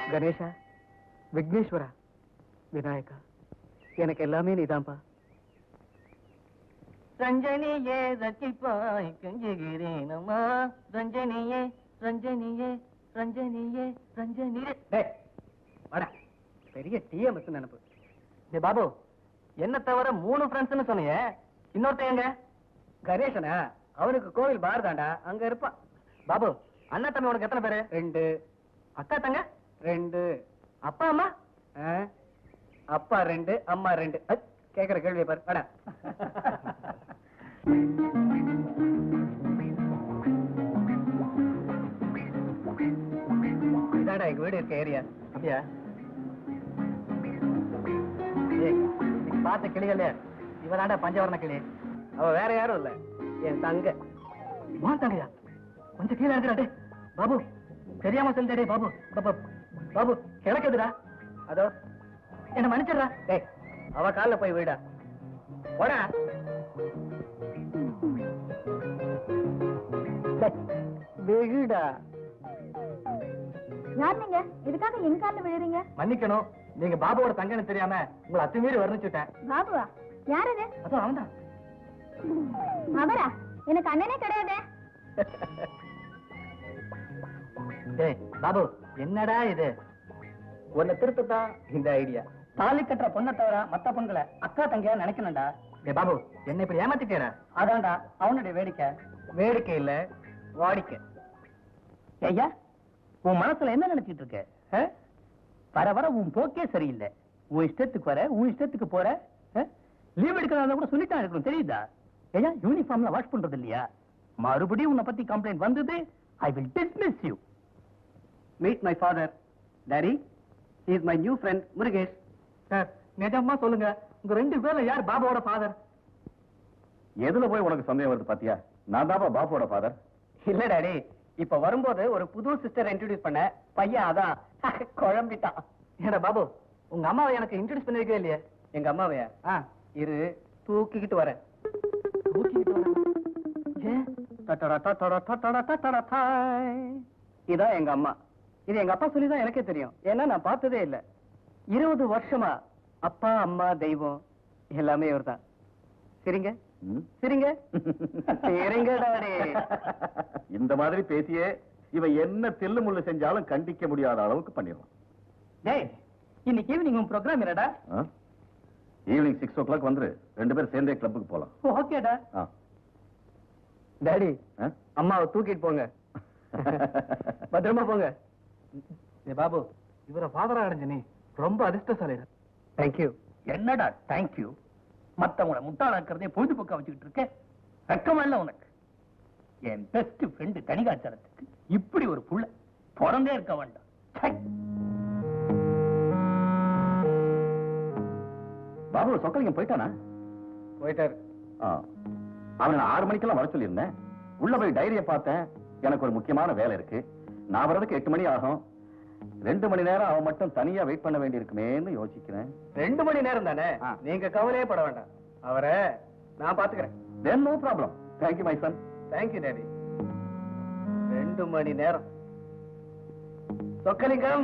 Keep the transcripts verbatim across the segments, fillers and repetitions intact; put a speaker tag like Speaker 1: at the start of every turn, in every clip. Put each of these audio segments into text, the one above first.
Speaker 1: கணேஷா, விக்னேஸ்வரா, விநாயகா, எனக்கு எல்லாமே நீதான்பா.
Speaker 2: ரஞ்சனியே ரச்சிப்பாய் கெஞ்சுகிறேனம்மா, ரஞ்சனியே ரஞ்சனியே ரஞ்சனியே ரஞ்சனியே.
Speaker 1: வாடா, பெரிய டிஎம்எஸ் நினைப்பு.
Speaker 2: டேய் பாபு, என்ன தவிர மூணு ஃப்ரெண்ட்ஸ்னு சொன்னீங்க, இன்னொருத்த எங்க?
Speaker 1: கணேசனா? அவனுக்கு கோவில் பார் தாண்டா, அங்க இருப்பான்.
Speaker 2: பாபு, அண்ணா தம்பி உனக்கு எத்தனை பேரு?
Speaker 1: ரெண்டு.
Speaker 2: அக்கா தங்க?
Speaker 1: ரெண்டு.
Speaker 2: அப்பா அம்மா?
Speaker 1: அப்பா ரெண்டு, அம்மா ரெண்டு. கேக்குற கேள்வியை பாரு. வாடா. இதாடா எங்க வீடு இருக்க ஏரியா.
Speaker 2: அப்படியா? பார்த்த கிளிகளே, இவதாண்டா பஞ்சவர்ண கிளி.
Speaker 1: அவ வேற யாரும் இல்ல, என் தங்க.
Speaker 2: தங்கையா? கொஞ்சம் கீழே இருக்கிறாடே பாபு, தெரியாம சொல்லிட்டே பாபு. பாபு கிழக்குதுடா.
Speaker 1: அதோ
Speaker 2: என்ன மன்னிச்சிடுறா.
Speaker 1: டேய், அவ கால போய் வீடா. போடா. வீடா?
Speaker 3: யார் நீங்க? இதுக்காக எங்க கால விழுறீங்க?
Speaker 2: மன்னிக்கணும், நீங்க பாபுவோட தங்கன்னு தெரியாம உங்களை அத்துமீறி வர்ணிச்சுட்டேன்.
Speaker 3: பாபுவா? யார் அது?
Speaker 2: அதுவும் அவன்தான்.
Speaker 3: அவரா? எனக்கு அண்ணனே கிடையாது.
Speaker 2: டேய் பாபு, என்னடா இது?
Speaker 1: உன்னை திருத்தத்தான் இந்த ஐடியா.
Speaker 2: தாலி கட்டுற பொண்ணை தவிர மத்த பொண்களை அக்கா தங்கையா நினைக்கணும்டா. டே பாபு, என்ன இப்படி ஏமாத்திட்டேற? அதான்டா அவனுடைய வேடிக்கை.
Speaker 1: வேடிக்கை இல்ல, வாடிக்கை.
Speaker 2: ஐயா, உன் மனசுல என்ன நினைச்சிட்டு இருக்க? வர வர உன் போக்கே சரியில்லை. உன் இஷ்டத்துக்கு வர, உன் இஷ்டத்துக்கு போற. லீவ் எடுக்கிறதா கூட சொல்லிட்டான் இருக்கணும், தெரியுதா? ஐயா, யூனிஃபார்ம்ல வாஷ் பண்றது இல்லையா? மறுபடியும் உன்னை பத்தி கம்ப்ளைண்ட் வந்தது, I will dismiss you.
Speaker 1: Meet my father. Daddy, he is my new friend Murugesh.
Speaker 2: Sir, நிஜமா சொல்லுங்க, உங்க ரெண்டு பேர்ல யார் பாபாவோட ஃபாதர்?
Speaker 4: எதுல போய் உனக்கு சந்தேகம் வருது பாத்தியா? நான் தான் பாபாவோட ஃபாதர்.
Speaker 1: இல்ல டாடி, இப்ப வரும்போது ஒரு புது சிஸ்டர் இன்ட்ரோடியூஸ் பண்ண பையன் அதான் குழம்பிட்டான்.
Speaker 2: ஏடா பாபு, உங்க அம்மாவை எனக்கு இன்ட்ரோடியூஸ் பண்ணிருக்கே இல்லையே?
Speaker 1: எங்க அம்மாவையா? இரு, தூக்கிக்கிட்டு வரேன். இதான் எங்க அம்மா. இது எங்க அப்பா சொல்லிதான் எனக்கே தெரியும், ஏன்னா நான் பார்த்ததே இல்ல. இருபது வருஷமா அப்பா அம்மா தெய்வம் எல்லாமே இவர் தான். சரிங்க சரிங்க சரிங்க டாடி.
Speaker 4: இந்த மாதிரி பேசியே இவன் என்ன தெல்லு முள்ளு செஞ்சாலும் கண்டிக்க முடியாத அளவுக்கு பண்ணிடுவான்.
Speaker 2: டேய், இன்னைக்கு ஈவினிங் உன் ப்ரோக்ராம் என்னடா?
Speaker 4: ஈவினிங் சிக்ஸ் ஓ கிளாக் வந்துரு, ரெண்டு பேரும் சேர்ந்தே கிளப்புக்கு போலாம்.
Speaker 2: ஓகேடா.
Speaker 1: டாடி, அம்மாவை தூக்கிட்டு போங்க, பத்திரமா போங்க.
Speaker 2: பாபு, இவரை ஃபாதரா அடைஞ்ச நீ ரொம்ப அதிர்ஷ்டசாலிடா.
Speaker 1: தேங்க்யூ.
Speaker 2: என்னடா தேங்க்யூ? மத்தவங்களை முட்டாளாக்குறதே பொழுதுபோக்கா வச்சுக்கிட்டு இருக்க, வெக்கமா இல்ல உனக்கு? என் பெஸ்ட் ஃப்ரெண்டு தனிகாச்சாரத்துக்கு இப்படி ஒரு புள்ள பிறந்தே இருக்க வேண்டாம்.
Speaker 4: பாபு சொக்கலிங்கம் போயிட்டானா?
Speaker 1: போயிட்டாரு.
Speaker 4: அவனை ஆறு மணிக்கெல்லாம் வர சொல்லியிருந்தேன். உள்ள போய் டைரியை பார்த்தேன், எனக்கு ஒரு முக்கியமான வேலை இருக்கு, நான் வர்றதுக்கு எட்டு மணி ஆகும். ரெண்டு மணி நேரம் அவன் மட்டும் தனியா வெயிட் பண்ண வேண்டி இருக்குமேன்னு யோசிக்கிறேன்.
Speaker 1: ரெண்டு மணி நேரம் தானே, நீங்க கவலையே பட வேண்டாம், அவரை நான் பாத்துக்கிறேன்.
Speaker 4: Then no problem. Thank you my son.
Speaker 1: Thank you daddy. ரெண்டு மணி நேரம். சொக்கலிங்கம்,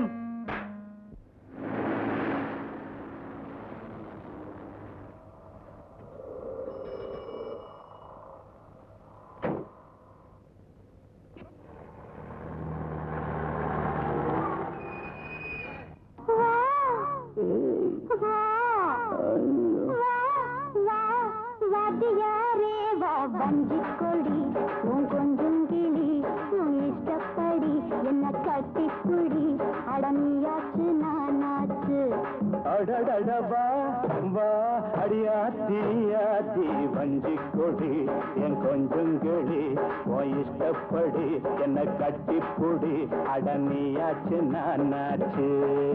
Speaker 5: வஞ்சிக்கொடி என் கொஞ்சங்களி உன் இஷ்டப்படி என்ன கட்டிப்புடி அடனியாச்சு நானாச்சு.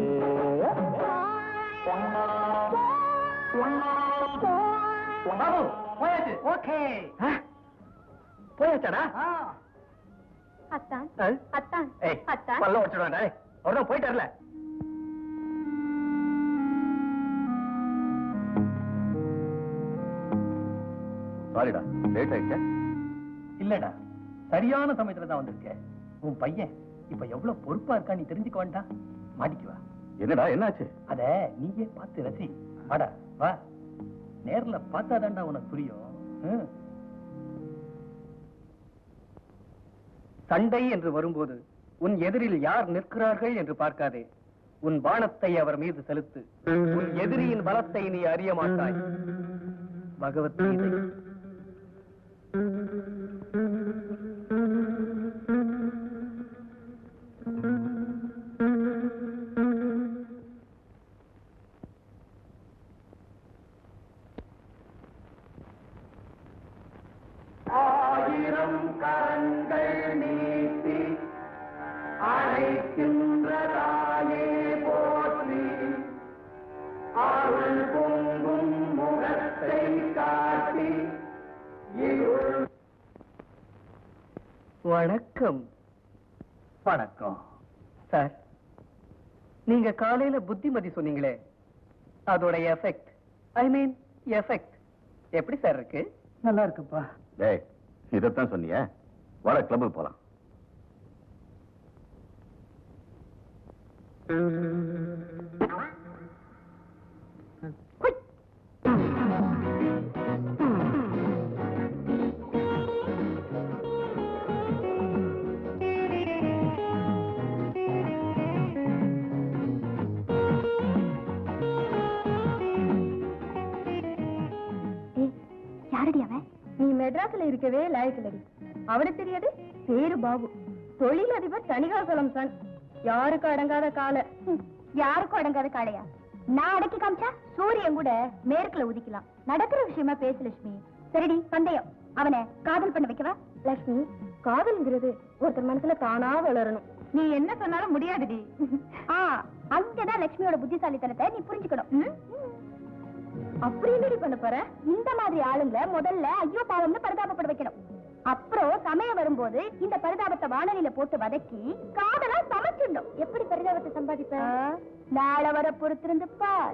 Speaker 1: போயாச்சாடா?
Speaker 3: அத்தான்
Speaker 1: அஹ்?
Speaker 3: அத்தான்
Speaker 1: ஏய்,
Speaker 3: அத்தான்
Speaker 1: பல்ல உடைச்சிடுவான்டா. ஏய், அவர்தான் போயிட்டார்ல.
Speaker 4: சாரிடா, லேட் ஆயிடுச்சா?
Speaker 2: இல்லடா, சரியான சமயத்துல தான் வந்திருக்க. உன் பையன் இப்ப எவ்வளவு பொறுப்பா இருக்கா நீ தெரிஞ்சுக்க வேண்டாம்? மாட்டிக்குவா.
Speaker 4: என்னடா என்னாச்சு?
Speaker 2: அத நீயே பார்த்து ரசி. வாடா வா, நேர்ல பார்த்தாதான்டா உனக்கு புரியும்.
Speaker 1: சண்டை என்று வரும்போது உன் எதிரில் யார் நிற்கிறார்கள் என்று பார்க்காதே. உன் பாணத்தை அவர் மீது செலுத்து. உன் எதிரியின் பலத்தை நீ அறிய மாட்டாய். பகவத்கீதை.
Speaker 5: ஆயிரம் கரங்கள் நீட்டி அழைக்கின்றதாயே போற்றி, அருள் பொங்கும் முகத்தை காட்டி இருள்.
Speaker 1: வணக்கம்.
Speaker 2: வணக்கம்
Speaker 1: சார், நீங்க காலையில புத்திமதி சொன்னீங்களே, அதோட எஃபெக்ட், ஐ மீன் எஃபெக்ட் எப்படி சார் இருக்கு?
Speaker 2: நல்லா இருக்குப்பா.
Speaker 4: டேய், இதத்தான் சொன்னிய. வர கிளப்புக்கு போலாம்.
Speaker 3: யாரடி அவன்? நீ மெட்ராஸ்ல இருக்கவே லாயக்கில்லடி. அவனுக்கு தெரியாது, பேரு பாபு, தொழிலதிபர் தணிகாசலம் சன். யாருக்கு அடங்காத கால. யாருக்கும் அடங்காத காளையா? நான் அடக்கி காமிச்சா சூரியன் கூட மேற்குல உதிக்கலாம். நடக்கிற விஷயமா பேசு லட்சுமி. சரிடி, பந்தயம். அவனை காதல் பண்ண வைக்கவா? லட்சுமி, காதல்ங்கிறது ஒருத்தர் மனசுல தானா வளரணும். நீ என்ன சொன்னாலும் முடியாதுடி. அங்கதான் லட்சுமியோட புத்திசாலித்தனத்தை நீ புரிஞ்சுக்கணும். அப்படி என்னடி பண்ண போற? இந்த மாதிரி ஆளுங்களை முதல்ல ஐயோ பாவம்னு பரிதாபப்பட வைக்கணும். அப்புறம் சமயம் வரும்போது இந்த பரிதாபத்தை வானலில போட்டு வதக்கி காதலா சமைச்சிடணும். எப்படி பரிதாபத்தை சம்பாதிப்ப? நாளை வர பொறுத்திருந்து பார்.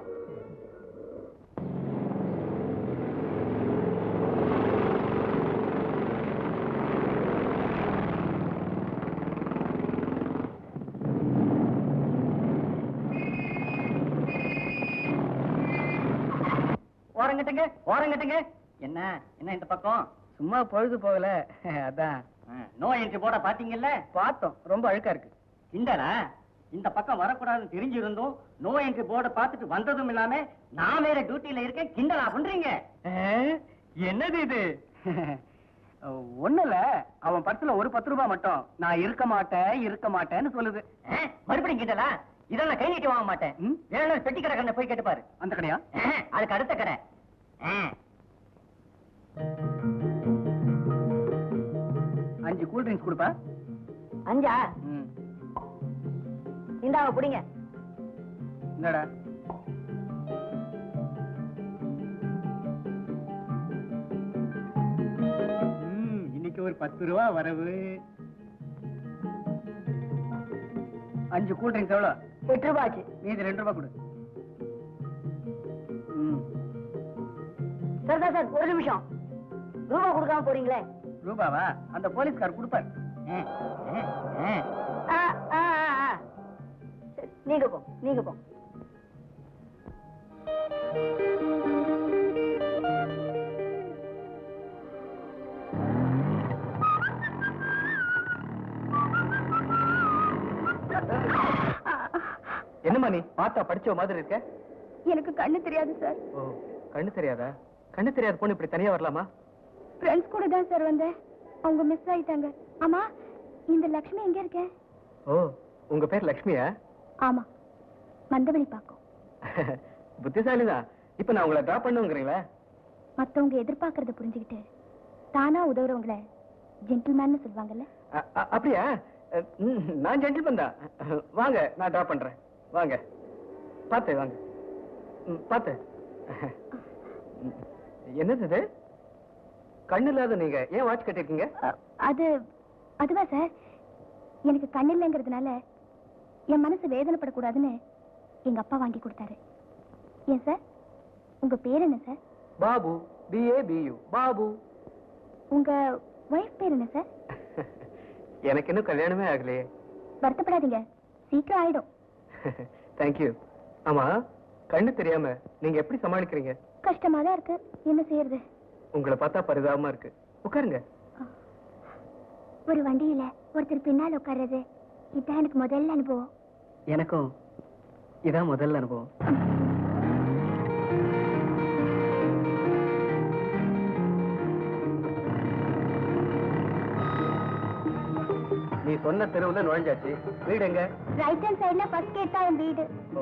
Speaker 1: ஓரங்கட்டுங்க, ஓரங்கட்டுங்க.
Speaker 2: என்ன என்ன இந்த பக்கம்?
Speaker 1: சும்மா பொழுது போகல, அதான்.
Speaker 2: நோ என்ட்ரி போட பாத்தீங்கல்ல?
Speaker 1: பார்த்தோம், ரொம்ப அழுக்கா இருக்கு.
Speaker 2: கிண்டலா? இந்த பக்கம் வரக்கூடாதுன்னு தெரிஞ்சிருந்தோம் நோ என்ட்ரி போர்டை பார்த்துட்டு வந்ததும் இல்லாம நான் வேற டியூட்டில இருக்கேன், கிண்டலா பண்றீங்க?
Speaker 1: என்னது இது? ஒண்ணுல அவன் பர்ஸ்ல ஒரு பத்து ரூபாய் மட்டும் நான் இருக்க மாட்டேன் இருக்க மாட்டேன்னு சொல்லுது.
Speaker 2: மறுபடியும் கிண்டலா? இதெல்லாம் கை நீட்டி வாங்க மாட்டேன். வேணும் பெட்டி கடை கண்ண போய் கேட்டுப்பாரு.
Speaker 1: அந்த கடையா?
Speaker 2: அதுக்கு அடுத்த கடை.
Speaker 1: அஞ்சு கூல் ட்ரிங்க்ஸ் கொடுப்பா.
Speaker 2: அஞ்சா? இந்தாங்க புடிங்க.
Speaker 1: இந்தடா. இன்னைக்கு ஒரு பத்து ரூபா வரவு. அஞ்சு கூல் ட்ரிங்க்ஸ் எவ்வளவு?
Speaker 2: எட்டு ரூபாச்சு.
Speaker 1: மீதி ரெண்டு ரூபாய் கொடு.
Speaker 2: சார் சார் சார், ஒரு நிமிஷம். ரூபா கொடுக்காம போறீங்களே?
Speaker 1: ரூபாவா? அந்த போலீஸ்கார் கொடுப்பார்.
Speaker 2: நீங்க போ, நீங்க போ.
Speaker 1: என்னம்மா நீ பார்த்தா படிச்ச மாதிரி இருக்க?
Speaker 3: எனக்கு கண்ணு தெரியாது சார்.
Speaker 1: ஓ, கண்ணு தெரியாதா? கண்ணு தெரியாத பொண்ணு இப்படி தனியா வரலாமா?
Speaker 3: ஃப்ரெண்ட்ஸ் கூட தான் சார் வந்தேன். அவங்க மிஸ் ஆயிட்டாங்க. ஆமா, இந்த லட்சுமி எங்க இருக்க?
Speaker 1: ஓ, உங்க பேர் லட்சுமியா?
Speaker 3: ஆமா, மந்தவழி பாக்கும்.
Speaker 1: புத்திசாலிதான். இப்ப நான் உங்களை டிராப் பண்ணுங்கிறீங்களா?
Speaker 3: மத்தவங்க எதிர்பார்க்கறத புரிஞ்சுக்கிட்டு தானா உதவுறவங்களை ஜென்டில்மேன் சொல்லுவாங்கல்ல.
Speaker 1: அப்படியா? நான் ஜென்டில்மேன் தான். வாங்க, நான் டிராப் பண்றேன். வாங்க, பாத்து வாங்க. பாத்து. என்னது இது? கண்ணு இல்லாத நீங்க ஏன் வாட்ச் கட்டிருக்கீங்க?
Speaker 3: அது அதுவா சார், எனக்கு கண்ணு இல்லைங்கிறதுனால என் மனசு வேதனைப்படக்கூடாதுன்னு எங்க அப்பா வாங்கி கொடுத்தாரு. ஏன் சார், உங்க பேர் என்ன sir?
Speaker 1: Babu. B A B U, Babu.
Speaker 3: உங்க வைஃப் பேர் என்ன சார்?
Speaker 1: எனக்கு இன்னும் கல்யாணமே ஆகலையே.
Speaker 3: வருத்தப்படாதீங்க, சீக்கிரம் ஆயிடும்.
Speaker 1: தேங்க்யூ. ஆமா, கண்ணு தெரியாம நீங்க எப்படி சமாளிக்கிறீங்க?
Speaker 3: கஷ்டமா தான் இருக்கு, என்ன செய்யறது?
Speaker 1: உங்களை பார்த்தா பரிதாபமா இருக்கு. உட்காருங்க.
Speaker 3: ஒரு வண்டியில ஒருத்தர் பின்னால் உட்கார்றது இதான் எனக்கு முதல்ல அனுபவம்.
Speaker 1: எனக்கும் இதான் முதல்ல அனுபவம். நீ சொன்ன தெருவுல நுழைஞ்சாச்சு. வீடு எங்க?
Speaker 3: ரைட் ஹேண்ட் சைடுல ஃபர்ஸ்ட் கேட் தான் என் வீடு.
Speaker 1: ஓ,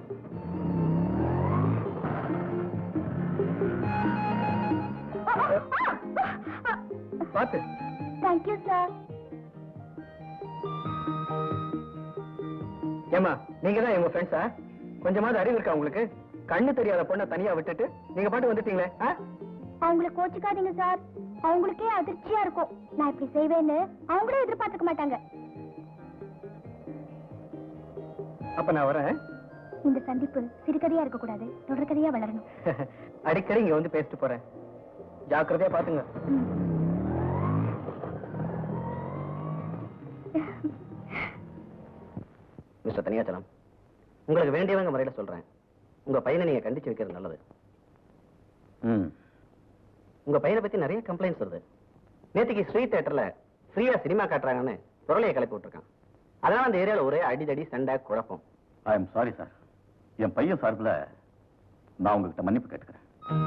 Speaker 1: பாத்து.
Speaker 3: Thank you sir.
Speaker 1: ஏமா, நீங்க தான் எங்க ஃப்ரெண்ட்ஸா? கொஞ்சமாவது அறிவு இருக்கா உங்களுக்கு? கண்ணு தெரியாத பொண்ணை தனியா விட்டுட்டு நீங்க பாட்டு வந்துட்டீங்களே.
Speaker 3: அவங்கள கோச்சுக்காதீங்க சார், அவங்களுக்கே அதிர்ச்சியா இருக்கும். நான் இப்படி செய்வேன்னு அவங்களே எதிர்பார்த்துக்க மாட்டாங்க.
Speaker 1: அப்ப நான் வரேன்.
Speaker 3: இந்த சந்திப்பு சிறுகதையா இருக்க கூடாது, தொடர்கதையா வளரணும்.
Speaker 1: அடிக்கடி இங்க வந்து பேசிட்டு போறேன், ஜாக்கிரதையா பாத்துங்க. மிஸ்டர் தனியாச்சலம், உங்களுக்கு வேண்டியவங்க முறையில சொல்றேன், உங்க பையனை நீங்க கண்டிச்சு வைக்கிறது நல்லது. உங்க பையனை பத்தி நிறைய கம்ப்ளைண்ட்ஸ் வருது. நேற்றுக்கு ஸ்ரீ தியேட்டர்ல ஃப்ரீயா சினிமா காட்டுறாங்கன்னு பொருளையை கிளப்பி விட்டுருக்கான். அதனால அந்த ஏரியால ஒரே அடிதடி சண்டை குழப்பம்.
Speaker 4: I am sorry sir. என் பையன் சார்பில் நான் உங்ககிட்ட மன்னிப்பு கேட்டுக்கிறேன்.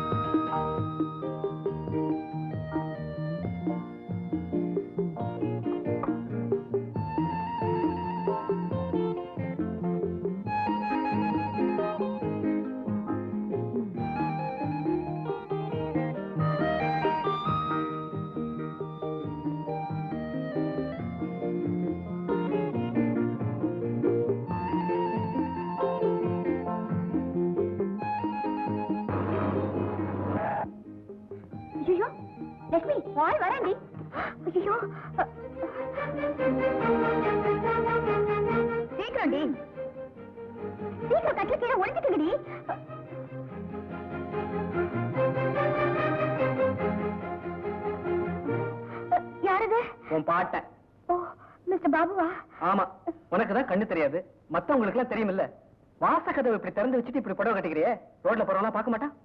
Speaker 1: கண்ணு தெரியாது, மத்தவங்களுக்கு எல்லாம் தெரியுமில்ல. வாச கதவு இப்படி திறந்து வச்சுட்டு இப்படி புடவை கட்டிக்கிறியே, ரோட்ல போறவங்க பார்க்க மாட்டான்.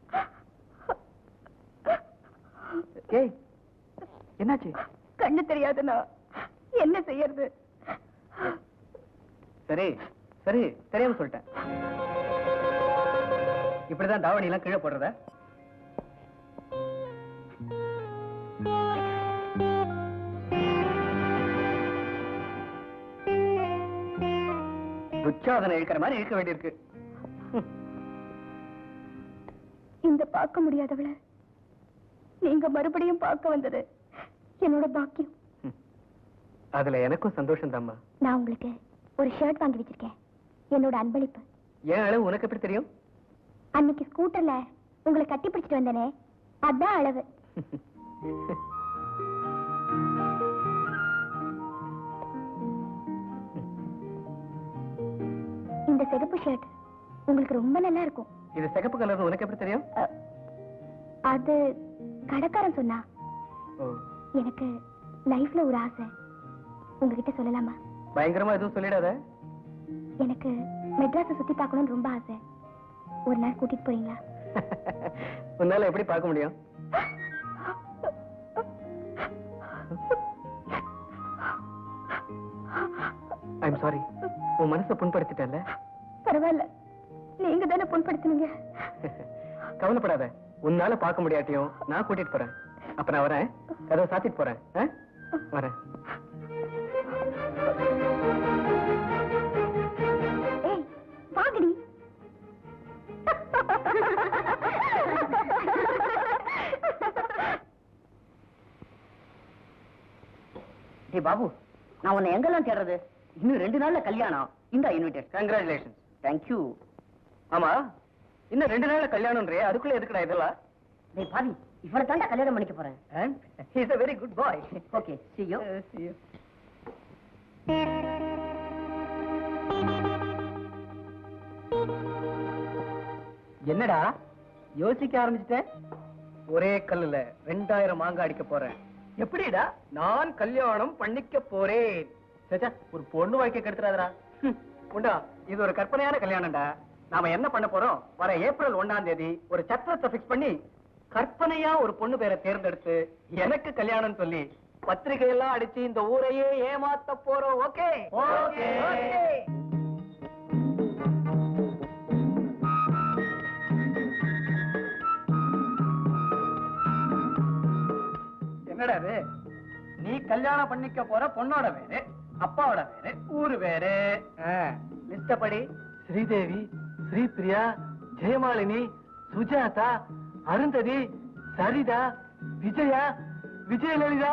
Speaker 1: ஏய், என்னாச்சு?
Speaker 3: கண்ணு தெரியாதுன்னா என்ன செய்யறது?
Speaker 1: சரி சரி, தெரியாம சொல்லிட்டேன். இப்படிதான் தாவணி எல்லாம் கீழே போடுறத? துச்சாதனை இழுக்கிற மாதிரி இழுக்க வேண்டியிருக்கு.
Speaker 3: இந்த பார்க்க முடியாதவள நீங்க மறுபடியும் பார்க்க வந்தது என்னோட பாக்கியம்.
Speaker 1: அதுல எனக்கும் சந்தோஷம் தாம்மா.
Speaker 3: நான் உங்களுக்கு ஒரு ஷர்ட் வாங்கி வச்சிருக்கேன், என்னோட அன்பளிப்பு.
Speaker 1: ஏன் அளவு உனக்கு எப்படி தெரியும்?
Speaker 3: அன்னைக்கு ஸ்கூட்டர்ல உங்களை கட்டி பிடிச்சிட்டு வந்தனே, அதான் அளவு. இந்த சிகப்பு ஷர்ட் உங்களுக்கு ரொம்ப நல்லா இருக்கும்.
Speaker 1: இது சிகப்பு கலர் உனக்கு எப்படி தெரியும்?
Speaker 3: அது கடைக்காரன் சொன்னா. எனக்கு லைஃப்ல ஒரு ஆசை, உங்ககிட்ட சொல்லலாமா?
Speaker 1: பயங்கரமா எதுவும் சொல்லிடாத.
Speaker 3: எனக்கு மெட்ராஸை சுத்தி பார்க்கணும்னு ரொம்ப ஆசை, ஒரு நாள் கூட்டிட்டு போறீங்களா?
Speaker 1: உன்னால எப்படி பார்க்க முடியும்? ஐம் சாரி, உன் மனசை புண்படுத்திட்டல.
Speaker 3: பரவாயில்ல, நீங்க தானே புண்படுத்தினீங்க.
Speaker 1: கவலைப்படாத, உன்னால பார்க்க முடியாட்டியும் நான் கூட்டிட்டு போறேன். அப்ப நான் வரேன், கதவை சாத்திட்டு போறேன். வரேன்.
Speaker 3: ஏய் வாங்கடி.
Speaker 2: டேய் பாபு, நான் உன்னை எங்கெல்லாம் தேடுறது? இன்னும் ரெண்டு நாள்ல கல்யாணம். இந்த இன்விடேஷன்.
Speaker 1: கங்க்ராச்சுலேஷன்ஸ்.
Speaker 2: தேங்க்யூ.
Speaker 1: ஆமா, இன்னும் ரெண்டு நாள்ல கல்யாணம்ன்றே, அதுக்குள்ள எதுக்குடா இதெல்லாம்?
Speaker 2: டேய் பாவி, இவனை தாண்டா கல்யாணம் பண்ணிக்க போறேன்.
Speaker 1: He is a very good boy.
Speaker 2: Okay, see you.
Speaker 1: Uh, see you. என்னடா யோசிக்க ஆரம்பிச்சிட்ட? ஒரே கல்லுல ரெண்டாயிரம் மாங்காய் அடிக்க போறேன். எப்படிடா? நான் கல்யாணம் பண்ணிக்க போறேன். சேச்சா, ஒரு பொண்ணு வாழ்க்கை கெடுத்துறாதடா. உண்டா, இது ஒரு கற்பனையான கல்யாணம்டா. நாம என்ன பண்ண போறோம், வர ஏப்ரல் ஒண்ணாம் தேதி ஒரு சத்திரத்தை பிக்ஸ் பண்ணி கற்பனையா ஒரு பொண்ணு பேரை தேர்ந்தெடுத்து எனக்கு கல்யாணம் சொல்லி பத்திரிகை எல்லாம் அடிச்சு இந்த ஊரையே ஏமாத்த போறோம். Okay okay. என்னடா இது, நீ கல்யாணம் பண்ணிக்க போற பொண்ணோட பேரு, அப்பாவோட பேரு, ஊரு பேரு, லிஸ்ட படி.
Speaker 2: ஸ்ரீதேவி, ஸ்ரீபிரியா, ஜெயமாலினி, சுஜாதா, அருந்ததி, சரிதா, விஜயா, விஜயலலிதா.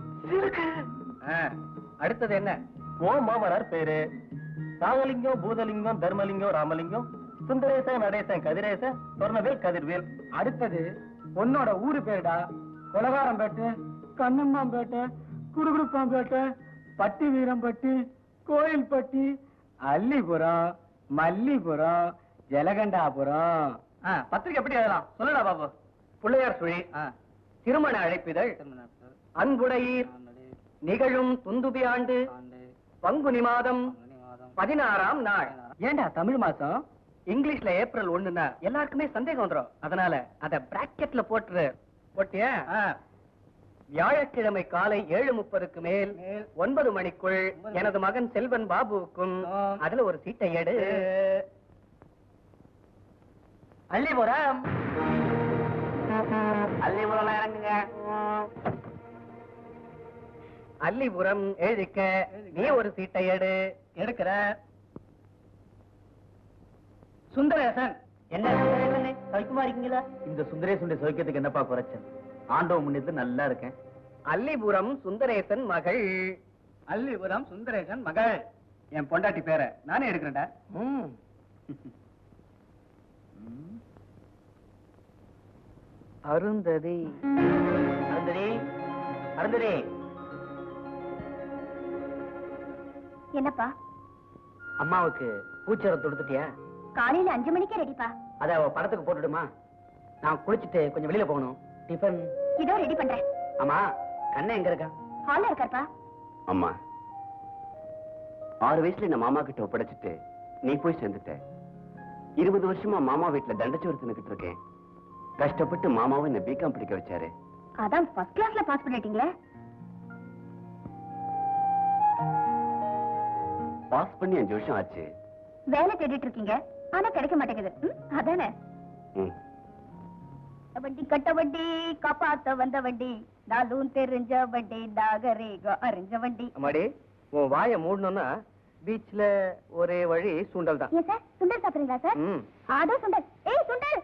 Speaker 1: அடுத்தது என்ன?
Speaker 2: ஓ மாமனார் பேரு நாகலிங்கம், பூதலிங்கம், தர்மலிங்கம், ராமலிங்கம், சுந்தரேசன், நடேசன், கதிரேசன், சொர்ணவேல், கதிர்வேல்.
Speaker 1: அடுத்தது பொண்ணோட ஊரு பேருடா. கொலகாரம்பேட்டை, கண்ணம்மாம்பேட்டை, குடுகுடுப்பாம்பேட்டை, பட்டி வீரம்பட்டி, கோயில்பட்டி, அல்லிபுரம், மல்லிபுரம், ஜலகண்டாபுரம். பத்திரிக்கை எப்படி எழுதலாம் சொல்லுடா பாபு. பிள்ளையார் சுழி, திருமண அழைப்பிதழ், அன்புடையீர், நிகழும் துந்துபி ஆண்டு, பங்குனி மாதம் பதினாறாம் நாள். ஏண்டா தமிழ் மாசம் இங்கிலீஷ்ல ஏப்ரல் ஒண்ணுன்னா எல்லாருக்குமே சந்தேகம் வந்துடும். அதனால அத பிராக்கெட்ல போட்டுரு. போட்டியா? வியாழக்கிழமை காலை ஏழு முப்பதுக்கு மேல் ஒன்பது மணிக்குள் எனது மகன் செல்வன் பாபுவுக்கும் அதுல ஒரு சீட்டை எடு. அள்ளிபுரம், அள்ளிபுரம் இறங்குங்க. அல்லிபுரம் எழுதிக்க. நீ ஒரு சீட்டை எடு. எடுக்கிற. சுந்தரேசன். என்ன சௌக்கியமா இருக்கீங்களா?
Speaker 2: இந்த சுந்தரேசனுடைய சௌக்கியத்துக்கு என்னப்பா குறைச்சல்? ஆண்டவன் முன்னிட்டு நல்லா இருக்கேன்.
Speaker 1: அல்லிபுரம் சுந்தரேசன் மகள். அல்லிபுரம் சுந்தரேசன் மகள். என் பொண்டாட்டி பேரை நானே எடுக்கிறேன்டா. அருந்ததி,
Speaker 2: அருந்ததி, அருந்ததி.
Speaker 3: என்னப்பா?
Speaker 2: அம்மாவுக்கு பூச்சரம் தொடுத்துட்டியா?
Speaker 3: காலையில அஞ்சு மணிக்கே ரெடிப்பா.
Speaker 2: அத அவ படத்துக்கு போட்டுடுமா? நான் குளிச்சுட்டு கொஞ்சம் வெளியில போகணும். டிஃபன்
Speaker 3: இதோ ரெடி பண்றேன்.
Speaker 2: ஆமா, கண்ணன் எங்க இருக்கா?
Speaker 3: ஹால்ல இருக்காருப்பா.
Speaker 4: அம்மா, ஆறு வயசுல நான் மாமா கிட்ட ஒப்படைச்சிட்டு நீ போய் சேர்ந்துட்ட. இருபது வருஷமா மாமா வீட்டுல தண்டச்சோறு தின்னுக்கிட்டு இருக்கேன். கஷ்டப்பட்டு மாமாவும் என்ன பிகாம் படிக்க வச்சாரு.
Speaker 3: அதான் ஃபர்ஸ்ட் கிளாஸ்ல பாஸ் பண்ணிட்டீங்களே.
Speaker 4: பாஸ் பண்ணி அஞ்சு வருஷம் ஆச்சு.
Speaker 3: வேலை தேடிட்டு இருக்கீங்க, ஆனா கிடைக்க மாட்டேங்குது. அதானே? வண்டி கட்ட வண்டி, காப்பாத்த வந்த வண்டி, நாளும் தெரிஞ்ச வண்டி, நாகரீக அறிஞ்ச வண்டி.
Speaker 1: அம்மாடி, உன் வாயை மூடணும்னா பீச்ல ஒரே வழி சுண்டல் தான்.
Speaker 3: ஏன் சார், சுண்டல் சாப்பிடுறீங்களா சார்? அதோ சுண்டல். ஏய் சுண்டல்.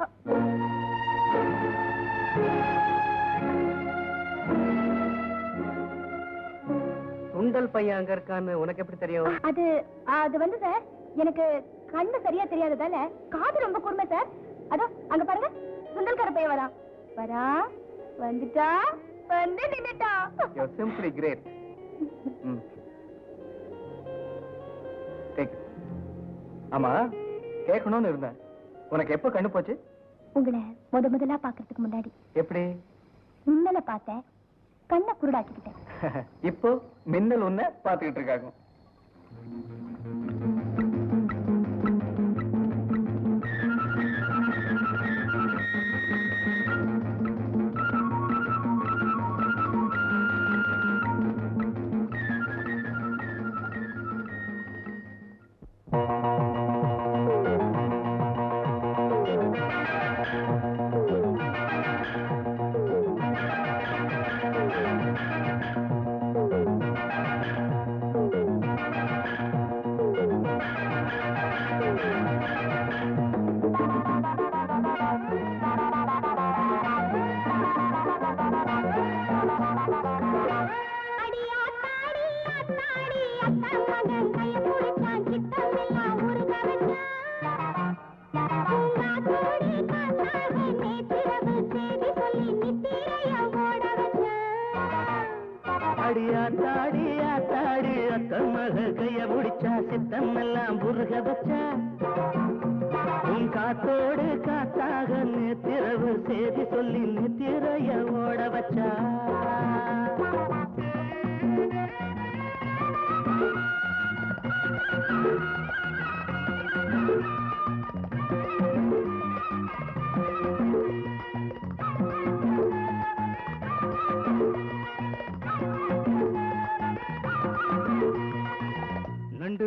Speaker 1: சுண்டல் பையன் அங்க இருக்கான்னு உனக்கு எப்படி தெரியும்?
Speaker 3: அது அது வந்து சார், எனக்கு கண்ணு சரியா தெரியாததால காது ரொம்ப கூர்மை சார். அதோ அங்க பாருங்க, சுண்டல்கார பையன் வரா வரா வந்துட்டா வந்து நின்னுட்டா.
Speaker 1: You are simply great. Take. ஆமா, கேட்கணும்னு இருந்தேன். உனக்கு எப்ப கண்ணு போச்சு?
Speaker 3: உங்களை முத முதலா பாக்குறதுக்கு முன்னாடி.
Speaker 1: எப்படி?
Speaker 3: மின்னலை பார்த்தேன், கண்ணை குருடாக்கிக்கிட்டேன்.
Speaker 1: இப்போ மின்னல் உன்னை பாத்துக்கிட்டு இருக்காங்க.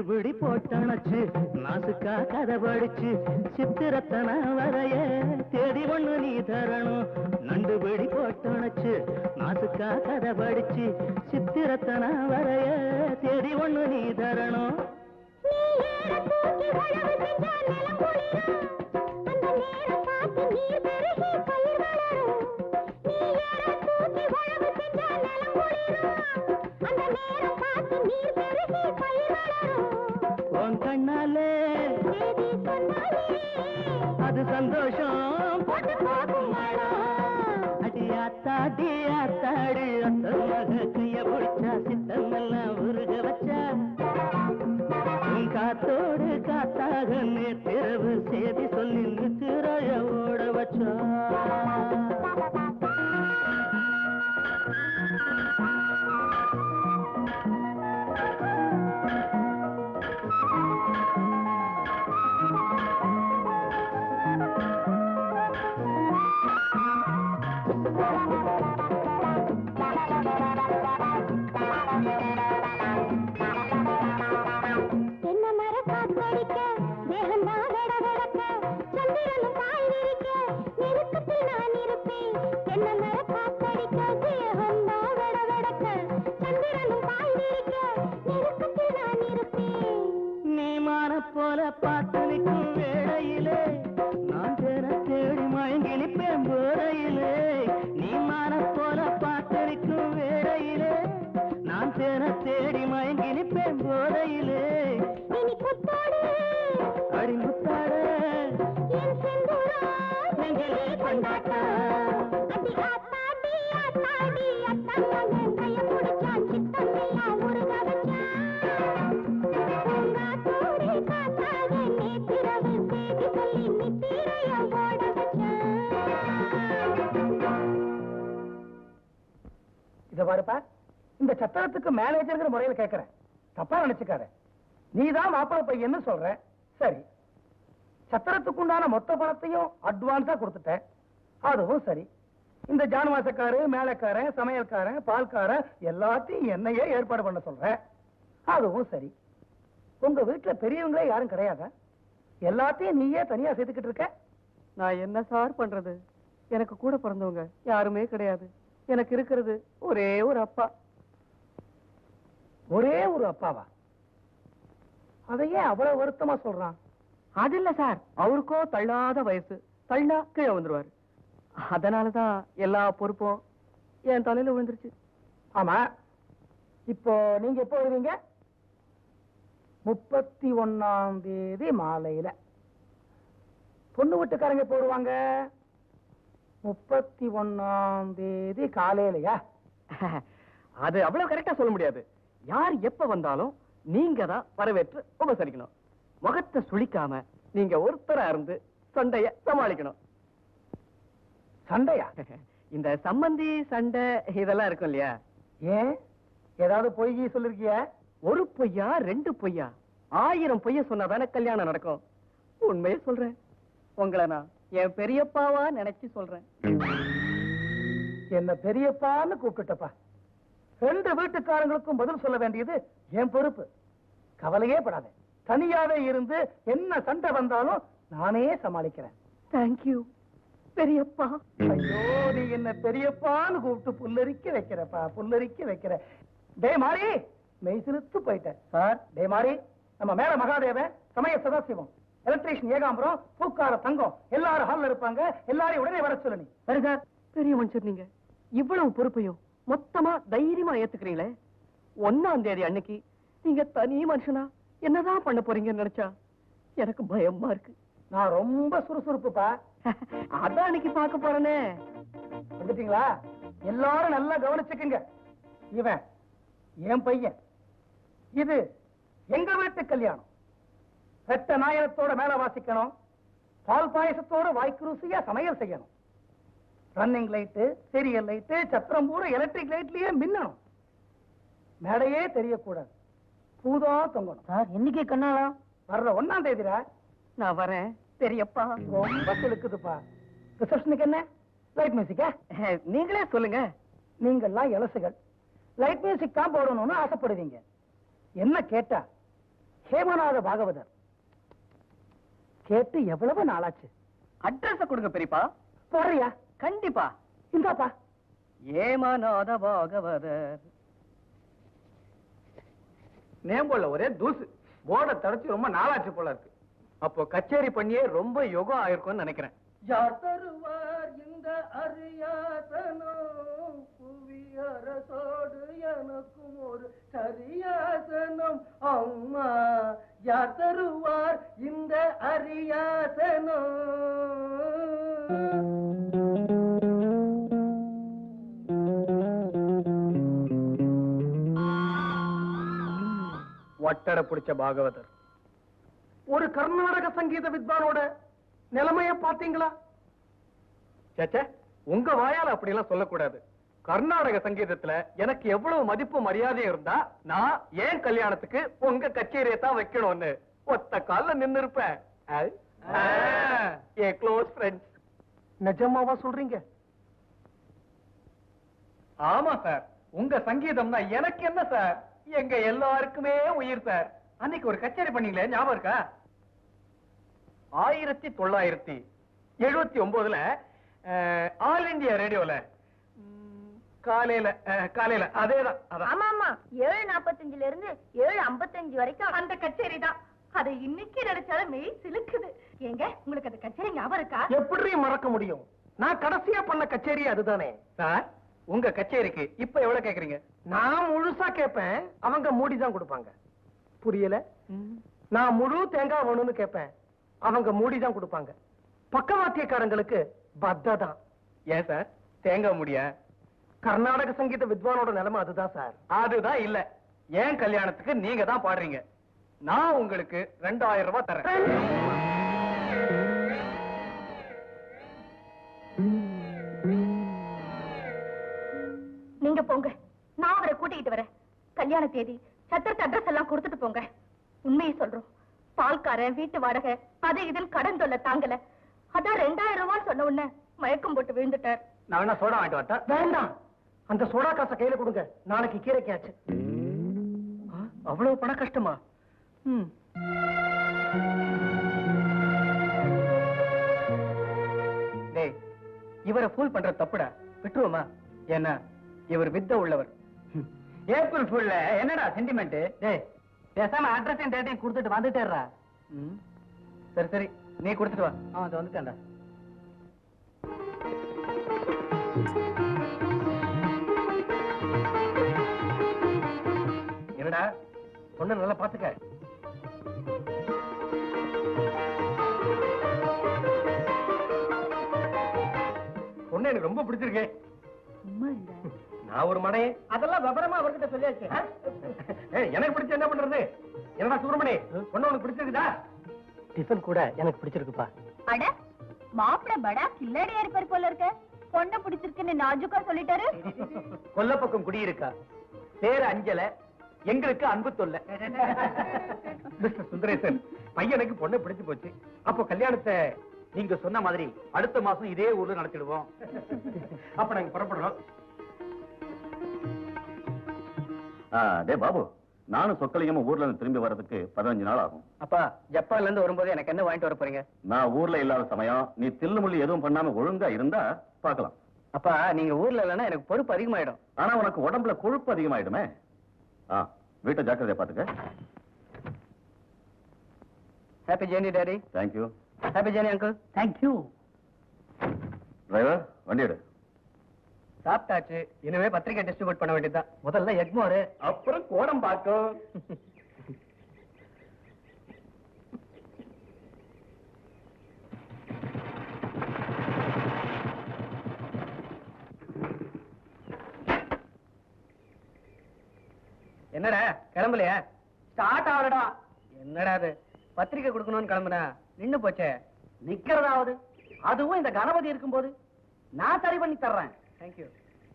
Speaker 2: பிடி போட்டணச்சு நாசுக்கா கதை படிச்சு சித்திரத்தன வரைய தேடி ஒண்ணு நீ தரணும். நண்டு பிடி போட்டணச்சு நாசுக்கா கதை படிச்சு சித்திரத்தன வரைய தேடி ஒண்ணு நீ தரணும். கண்ணாலே அது சந்தோஷம் அடி ஆத்தாடி ஆத்தாடு அத்தமாக கைய பிடிச்சா சித்தமெல்லாம் உருக வச்சா காத்தோடு காத்தாக நேற்றிரவு சேதி சொல்லி நித்திரைய ஓட வச்சா.
Speaker 1: இத பாருப்பா, இந்த சத்திரத்துக்கு மேனேஜர் முறையில் கேட்கிறேன், தப்பா நினைச்சுக்காத. நீதான் மாப்பிள்ளை பையன்னு சொல்ற, சரி. சத்திரத்துக்கு உண்டான மொத்த பணத்தையும் அட்வான்ஸா கொடுத்துட்டேன், அதுவும் சரி. இந்த ஜானவாசக்காரு, மேலக்காரன், சமையல்காரன், பால்காரன் எல்லாத்தையும் என்னையே ஏற்பாடு பண்ண சொல்றேன், அதுவும் சரி. உங்க வீட்டுல பெரியவங்களே யாரும் கிடையாதா? எல்லாத்தையும் நீயே தனியா சேர்த்துக்கிட்டு இருக்க.
Speaker 6: நான் என்ன சார் பண்றது? எனக்கு கூட பிறந்தவங்க யாருமே கிடையாது. எனக்கு இருக்கிறது ஒரே ஒரு அப்பா.
Speaker 1: ஒரே ஒரு அப்பாவா? அதையே அவ்வளவு வருத்தமா சொல்றான்?
Speaker 6: அது இல்ல சார், அவருக்கோ தள்ளாத வயசு, தள்ளா கீழே வந்துருவாரு. அதனாலதான் எல்லா பொறுப்பும் என் தலையில விழுந்துருச்சு.
Speaker 1: ஆமா, இப்போ நீங்க எப்போ வருவீங்க? முப்பத்தி ஒன்னாம் தேதி மாலையில. பொண்ணு வீட்டுக்காரங்க போடுவாங்க முப்பத்தி ஒன்னாம் தேதி காலையிலயா?
Speaker 6: அது அவ்வளவு கரெக்டா சொல்ல முடியாது. யார் எப்ப வந்தாலும் நீங்க தான் வரவேற்று உபசரிக்கணும். முகத்தை சுளிக்காம நீங்க ஒருத்தரா இருந்து சண்டைய சமாளிக்கணும்.
Speaker 1: சண்டையா?
Speaker 6: இந்த சம்பந்தி சண்டை இதெல்லாம் இருக்கும் இல்லையா?
Speaker 1: ஏன், ஏதாவது பொய் சொல்லிருக்கிய?
Speaker 6: ஒரு பொய்யா ரெண்டு பொய்யா ஆயிரம் பொய்ய சொன்னாதானே கல்யாணம் நடக்கும். உண்மையை சொல்றேன், உங்களை நான் என் பெரியப்பாவா நினைச்சு சொல்றேன்.
Speaker 1: என்ன பெரியப்பான்னு கூப்பிட்டுட்டப்பா. ரெண்டு வீட்டுக்காரங்களுக்கும் பதில் சொல்ல வேண்டியது என் பொறுப்பு. கவலையே படாத, தனியாவே இருந்து என்ன சண்டை வந்தாலும் நானே சமாளிக்கிறேன்.
Speaker 6: தேங்க்யூ பெரியப்பா.
Speaker 1: ஐயோ, நீ என்ன பெரியப்பான்னு கூப்பிட்டு புல்லரிக்க வைக்கிறப்பா, புல்லரிக்க வைக்கிற. டே மாறி, மெய் சிலுத்து போயிட்ட சார். டே மாறி, நம்ம மேல மகாதேவன், சமய சதாசிவம், எலக்ட்ரீஷியன் ஏகாம்பரம், பூக்கார தங்கம் எல்லாரும் ஹால்ல இருப்பாங்க. எல்லாரையும் உடனே வர சொல்லு. நீ
Speaker 6: சரி சார். பெரிய மனுஷர் நீங்க, இவ்வளவு பொறுப்பையும் மொத்தமா தைரியமா ஏத்துக்கிறீங்களே. ஒன்னாம் தேதி அன்னைக்கு நீங்க தனி மனுஷனா என்னதான் பண்ண போறீங்கன்னு நினைச்சா எனக்கு பயமா இருக்கு.
Speaker 1: நான் ரொம்ப சுறுசுறுப்புப்பா.
Speaker 6: அதான் அன்னைக்கு பார்க்க போறேனே.
Speaker 1: வந்துட்டீங்களா? எல்லாரும் நல்லா கவனிச்சுக்குங்க. இவன் என் பையன், இது எங்க வீட்டு கல்யாணம். வெட்ட நாயகத்தோட மேல வாசிக்கணும், பால் பாயசத்தோட வாய்க்கு ருசியா சமையல் செய்யணும். ரன்னிங் லைட்டு, சீரியல் லைட்டு, சத்திரம் பூரா எலக்ட்ரிக் லைட்லயே மின்னணும். மேடையே தெரியக்கூடாது, பூதா தொங்கணும்.
Speaker 2: சார், இன்னைக்கு கண்ணாளா?
Speaker 1: வர்ற ஒன்னாம் தேதிடா.
Speaker 6: நான் வரேன் பெரியப்பா.
Speaker 1: ரொம்ப செலுக்குதுப்பா. ரிசப்ஷனுக்கு என்ன லைட் மியூசிக்கா?
Speaker 6: நீங்களே சொல்லுங்க.
Speaker 1: நீங்கெல்லாம் இலசுகள் லைட் மியூசிக் தான் போடணும்னு ஆசைப்படுவீங்க. என்ன கேட்டா
Speaker 2: ஹேமநாத பாகவதர். கேட்டு எவ்வளவு நாளாச்சு?
Speaker 1: அட்ரஸ் கொடுங்க பெரியப்பா.
Speaker 2: போறியா?
Speaker 1: கண்டிப்பா.
Speaker 2: இந்தாப்பா.
Speaker 1: ஏமநாத பாகவதர்.
Speaker 6: நேம்போல ஒரே தூசு. போர்டை தடைச்சு ரொம்ப நாளாச்சு போல இருக்கு. அப்போ கச்சேரி பண்ணியே ரொம்ப யோகம் ஆயிருக்கும்னு நினைக்கிறேன். யார் தருவார் இந்த அரியாசனோ, புவி அரசோடு எனக்கும் ஒரு சரியாசனம். அம்மா யார் தருவார் இந்த அரியாசனோ. ஒட்டட பிடிச்ச பாகவதர். ஒரு கர்நாடக சங்கீத வித்வானோட நிலைமைய பாத்தீங்களா? சேச்சே, உங்க வாயால அப்படி எல்லாம் சொல்லக்கூடாது. கர்நாடக சங்கீதத்துல எனக்கு எவ்வளவு மதிப்பு மரியாதை இருந்தா நான் ஏன் கல்யாணத்துக்கு உங்க கச்சேரியை தான் வைக்கணும்னு ஒத்த கால்ல நின்னு இருப்பேன். A close friends. நிஜமாவா சொல்றீங்க? ஆமா சார், உங்க சங்கீதம்னா எனக்கு என்ன சார், எங்க எல்லாருக்குமே உயிர் சார். அன்னைக்கு ஒரு கச்சேரி பண்ணீங்களே, ஞாபகம் இருக்கா? ஆயிரத்தி தொள்ளாயிரத்தி எழுபத்தி ஒன்பதுல ஆல் இந்தியா ரேடியோல காலையில காலையில அதேதான்.
Speaker 3: ஆமா ஆமா, ஏழு நாப்பத்தஞ்சுல இருந்து ஏழு ஐம்பத்தஞ்சு வரைக்கும் அந்த கச்சேரி தான். அதை இன்னைக்கு நினைச்சாலும் மெய் சிலுக்குது. ஏங்க, உங்களுக்கு அந்த கச்சேரி ஞாபகம் இருக்கா?
Speaker 6: எப்படி மறக்க முடியும்? நான் கடைசியா பண்ண கச்சேரி அதுதானே சார். உங்க கச்சேரிக்கு இப்ப எவ்வளவு கேக்குறீங்க? நான் முழுசா கேட்பேன், அவங்க மூடிதான் கொடுப்பாங்க. புரியல? நான் முழு தேங்காய் வேணும்னு கேட்பேன், அவங்க மூடிதான் கொடுப்பாங்க. பக்கவாத்தியக்காரங்களுக்கு பத்ததான். ஏன் சார் தேங்காய் முடிய? கர்நாடக சங்கீத வித்வானோட நிலைமை அதுதான் சார். அதுதான் இல்ல. ஏன் கல்யாணத்துக்கு நீங்க தான் பாடுறீங்க. நான் உங்களுக்கு ரெண்டாயிரம் ரூபாய் தரேன்.
Speaker 3: நீங்க போங்க, நான் அவரை கூட்டிக்கிட்டு வரேன். கல்யாண தேதி, சத்திரத்து அட்ரஸ் எல்லாம் கொடுத்துட்டு போங்க. உண்மையை சொல்றோம், பால்காரன் வீட்டு வாடகை அது இதுன்னு கடன் தொல்லை தாங்கல. அதான் ரெண்டாயிரம் ரூபான்னு சொன்ன உடனே மயக்கம் போட்டு விழுந்துட்டார்.
Speaker 6: நான் வேணா சோடா வாங்கிட்டு வரட்டா? வேண்டாம், அந்த சோடா காசை கையில கொடுங்க, நாளைக்கு கீரைக்காச்சு. அவ்வளவு பண கஷ்டமா? ம். டேய், இவரை ஃபூல் பண்ற தப்புடா, விட்டுருவோமா? ஏன்னா இவர் வித்த உள்ளவர். ஏப்ரல் ஃபுல்ல என்னடா சென்டிமெண்ட்? டேய், பேசாம அட்ரஸையும் டேட்டையும் கொடுத்துட்டு வந்துட்டேறா. சரி சரி, நீ கொடுத்துட்டு வா. அவன் வந்துட்டான்டா. என்னடா பொண்ணு நல்லா பாத்துக்க. பொண்ணு எனக்கு ரொம்ப பிடிச்சிருக்கேன். நான் ஒரு மடை, அதெல்லாம் விவரமா அவர்கிட்ட சொல்லியாச்சு. எனக்கு பிடிச்ச என்ன பண்றது? என்னடா சுப்பிரமணி, பொண்ணு உனக்கு பிடிச்சிருக்குதா? டிஃபன் கூட எனக்கு பிடிச்சிருக்குப்பா.
Speaker 3: அட, மாப்பிள படா கில்லாடியா இருப்பார் போல இருக்க. பொண்ணு பிடிச்சிருக்குன்னு நாஜுக்கா சொல்லிட்டாரு.
Speaker 6: கொல்ல பக்கம் குடியிருக்கா, பேரு அஞ்சல, எங்களுக்கு அன்பு தொல்லை. மிஸ்டர் சுந்தரேசன், பையனுக்கு பொண்ணு பிடிச்சு போச்சு. அப்போ கல்யாணத்தை நீங்க சொன்ன மாதிரி அடுத்த மாசம் இதே ஊர்ல நடத்திடுவோம். அப்ப நாங்க புறப்படுறோம்.
Speaker 4: டே பாபு, நானும் சொக்கலிங்கமும் ஊர்ல இருந்து திரும்பி வர்றதுக்கு பதினஞ்சு நாள் ஆகும்.
Speaker 1: அப்பா, ஜப்பான்ல இருந்து வரும்போது எனக்கு என்ன வாங்கிட்டு வர போறீங்க?
Speaker 4: நான் ஊர்ல இல்லாத சமயம் நீ தில்லு முள்ளி எதுவும் பண்ணாம ஒழுங்கா இருந்தா பாக்கலாம்.
Speaker 1: அப்பா, நீங்க ஊர்ல இல்லைன்னா எனக்கு பொறுப்பு அதிகமாயிடும்.
Speaker 4: ஆனா உனக்கு உடம்புல கொழுப்பு அதிகமாயிடுமே. ஆ, வீட்டை ஜாக்கிரதையா பாத்துக்க.
Speaker 1: Happy journey daddy.
Speaker 4: Thank you.
Speaker 1: Happy journey uncle.
Speaker 2: Thank you.
Speaker 4: Driver, வண்டி எடு.
Speaker 1: சாப்பிட்டாச்சு, இனிமே பத்திரிகை டிஸ்ட்ரிபியூட் பண்ண வேண்டியதுதான். முதல்ல எக்மோரு,
Speaker 6: அப்புறம் கோடம் பார்க்கும்.
Speaker 1: என்னடா கிளம்பலையா? ஸ்டார்ட் ஆகலடா. என்னடா அது, பத்திரிகை கொடுக்கணும்னு கிளம்புனா நின்னு போச்சே.
Speaker 2: நிக்கிறதாவது, அதுவும் இந்த கணபதி இருக்கும்போது நான் சரி பண்ணி தர்றேன்.
Speaker 1: தேங்க்யூ.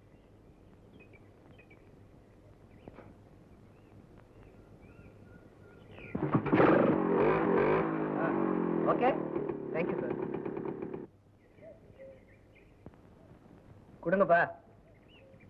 Speaker 1: Okay, thank you sir. கொடுங்கப்பா.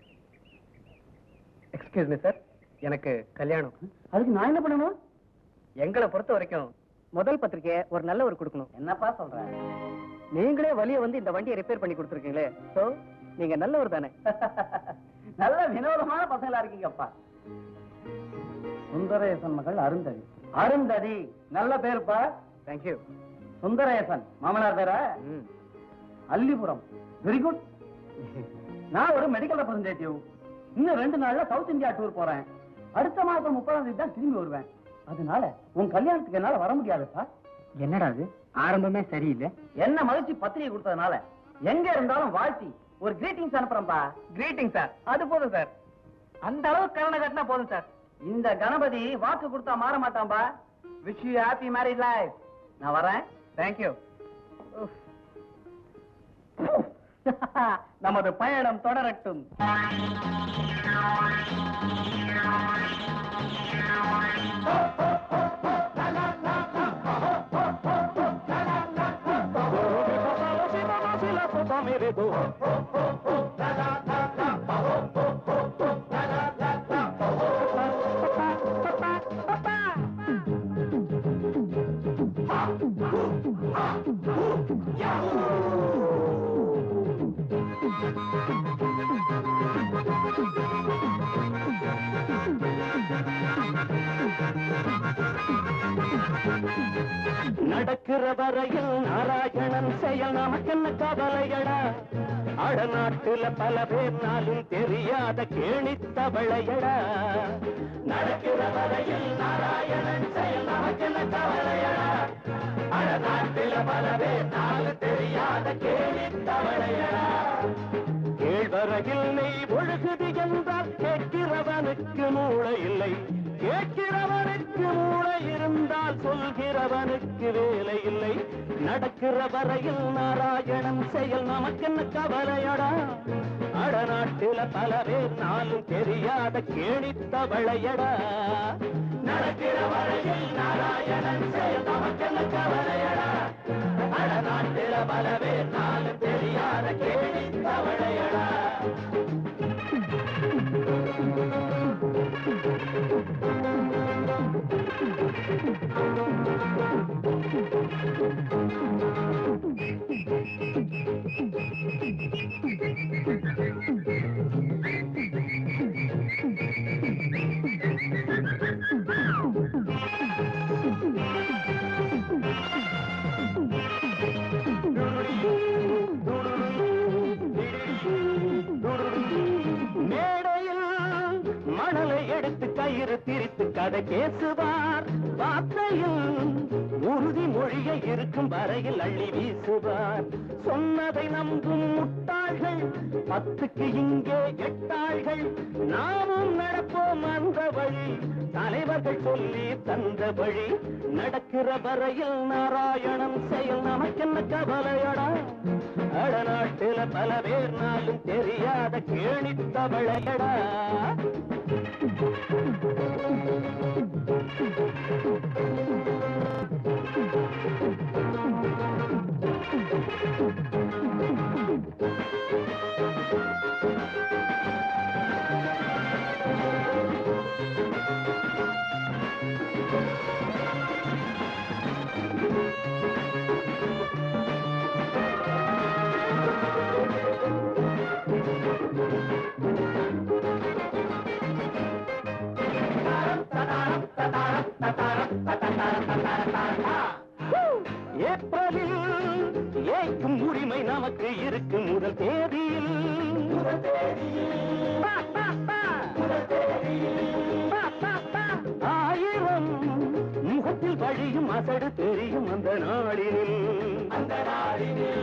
Speaker 1: எக்ஸ்கியூஸ் மீ சார், எனக்கு கல்யாணம்.
Speaker 2: அதுக்கு நான் என்ன பண்ணணும்?
Speaker 1: எங்களை பொறுத்த வரைக்கும் முதல் பத்திரிக்கையை ஒரு நல்ல ஒரு கொடுக்கணும்.
Speaker 2: என்னப்பா சொல்ற?
Speaker 1: நீங்களே வழிய வந்து இந்த வண்டியை ரிப்பேர் பண்ணி கொடுத்துருக்கீங்களே, சோ நீங்க நல்லவர் தானே.
Speaker 2: நல்ல வினோதமான பசங்களா இருக்கீங்கப்பா. சுந்தரேசன் மகள் அருந்ததி. அருந்ததி நல்ல பேருப்பா.
Speaker 1: தேங்க்யூ.
Speaker 2: சுந்தரேசன் மாமனார் பேரா? அல்லிபுரம். Very good. நான் ஒரு மெடிக்கல் ரெப்ரசன்டேட்டிவ். இன்னும் ரெண்டு நாள்ல சவுத் இந்தியா டூர் போறேன். அடுத்த மாசம் முப்பதாம் தேதி தான் திரும்பி வருவேன். அதனால உன் கல்யாணத்துக்கு என்னால வர முடியாதுப்பா.
Speaker 1: என்னடா அது, ஆரம்பமே சரியில்லை.
Speaker 2: என்ன மகிழ்ச்சி பத்திரிகை கொடுத்ததுனால எங்க இருந்தாலும் வாழ்த்தி ஒரு கிரீட்டிங்ஸ் அனுப்புறேன்பா.
Speaker 1: கிரீட்டிங் சார், அது போதும் சார். அந்த அளவுக்கு கருணை கட்டினா போதும் சார்.
Speaker 2: இந்த கணபதி வாக்கு கொடுத்தா மாற மாட்டான்பா. Wish you happy married life. நான் வரேன்.
Speaker 1: தேங்க்யூ. நமது பயணம் தொடரட்டும்.
Speaker 5: நடக்கிற வரையில் நாராயணன் செயல் நமக்கென்ன கவலையடா. அடநாட்டுல பல பேர் நாளும் தெரியாத கேணித்தவளையடா. நடக்கிற வரையில் நாராயணன் செயல் நமக்கென்ன கவலையடா. அடநாட்டுல பல பேர் நாளும் தெரியாத கேணித்தவளையடா. கேழ்வரையில் நெய் ஒழுகுது என்றால் கேட்கிறவனுக்கு மூளை இல்லை. கேட்கிறவனுக்கு மூளை இருந்தால் சொல்கிறவனுக்கு வேலை இல்லை. நடக்கிற வரையில் நாராயணன் செயல் நமக்கென்ன கவலையடா. அடநாட்டில பல பேர் நாளும் தெரியாத கேணித்தவளையடா. நடக்கிற வரையில் நாராயணன் செயல் நமக்கென்ன கவலையடா. அடநாட்டில பல பேர் நாளும் தெரியாத கேணித்தவளையடா. கயிறு திரித்து கதை பேசுவார். வார்த்தையில் உறுதி மொழியை இருக்கும் வரையில் அள்ளி வீசுவார். சொன்னதை நம்பும் முட்டாள்கள் பத்துக்கு இங்கே எட்டாள்கள். நாமும் நடப்போம் அந்த வழி, தலைவர்கள் சொல்லி தந்த வழி. நடக்கிற வரையில் நாராயணன் செயல் நமக்கென்ன கவலையடா. அடநாட்டில பல பேர் நாளும் தெரியாத கேணித்தவளையடா. ஏப்ரலில் ஏற்கும் உரிமை நமக்கு இருக்கு முதல் தேதியில். ஆயிரம் முகத்தில் வழியும் அசடு தெரியும் அந்த நாளினில். அந்த நாளினில்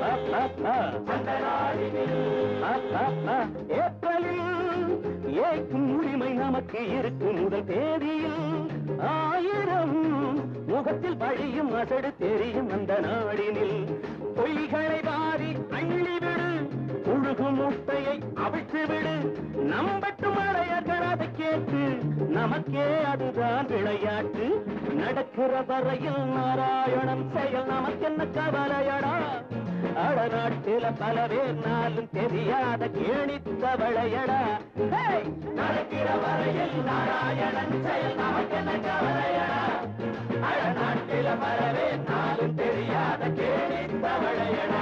Speaker 5: ஏப்ரலில் ஏற்கும் உரிமை நமக்கு இருக்கு முதல் தேதியில். ஆயிரம் முகத்தில் வழியும் அசடு தெரியும் அந்த நாளினில். பொய்களை வாரி அள்ளிவிடு, புழுகு முட்டையை அவிழ்த்து விடு. நம்பட்டும் அடையர்கள் அதை கேட்டு, நமக்கே அதுதான் விளையாட்டு. நடக்கிற வரையில் நாராயணன் செயல் நமக்கென்ன கவலையடா. அடநாட்டில பல பேர் நாளும் தெரியாத கேணித்தவளையடா. நடக்கிற வரையில் நாராயணன் செயல் நமக்கென்ன கவலையடா. வரவே நாளும் தெரியாத கேடி தவளையடா.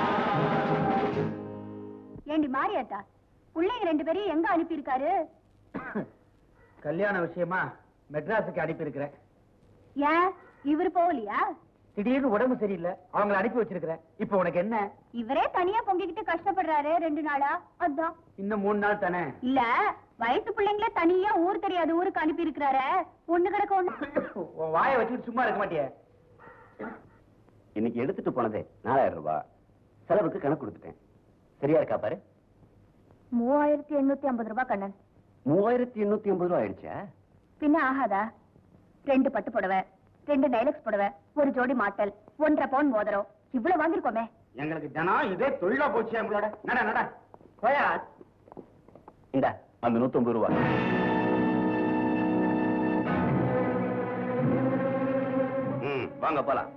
Speaker 3: ஏண்டி மாரியாத்தா, பிள்ளைங்க ரெண்டு பேரையும் எங்க அனுப்பி இருக்காரு?
Speaker 2: கல்யாண விஷயமா மெட்ராஸுக்கு அனுப்பி இருக்கிறேன்.
Speaker 3: ஏன் இவரு போகலையா?
Speaker 2: திடீர்னு உடம்பு சரியில்லை, அவங்களை அனுப்பி வச்சிருக்கிறேன். இப்ப உனக்கு என்ன?
Speaker 3: இவரே தனியா பொங்கிக்கிட்டு கஷ்டப்படுறாரு ரெண்டு நாளா, அதான்.
Speaker 2: இன்னும் மூணு நாள் தானே.
Speaker 3: இல்ல, வயசு பிள்ளைங்கள தனியா ஊர் தெரியாத ஊருக்கு அனுப்பி இருக்கிறாரு. ஒண்ணு கிடக்க ஒண்ணு.
Speaker 2: வாயை வச்சுட்டு சும்மா இருக்க மாட்டியே.
Speaker 4: இன்னைக்கு எடுத்துட்டு போனதே நாலாயிரம் ரூபாய், செலவுக்கு கணக்கு கொடுத்துட்டேன். சரியா இருக்கா பாரு.
Speaker 3: மூவாயிரத்தி எண்ணூத்தி ஐம்பது ரூபாய் கண்ணன்.
Speaker 4: மூவாயிரத்தி எண்ணூத்தி ஐம்பது ரூபாய் ஆயிடுச்சா?
Speaker 3: பின்ன ஆகாதா? ரெண்டு பட்டு புடவை, ரெண்டு டைலக்ஸ் புடவை, ஒரு ஜோடி மாட்டல், ஒன்றரை பவுன் மோதிரம், இவ்வளவு வாங்கிருக்கோமே.
Speaker 2: எங்களுக்கு தினம் இதே தொழிலா போச்சு எங்களோட. நட நட போயா.
Speaker 4: இந்த அந்த நூத்தி ஐம்பது ரூபாய். ம், வாங்க போலாம்.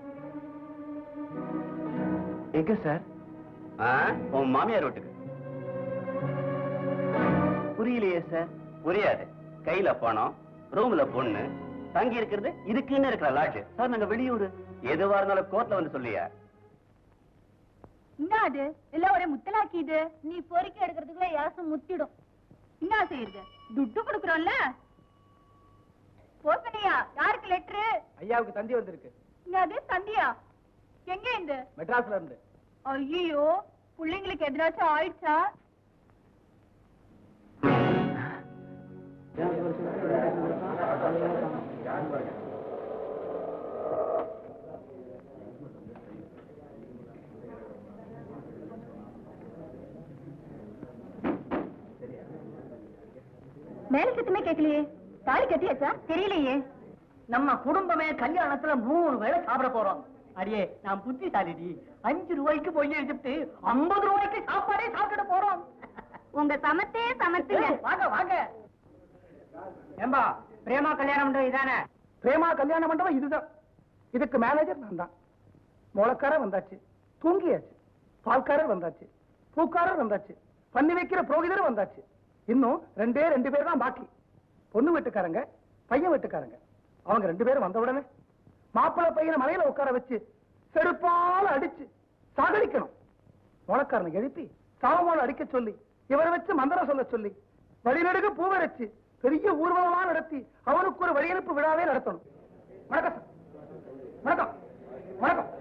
Speaker 4: எங்க சார்? உன் மாமியார் வீட்டுக்கு. புரியலையே சார். புரியாது. கையில பணம், ரூம்ல பொண்ணு, தங்கி இருக்கிறது இதுக்குன்னு இருக்கிற லாட்ஜ். சார் நாங்க வெளியூர். எதுவா இருந்தாலும் கோர்ட்ல வந்து சொல்லியா?
Speaker 3: என்ன அது எல்லாம் ஒரே முத்தலாக்கிது. நீ பொறுக்கி எடுக்கிறதுக்குள்ள யாசும் முத்திடும். என்ன செய்யுது? துட்டு கொடுக்குறோம்ல. போசனையா, யாருக்கு லெட்டரு?
Speaker 2: ஐயாவுக்கு தந்தி வந்திருக்கு.
Speaker 3: என்னது தந்தியா? எங்க இருந்து?
Speaker 2: மெட்ராஸ்ல இருந்து.
Speaker 3: ஐயோ, பிள்ளைங்களுக்கு எதிராச்சும் ஆயிடுச்சா? மேல சத்தமே கேட்கலையே. தாலி கட்டியாச்சா? தெரியலையே.
Speaker 6: நம்ம குடும்பமே கல்யாணத்துல மூணு வேளை சாப்பிட போறோம். அடியே, நான் புத்திசாலிடி. அஞ்சு ரூபாய்க்கு போய் எடுத்துட்டு ஐம்பது ரூபாய்க்கு சாப்பாடே சாப்பிட போறோம்.
Speaker 3: உங்க சமத்தே சமத்துங்க.
Speaker 6: வாங்க வாங்க. ஏம்பா, பிரேமா கல்யாண மண்டபம் இதானே?
Speaker 2: பிரேமா கல்யாண மண்டபம் இதுதான். இதுக்கு மேனேஜர் நான் தான். மோளக்காரர் வந்தாச்சு, தூங்கியாச்சு. பால்காரர் வந்தாச்சு, பூக்காரர் வந்தாச்சு, பண்ணி வைக்கிற புரோகிதர் வந்தாச்சு. இன்னும் ரெண்டே ரெண்டு பேர் தான் பாக்கி. பொண்ணு வீட்டுக்காரங்க, பையன் வீட்டுக்காரங்க. அவங்க ரெண்டு பேரும் வந்த உடனே மாப்பிள்ளை பையனை மலையில உட்கார வச்சு செருப்பால அடிச்சு சாகடிக்கணும். மோளக்காரனை எழுப்பி சாவமால அடிக்க சொல்லி, இவரை வச்சு மந்திரம் சொல்ல சொல்லி, வழிநடுக பூவை வச்சு பெரிய ஊர்வலமா நடத்தி அவனுக்கு ஒரு வழியனுப்பு விழாவே நடத்தணும். வணக்கம் சார். வணக்கம் வணக்கம்.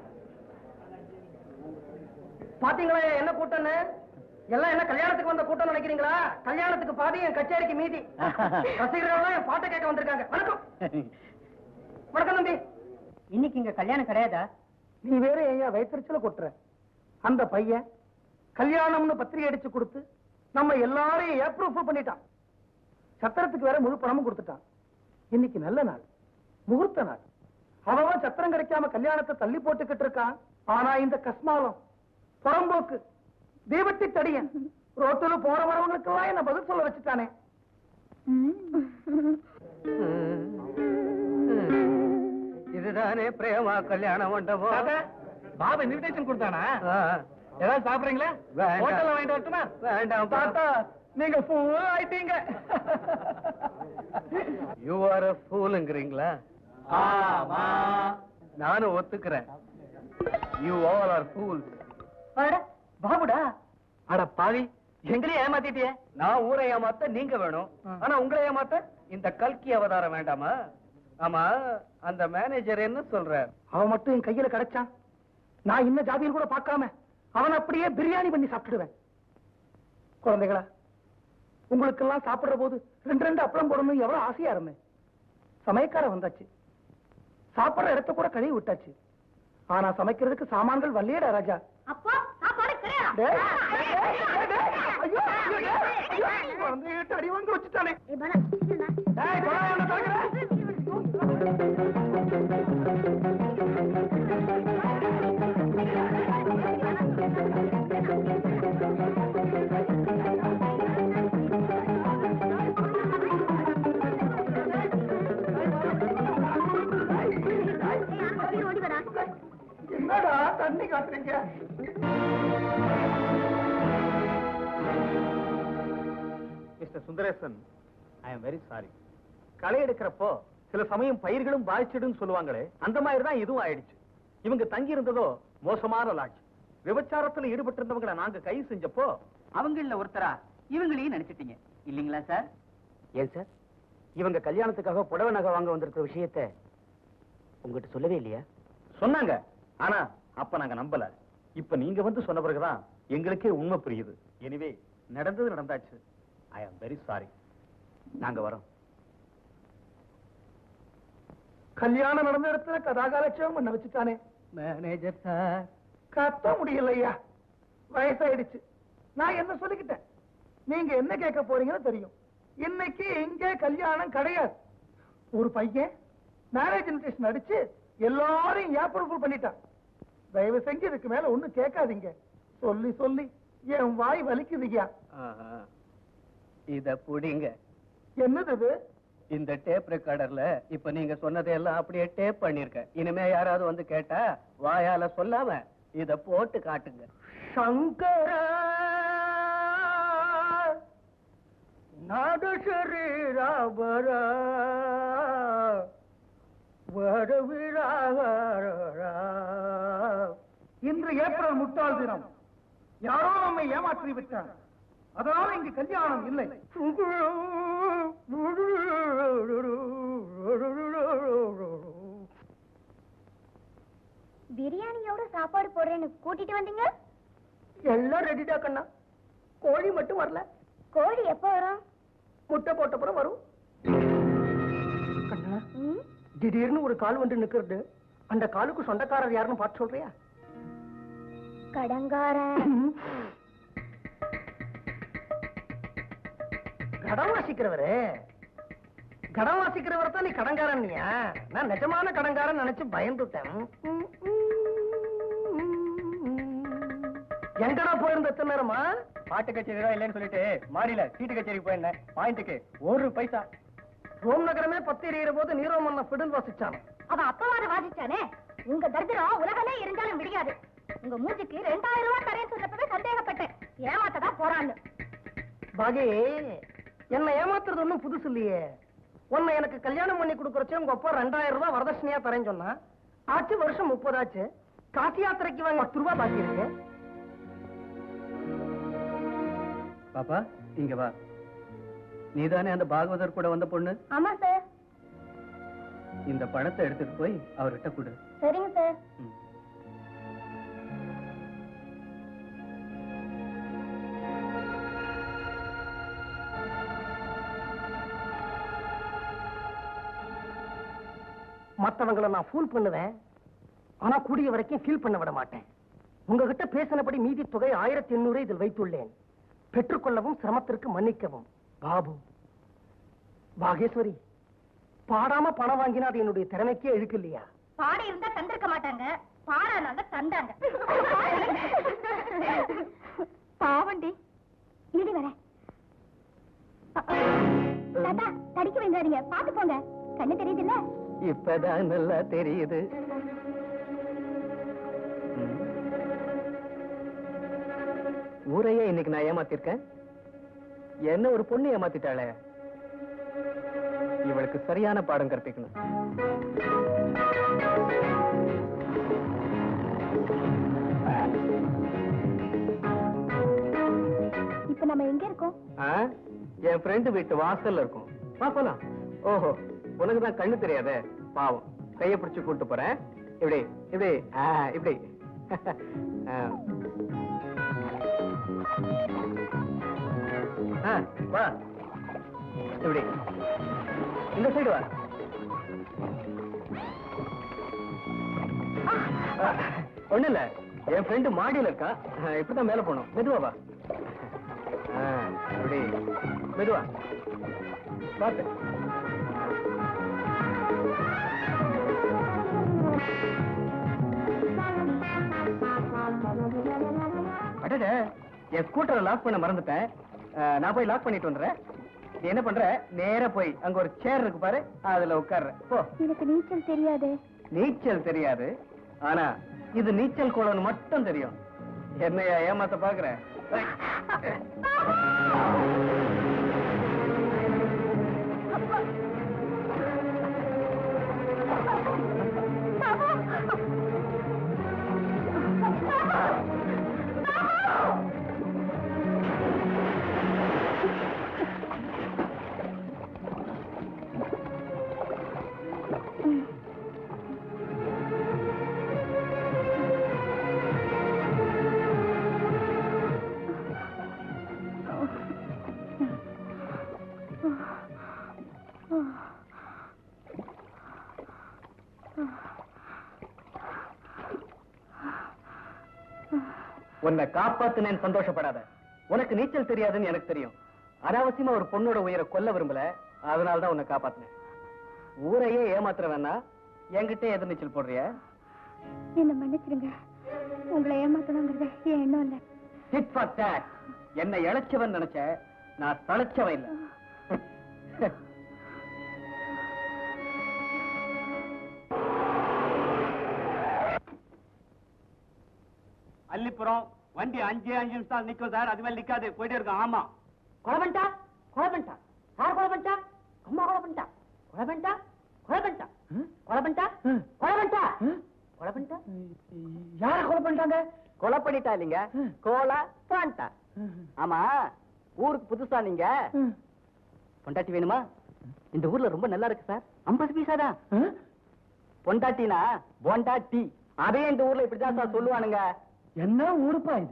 Speaker 6: பாத்தீங்களா என்ன கூட்டம்னு? எல்லாம் என்ன கல்யாணத்துக்கு வந்த கூட்டம் நினைக்கிறீங்களா? கல்யாணத்துக்கு பாதி, என் கச்சேரிக்கு மீதி. ரசிகர்கள் என் பாட்டை கேட்க வந்திருக்காங்க. வணக்கம் வணக்கம் தம்பி. இன்னைக்கு இங்க கல்யாணம் கிடையாதா?
Speaker 2: நீ வேற ஐயா வயிற்றுச்சல கொட்டுற. அந்த பையன் கல்யாணம்னு பத்திரிகை அடிச்சு கொடுத்து நம்ம எல்லாரையும் ஏப்ரூவ் பண்ணிட்டான். சத்திரத்துக்கு வேற முழு பணமும் கொடுத்துட்டான். இன்னைக்கு நல்ல நாள், முகூர்த்த நாள். அவன் சத்திரம் கிடைக்காம கல்யாணத்தை தள்ளி போட்டுக்கிட்டு இருக்கான். ஆனா இந்த கஸ்மாலம், புறம்போக்கு, தீபத்தி தடியன் ரோட்டுல போற வரவங்களுக்கு எல்லாம் என்ன பதில் சொல்ல வச்சுட்டானே.
Speaker 6: இதுதானே பிரேமா கல்யாண மண்டபம்.
Speaker 2: பாபா இன்விடேஷன் கொடுத்தானா?
Speaker 6: ஏதாவது சாப்பிடுறீங்களா?
Speaker 2: ஹோட்டல்ல வாங்கிட்டு வரட்டுமா?
Speaker 6: வேண்டாம்
Speaker 2: தாத்தா, நீங்க ஃபூல் ஆயிட்டீங்க.
Speaker 6: யூ ஆர் a foolங்கறீங்களா?
Speaker 2: ஆமா,
Speaker 6: நானும் ஒத்துக்கிறேன். You all are fools.
Speaker 2: அட பாபுடா.
Speaker 6: அட பாவி, எங்களையும் ஏமாத்திட்டியே. நான் ஊரை ஏமாத்த நீங்க வேணும், ஆனா உங்களை ஏமாத்த இந்த கல்கி அவதாரம் வேண்டாமா? ஆமா, அந்த மேனேஜர் என்ன சொல்றார்?
Speaker 2: அவன் மட்டும் என் கையில கிடைச்சான், நான் இன்னும் ஜாதியில் கூட பார்க்காம அவன் அப்படியே பிரியாணி பண்ணி சாப்பிட்டுடுவேன். குழந்தைகளா, உங்களுக்கு எல்லாம் சாப்பிடுற போது ரெண்டு ரெண்டு அப்பளம் போடணும் எவ்வளவு ஆசையா இருந்தேன். சமயக்கார வந்தாச்சு, சாப்பிடுற இடத்த கூட கழுவி விட்டாச்சு. ஆனா சமைக்கிறதுக்கு சாமான்கள் வல்லியடா ராஜா.
Speaker 3: அப்போ சாப்பாடு கிடையாது.
Speaker 2: டேய், டேய், டேய், டேய், ஐயோ, ஐயோ, டேய், ஐயோ, குழந்தைகிட்ட அடி வாங்கி வச்சுட்டானே. டேய், குழந்தை என்ன தரங்கடா? என்னடா தண்ணி காட்டுறீங்க?
Speaker 4: Mister Sundaresan, I am very sorry.
Speaker 2: களை எடுக்கிறப்போ சில சமயம் பயிர்களும் பாதிச்சிடும் சொல்லுவாங்களே, அந்த மாதிரி தான் இதுவும் ஆயிடுச்சு. இவங்க தங்கி இருந்ததோ மோசமான லாட்ஜ். விபச்சாரத்துல ஈடுபட்டு இருந்தவங்களை நாங்க கை செஞ்சப்போ
Speaker 1: அவங்கள ஒருத்தரா இவங்களையும் நினைச்சிட்டீங்க இல்லீங்களா சார்?
Speaker 2: ஏன் சார், இவங்க கல்யாணத்துக்காக புடவை நகை வாங்க வந்திருக்கிற விஷயத்தை உங்ககிட்ட சொல்லவே இல்லையா? சொன்னாங்க, ஆனா அப்ப நாங்க நம்பல. இப்ப நீங்க வந்து சொன்ன பிறகுதான் எங்களுக்கே உண்மை புரியுது. எனிவே நடந்தது நடந்தாச்சு. ஐ ஆம் வெரி சாரி. நாங்க வரோம்.
Speaker 7: கல்யாணம் நடந்த இடத்துல கதாகாலட்சேபம் பண்ண வச்சுட்டானே
Speaker 1: மேனேஜர் சார்.
Speaker 7: கத்த முடியலையா, வயசாயிடுச்சு. நான் என்ன சொல்லிக்கிட்டேன், நீங்க என்ன கேட்க போறீங்கன்னு தெரியும். இன்னைக்கு இங்க கல்யாணம் கிடையாது. ஒரு பையன் மேரேஜ் இன்விடேஷன் அடிச்சு எல்லாரும் ஏப்ரூவல் பண்ணிட்டான். தயவு செஞ்சு இதுக்கு மேல ஒண்ணு கேட்காதீங்க. சொல்லி சொல்லி என் வாய் வலிக்குதுயா.
Speaker 1: இத புடிங்க.
Speaker 7: என்னது இது?
Speaker 1: இந்த டேப் ரெக்கார்டர்ல இப்ப நீங்க சொன்னதெல்லாம் அப்படியே டேப் பண்ணிருக்க. இனிமே யாராவது வந்து கேட்டா வாயால சொல்லாம இத போட்டு காட்டுங்க.
Speaker 7: சங்கர நாடு ஸ்ரீராமர இன்று ஏப்ரல் முட்டாள் தினம். யாரோ நம்மை ஏமாற்றி விட்டார். அதனால இங்கு கல்யாணம் இல்லை.
Speaker 3: பிரியாணியோட சாப்பாடு போடுறேன்னு கூட்டிட்டு வந்தீங்க?
Speaker 7: எல்லாம் ரெடிடா கண்ணா, கோழி மட்டும் வரல.
Speaker 3: கோழி எப்ப வரும்?
Speaker 7: முட்டை போட்டப்புறம் வரும். கண்ணா, திடீர்னு ஒரு கால் வந்து நிக்கிறது. அந்த காலுக்கு சொந்தக்காரர் யாருன்னு பார்த்து சொல்றியா?
Speaker 3: கடங்காரன்.
Speaker 7: கடன் வாசிக்கிறவரு. கடன் வாசிக்கிறவரை தான் நீ கடங்காரன். நான் நிஜமான கடங்காரன் நினைச்சு பயந்துட்டேன். எங்கடா போயிருந்த எத்தனை நேரமா?
Speaker 1: பாட்டு கச்சேரி இல்லைன்னு சொல்லிட்டு மாடியில சீட்டு கச்சேரிக்கு போயிருந்தேன். பாயிண்ட்டுக்கு ஒரு பைசா.
Speaker 7: ரோம் நகரமே பத்து எறிகிற போது நீரோ மன்ன பிடில் வாசிச்சான்.
Speaker 3: அவன் அப்பவாறு வாசிச்சானே. உங்க தரித்திரம் உலகமே இருந்தாலும் விடியாது. உங்க மூஞ்சிக்கு ரெண்டாயிரம் ரூபாய் தரேன்னு சொன்னப்பவே சந்தேகப்பட்டேன். ஏமாத்ததான் போறான்னு.
Speaker 7: பாகே, என்ன ஏமாத்துறது ஒண்ணும் புதுசு இல்லையே. உன்னை எனக்கு கல்யாணம் பண்ணி கொடுக்கறச்சே உங்க அப்பா ரெண்டாயிரம் ரூபாய் வரதட்சணையா தரேன்னு சொன்னா. ஆச்சு வருஷம் முப்பதாச்சு. காசி யாத்திரைக்கு வாங்க பத்து ரூபாய் பாக்கி இருக்கு.
Speaker 1: பாப்பா இங்க வா. நீதானே அந்த பாகவதர் கூட வந்த பொண்ணு?
Speaker 3: ஆமா சார்.
Speaker 1: இந்த பணத்தை எடுத்துட்டு போய் அவர்கிட்ட கொடு.
Speaker 3: சரிங்க சார்.
Speaker 7: மத்தவங்களை நான் ஃபூல் பண்ணுவேன், ஆனா கூடிய வரைக்கும் ஃபீல் பண்ண விட மாட்டேன். உங்ககிட்ட பேசினபடி மீதி தொகை ஆயிரத்தி எண்ணூறு இதில் வைத்துள்ளேன். பெற்றுக்கொள்ளவும் சிரமத்திற்கு மன்னிக்கவும். பாபு. பாகேஸ்வரி, பாடாம பணம் வாங்கினா அது என்னுடைய திறமைக்கே இழுக்கு இல்லையா?
Speaker 3: பாடி இருந்தா தந்திருக்க மாட்டாங்க, பாடானால தந்தாங்க. பாவண்டி. இடி வர தாத்தா, தடிக்க வேண்டாதீங்க, பாத்து போங்க. கண்ணு தெரியுதுல்ல?
Speaker 1: இப்பதான் நல்லா தெரியுது. ஊரையே இன்னைக்கு நான் ஏமாத்திருக்கேன். என்ன ஒரு பொண்ணு ஏமாத்திட்டாளே. இவளுக்கு சரியான பாடம் கற்பிக்கணும்.
Speaker 3: இப்ப நம்ம எங்க இருக்கோம்?
Speaker 1: என் ஃப்ரெண்டு வீட்டு வாசல்ல இருக்கும். வா போலாம். ஓஹோ, உனக்குதான் கண்ணு தெரியாதே. பாவம், கைய பிடிச்சு கூட்டு போறேன். இப்படி இப்படி இப்படி. வா இப்படி, இந்த சைடு வா. ஒண்ணு இல்ல, என் ஃப்ரெண்டு மாடியில இருக்கா. இப்படிதான் மேல போனோம். மெதுவா வா. இப்படி மெதுவா பாத்து. அடட, என் ஸ்கூட்டரை லாக் பண்ண மறந்துட்டேன். நான் போய் லாக் பண்ணிட்டு வந்துடுறேன். நீ என்ன பண்ற, நேரா போய் அங்க ஒரு சேர் இருக்கு பாரு, அதுல உட்கார்ற போ.
Speaker 3: எனக்கு நீச்சல் தெரியாது.
Speaker 1: நீச்சல் தெரியாது, ஆனா இது நீச்சல் குளம்னு மட்டும் தெரியும். என்னையா ஏமாத்த பாக்குற? உன்னை காப்பாத்துனேன்னு சந்தோஷப்படாத. உனக்கு நீச்சல் தெரியாதுன்னு எனக்கு தெரியும். அனாவசியமா ஒரு பொண்ணோட உயிரை கொல்ல விரும்பல, அதனாலதான் உன்னை காப்பாத்தினேன். ஊரையே ஏமாத்துற வேணா என்கிட்ட எது நீச்சல் போடுறிய?
Speaker 3: என்ன மன்னிச்சிருங்க, உங்களை ஏமாத்தணுங்கிறது என் எண்ணம் இல்ல.
Speaker 1: Tit for tat. என்னை இழைச்சவன் நினைச்ச, நான் தழைச்சவன் இல்ல.
Speaker 2: அள்ளிப்புறம் வண்டி அஞ்சு அஞ்சு நிமிஷம் நிக்கும் சார். அது மேல நிக்காது, போயிட்டே இருக்கும். ஆமா,
Speaker 6: கொலை பண்ணிட்டா கொலை பண்ணிட்டா யார் கொலை பண்ணிட்டா? அம்மா கொலை பண்ணிட்டா. கொலை பண்ணிட்டா கொலை பண்ணிட்டா கொலை பண்ணிட்டா கொலை பண்ணிட்டா கொலை பண்ணிட்டா யார கொலை பண்ணிட்டாங்க?
Speaker 1: கொலை பண்ணிட்டா இல்லைங்க, கோலா பாண்டா. ஆமா, ஊருக்கு புதுசா நீங்க? பொண்டாட்டி வேணுமா? இந்த ஊர்ல ரொம்ப நல்லா இருக்கு சார், ஐம்பது பைசா தான். பொண்டாட்டினா பொண்டாட்டி, அதே இந்த ஊர்ல இப்படிதான் சார் சொல்லுவானுங்க.
Speaker 6: என்ன ஊருப்பா இது?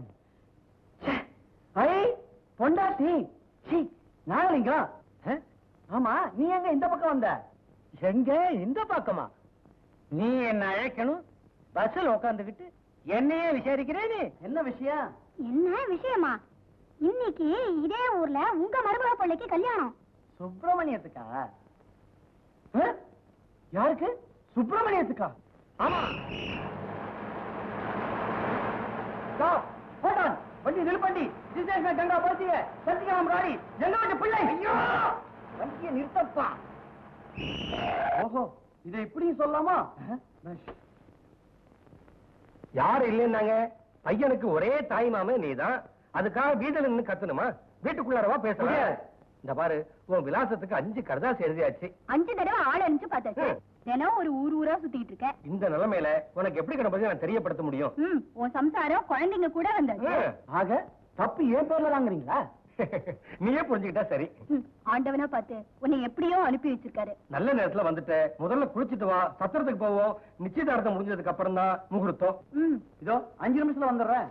Speaker 6: ஐ பொண்டாட்டி சி நாகலிங்கம். ஆமா, நீ எங்க இந்த பக்கம் வந்த? எங்க இந்த பக்கமா? நீ என்ன அழைக்கணும், பஸ்ல உட்காந்துக்கிட்டு என்னையே விசாரிக்கிறேன்னு. என்ன விஷயம்?
Speaker 3: என்ன விஷயமா? இன்னைக்கு இதே ஊர்ல உங்க மருமக பிள்ளைக்கு கல்யாணம்.
Speaker 6: சுப்பிரமணியத்துக்கா? யாருக்கு? சுப்பிரமணியத்துக்கா? ஆமா. வண்டி நிறுப்பண்டி, கங்கா போத்திய சத்தியகாம் ராணி எங்க பிள்ளை. ஐயோ, வண்டியை நிறுத்தப்பா. ஓஹோ, இதை இப்படி சொல்லாமா? யாரு இல்லைன்னாங்க? பையனுக்கு ஒரே தாய் மாமே நீதான், அதுக்காக வீட்டுல நின்று கத்தணுமா? வீட்டுக்குள்ளாரவா பேச? இந்த பாரு, உன் விலாசத்துக்கு அஞ்சு கரதாசு எழுதியாச்சு.
Speaker 3: அஞ்சு தடவை ஆள் அனுப்பிச்சு பார்த்தாச்சு. தினம் ஒரு ஊர் ஊரா சுத்திட்டு இருக்க.
Speaker 6: இந்த நிலைமையில உனக்கு எப்படி கணபதி நான் தெரியப்படுத்த முடியும்?
Speaker 3: ம், உன் சம்சாரம் குழந்தைங்க கூட வந்தாச்சு.
Speaker 6: ஆக தப்பு ஏன் பேர்ல தாங்கிறீங்களா? நீயே புரிஞ்சுக்கிட்டா சரி.
Speaker 3: ஆண்டவனா பார்த்து உன்னை எப்படியோ அனுப்பி வச்சிருக்காரு.
Speaker 6: நல்ல நேரத்துல வந்துட்ட, முதல்ல குளிச்சுட்டு வா, சத்திரத்துக்கு போவோம். நிச்சயதார்த்தம் முடிஞ்சதுக்கு அப்புறம் தான் முகூர்த்தம்.
Speaker 3: ம்,
Speaker 1: இதோ அஞ்சு நிமிஷத்துல வந்துடுறேன்.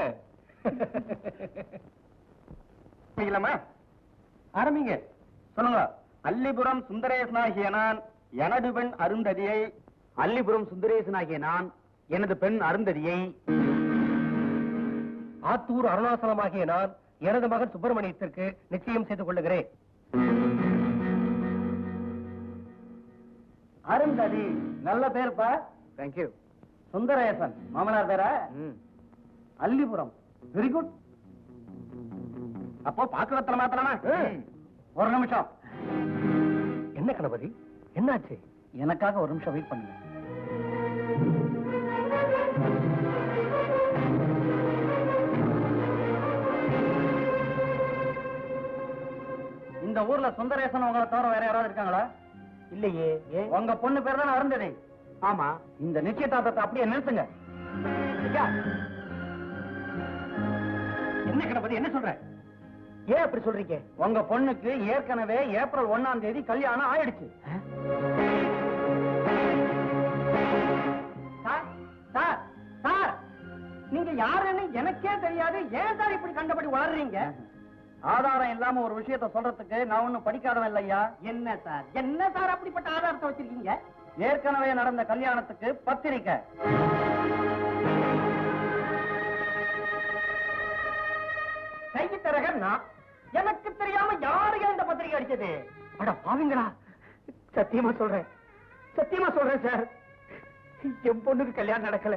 Speaker 6: ஆரம்பிங்க.
Speaker 1: சொல்லுங்க. அல்லிபுரம் சுந்தரேசனாகிய நான் எனது பெண் அருந்ததியை, அல்லிபுரம் சுந்தரேசனாகிய நான் எனது பெண் அருந்ததியை,
Speaker 6: ஆத்தூர் அருணாசலமாகிய நான் எனது மகன் சுப்பிரமணியத்திற்கு நிச்சயம் செய்து கொள்ளுகிறேன்.
Speaker 1: அருந்ததி நல்ல பேருப்பா. தேங்க்யூ. சுந்தரேசன் மாமனார் பேரா? Allipuram very good. அப்போ பாக்குறதுல மாத்திரமா? ஒரு நிமிஷம்.
Speaker 6: என்ன கணபதி, என்னாச்சு?
Speaker 1: எனக்காக ஒரு நிமிஷம் வெயிட் பண்ணுங்க. இந்த ஊர்ல சுந்தரேசன் உங்களை தவிர வேற யாராவது இருக்காங்களா?
Speaker 6: இல்லையே.
Speaker 1: உங்க பொண்ணு பேர் தானே அருந்ததி?
Speaker 6: ஆமா.
Speaker 1: இந்த நிச்சயதார்த்தத்தை அப்படியே நிறுத்துங்க.
Speaker 6: என்ன கணபதி, என்ன சொல்ற? ஏன் அப்படி சொல்றீங்க?
Speaker 1: உங்க பொண்ணுக்கு ஏற்கனவே ஏப்ரல் ஒன்னாம் தேதி கல்யாணம் ஆயிடுச்சு. சார், சார், சார், நீங்க யாருன்னு எனக்கே தெரியாது, ஏன் சார் இப்படி கண்டபடி வளர்றீங்க? ஆதாரம் இல்லாம ஒரு விஷயத்தை சொல்றதுக்கு நான் ஒண்ணும் படிக்காதவன் இல்லையா.
Speaker 6: என்ன சார், என்ன சார் அப்படிப்பட்ட ஆதாரத்தை வச்சிருக்கீங்க?
Speaker 1: ஏற்கனவே நடந்த கல்யாணத்துக்கு பத்திரிக்கை.
Speaker 6: கைத்தரகர் நான், எனக்கு தெரியாம யாரையும் இந்த பத்திரிக்கை அடிச்சது? அட பாவிங்களா, சத்தியமா சொல்றேன், சத்தியமா சொல்றேன் சார், என் பொண்ணுக்கு கல்யாணம் நடக்கல.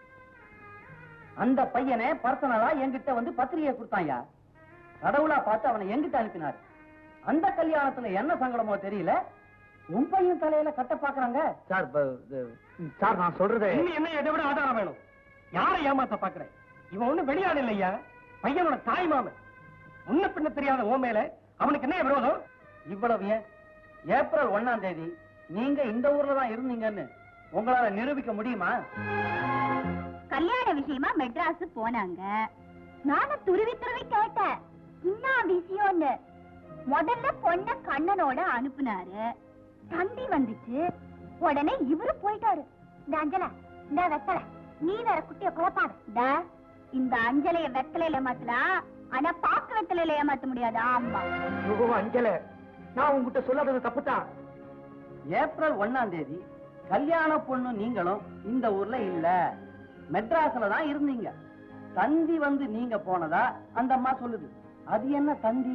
Speaker 1: அந்த பையனை பர்சனலா என்கிட்ட வந்து பத்திரிகை கொடுத்தாயா, கடவுளா பார்த்து அவனை எங்கிட்ட அனுப்பினார். அந்த கல்யாணத்துல என்ன சங்கடமோ தெரியல, உன் பையன் தலையில கட்ட பாக்குறாங்க.
Speaker 6: சார், சார் நான் சொல்றது என்ன, எதை விட ஆதாரம் வேணும். யாரை ஏமாத்த பாக்குறேன்? இவன் ஒண்ணு வெளியாடு இல்லையா, பையனோட தாய் மாமன். முன்ன பின்ன தெரியாத ஓ மேல அவனுக்கு என்ன விரோதம்?
Speaker 1: இவ்வளவு ஏன்? ஏப்ரல் ஒன்னாம் தேதி நீங்க இந்த ஊர்ல தான் இருந்தீங்கன்னு உங்களால நிரூபிக்க முடியுமா?
Speaker 3: கல்யாண விஷயமா மெட்ராஸ் போனாங்க. நானும் துருவி துருவி கேட்டேன், என்ன விஷயம்னு. முதல்ல பொண்ண கண்ணனோட அனுப்புனாரு, தந்தி வந்துச்சு, உடனே இவரு போயிட்டாரு. இந்த அஞ்சலை, இந்த வெத்தலை, நீ வேற குட்டிய குழப்பாத. இந்த அஞ்சலைய வெத்தலையில ஏமாத்தலாம், ஆனா பாக்கு வெத்தலையில ஏமாத்த முடியாது. ஆமா.
Speaker 6: அஞ்சல,
Speaker 7: நான் உங்ககிட்ட சொல்லாதது தப்புதான்.
Speaker 1: ஏப்ரல் ஒன்னாம் தேதி கல்யாண பொண்ணு நீங்களும் இந்த ஊர்ல இல்ல, மெட்ராஸ்ல தான் இருந்தீங்க. தந்தி வந்து நீங்க போனதா அந்த அம்மா சொல்லுது. அது என்ன தந்தி?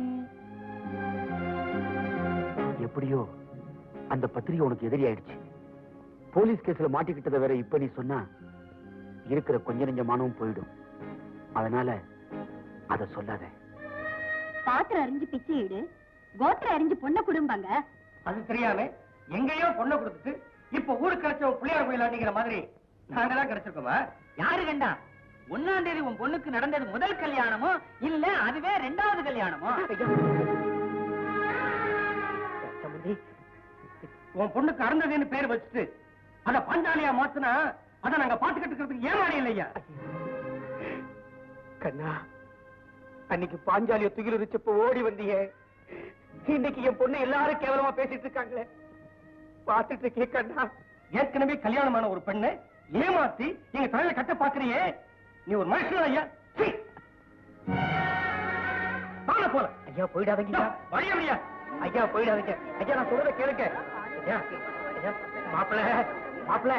Speaker 2: எப்படியோ அந்த பத்திரிகை உனக்கு எதிரி ஆயிடுச்சு. போலீஸ் கேஸ்ல மாட்டிக்கிட்டத வேற இப்ப நீ சொன்னா இருக்கிற கொஞ்ச நெஞ்ச மானமும் போயிடும். அதனால அத சொல்லாத.
Speaker 3: பாத்திரம் அறிஞ்சு பிச்சை இடு, கோத்திரம் அறிஞ்சு பொண்ணை குடும்பாங்க.
Speaker 1: அது தெரியாம எங்கேயோ பொண்ணை கொடுத்துட்டு இப்ப ஊருக்கு கிடைச்ச பிள்ளையார் கோயில் அடிக்கிற மாதிரி நாங்க தான் கிடைச்சிருக்கோமா? யாரு கண்டா? ஒன்னாம் தேதி உன் பொண்ணுக்கு நடந்தது முதல் கல்யாணமோ இல்ல அதுவே ரெண்டாவது கல்யாணமோ? உன் பொண்ணுக்கு அறந்ததுன்னு பேர் வச்சுட்டு அத பாஞ்சாலியா மாத்தினா அத நாங்க பாத்துக்கிட்டு இருக்கிறதுக்கு ஏமாறி இல்லையா?
Speaker 7: கண்ணா, அன்னைக்கு பாஞ்சாலிய துகில் இருச்சப்ப ஓடி வந்தீங்க. இன்னைக்கு என் பொண்ணு எல்லாரும் கேவலமா பேசிட்டு இருக்காங்களே, பாத்துட்டு இருக்கே கண்ணா.
Speaker 1: ஏற்கனவே கல்யாணமான ஒரு பெண்ணை ஏமாத்தி எங்க தலையில கட்ட பாக்குறியே, நீ ஒரு மனுஷன் ஐயா. போல
Speaker 7: ஐயா போயிடாதீங்க
Speaker 1: வழியா வழியா.
Speaker 7: ஐயா போயிடாதீங்க ஐயா, நான் சொல்றத கேளுங்க. ஐயா ஐயா, மாப்பிள மாப்பிள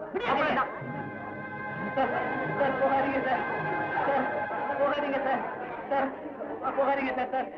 Speaker 1: போகாதீங்க சார், போகாதீங்க சார், சார் போகாதீங்க சார். சார்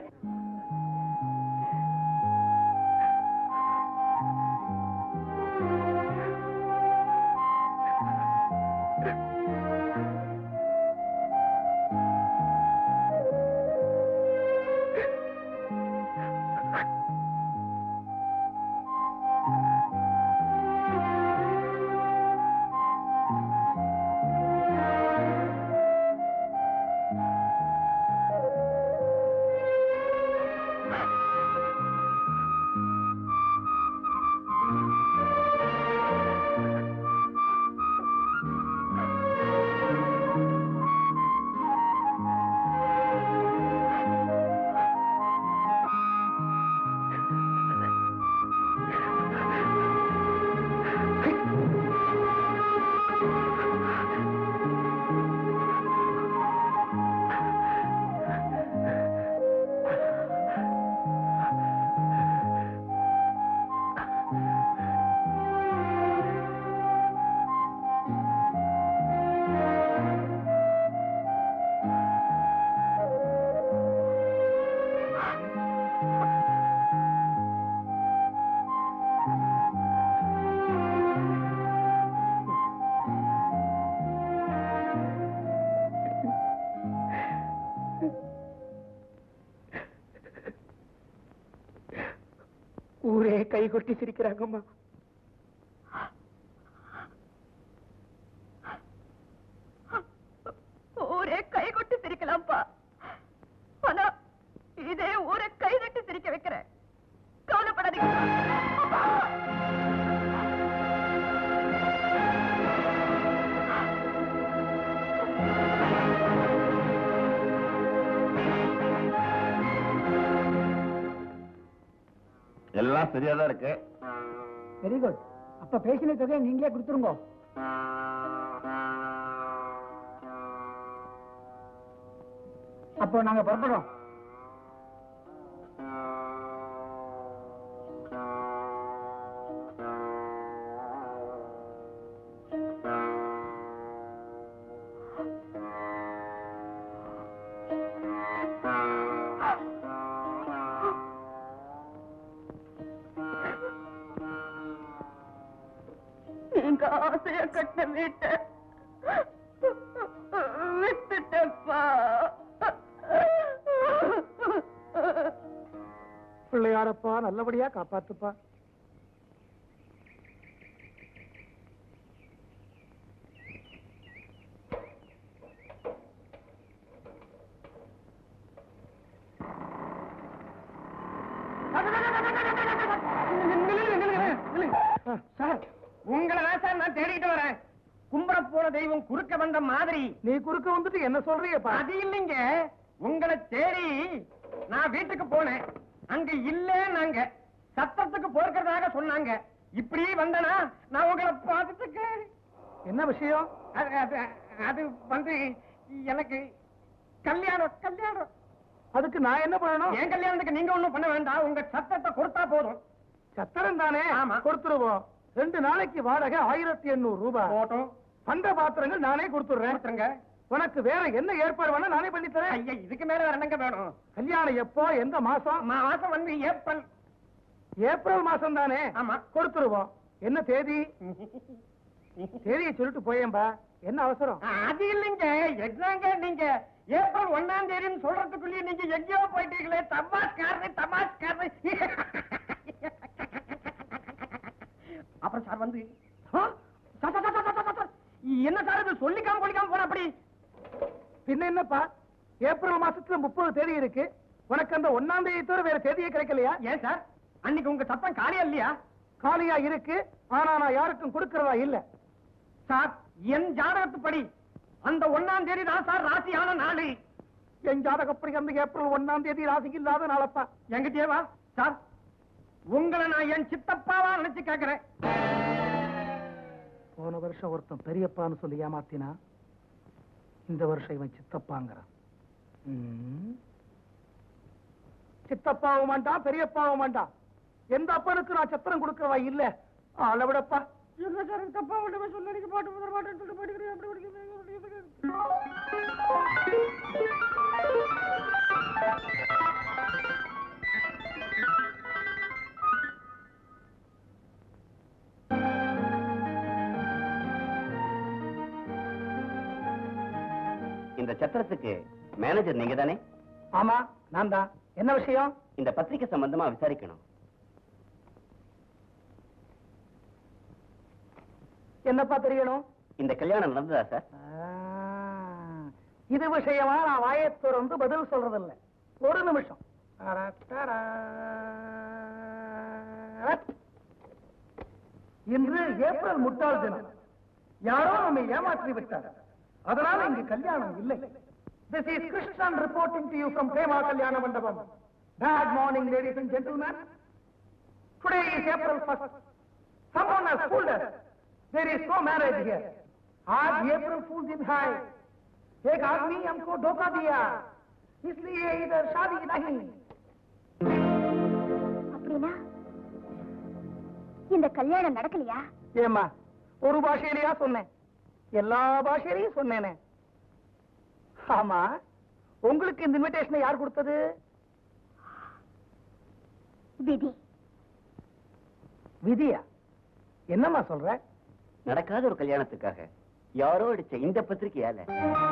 Speaker 7: ஊரே கை கொட்டி சிரிக்கிறாங்கம்மா.
Speaker 3: ஊரே கை கொட்டி சிரிக்கலாம்ப்பா, ஆனா இதே ஊரை கை தட்டி சிரிக்க வைக்கிறேன். கவலைப்படாதீங்க.
Speaker 4: எல்லாம் சரியாதான் இருக்கு.
Speaker 7: Very good. அப்ப பேசின தொகையை நீங்களே கொடுத்துருங்க. அப்போ நாங்க புறப்படுறோம்.
Speaker 3: நீங்க ஆசைய கட்ட வீட்டை விட்டுட்டப்பா.
Speaker 7: பிள்ளையாரப்பா நல்லபடியா காப்பாத்துப்பா.
Speaker 1: சார், உங்களை தான் சார் நான் தேடிட்டு வரேன். கும்பர போன தெய்வம் குறுக்க வந்த மாதிரி.
Speaker 7: நீ குறுக்க வந்துட்டு என்ன சொல்றீங்கப்பா?
Speaker 1: அது இல்லைங்க, உங்களை தேடி நான் வீட்டுக்கு போனேன். அங்க இல்ல, நாங்க சத்தத்துக்கு போறதாக சொன்னாங்க. இப்படி வந்தனா நான் உங்களை பார்த்துட்டு.
Speaker 7: என்ன விஷயம்?
Speaker 1: அது அது வந்து எனக்கு கல்யாணம் கல்யாணம்
Speaker 7: அதுக்கு நான் என்ன பண்ணணும்?
Speaker 2: என் கல்யாணத்துக்கு நீங்க ஒண்ணும் பண்ண வேண்டாம், உங்க சத்தத்தை கொடுத்தா போதும்.
Speaker 7: சத்திரம் தானே?
Speaker 2: ஆமா.
Speaker 7: கொடுத்துருவோம். ரெண்டு நாளைக்கு வாடகை ஆயிரத்தி எண்ணூறு ரூபாய்.
Speaker 2: போட்டோம்.
Speaker 7: பண்ட பாத்திரங்கள் நானே கொடுத்துடுறேன். உனக்கு வேற என்ன ஏற்பாடு வேணா நானே பண்ணி தரேன்.
Speaker 2: ஐயா, இதுக்கு மேல வேற என்னங்க வேணும்?
Speaker 7: கல்யாணம் எப்போ, எந்த மாசம்?
Speaker 2: மாசம் வந்து ஏப்ரல்.
Speaker 7: ஏப்ரல் மாசம் தானே?
Speaker 2: ஆமா.
Speaker 7: கொடுத்துருவோம். என்ன தேதி? தேதியை சொல்லிட்டு போயேன்பா, என்ன அவசரம்?
Speaker 2: அது இல்லைங்க, என்னங்க நீங்க ஏப்ரல் ஒன்னாம் தேதின்னு சொல்றதுக்குள்ளேயே நீங்க எங்கேயோ போயிட்டீங்களே. தமாஸ்காரரு தமாஸ்காரரு. அப்புறம் சார் வந்து என்ன சார் இது சொல்லிக்காம கொள்ளிக்காம போன அப்படி?
Speaker 7: பின்ன என்னப்பா, ஏப்ரல் மாசத்துல முப்பது தேதி இருக்கு. உனக்கு அந்த ஒன்னாம் தேதி தவிர வேற தேதியே கிடைக்கலையா?
Speaker 2: ஏன் சார், அன்னைக்கு உங்க சத்தம் காலியா இல்லையா?
Speaker 7: காலியா இருக்கு, ஆனா நான் யாருக்கும் கொடுக்கறதா இல்ல.
Speaker 2: சார், என் ஜாதகத்துப்படி அந்த ஒன்னாம் தேதி தான் சார் ராசியான நாளு.
Speaker 7: என் ஜாதகப்படி அந்த ஏப்ரல் ஒன்னாம் தேதி ராசி இல்லாத நாளப்பா.
Speaker 2: எங்கிட்டேவா சார்? உங்களை நான் என் சித்தப்பாவா நினைச்சு கேட்கிறேன்.
Speaker 7: போன வருஷம் ஒருத்தன் பெரியப்பான்னு சொல்லி ஏமாத்தினா, இந்த வருஷம் இவன் சித்தப்பாங்கிறான். சித்தப்பாவும் மாட்டான், பெரியப்பாவும் மாட்டான். எந்த அப்பனுக்கு நான் சத்திரம் கொடுக்கறவா இல்ல. அளவிடப்பா. தப்பா ஒண்ணுமே சொல்ல பாட்டு முதல் பாட்டு படிக்கிறேன்.
Speaker 4: இந்த சத்திரத்துக்கு மேனேஜர் நீங்க தானே?
Speaker 7: ஆமா, நான் தான். என்ன விஷயம்?
Speaker 4: இந்த பத்திரிகை சம்பந்தமா விசாரிக்கணும்.
Speaker 7: என்னப்பா தெரியணும்?
Speaker 4: இந்த கல்யாணம் நடந்ததா சார்?
Speaker 7: இது விஷயமா நான் வாயை திறந்து பதில் சொல்றதில்ல. ஒரு நிமிஷம். இன்று ஏப்ரல் முட்டாள் தினம். யாரோ நம்மை ஏமாற்றி விட்டார். அதனால இங்கு கல்யாணம் இல்லை. This is Krishnan reporting to you from Prema Kalyana Mandapam. Bad morning, ladies and gentlemen. Today is April first. Someone has fooled us. There is no marriage here. आज April Fool's दिन है. एक आदमी हमको धोखा दिया, इसलिए इधर शादी नहीं.
Speaker 3: அப்படினா இந்த கல்யாணம் நடக்கலையா?
Speaker 7: ஏம்மா, ஒரு பாஷையிலயா சொன்னேன்? எல்லா பாஷையிலையும் சொன்னேனே. ஆமா, உங்களுக்கு இந்த இன்விடேஷனை யார் கொடுத்தது?
Speaker 3: விதி.
Speaker 7: விதியா? என்னம்மா சொல்ற?
Speaker 4: நடக்காத ஒரு கல்யாணத்துக்காக யாரோ அடிச்ச இந்த பத்திரிகையால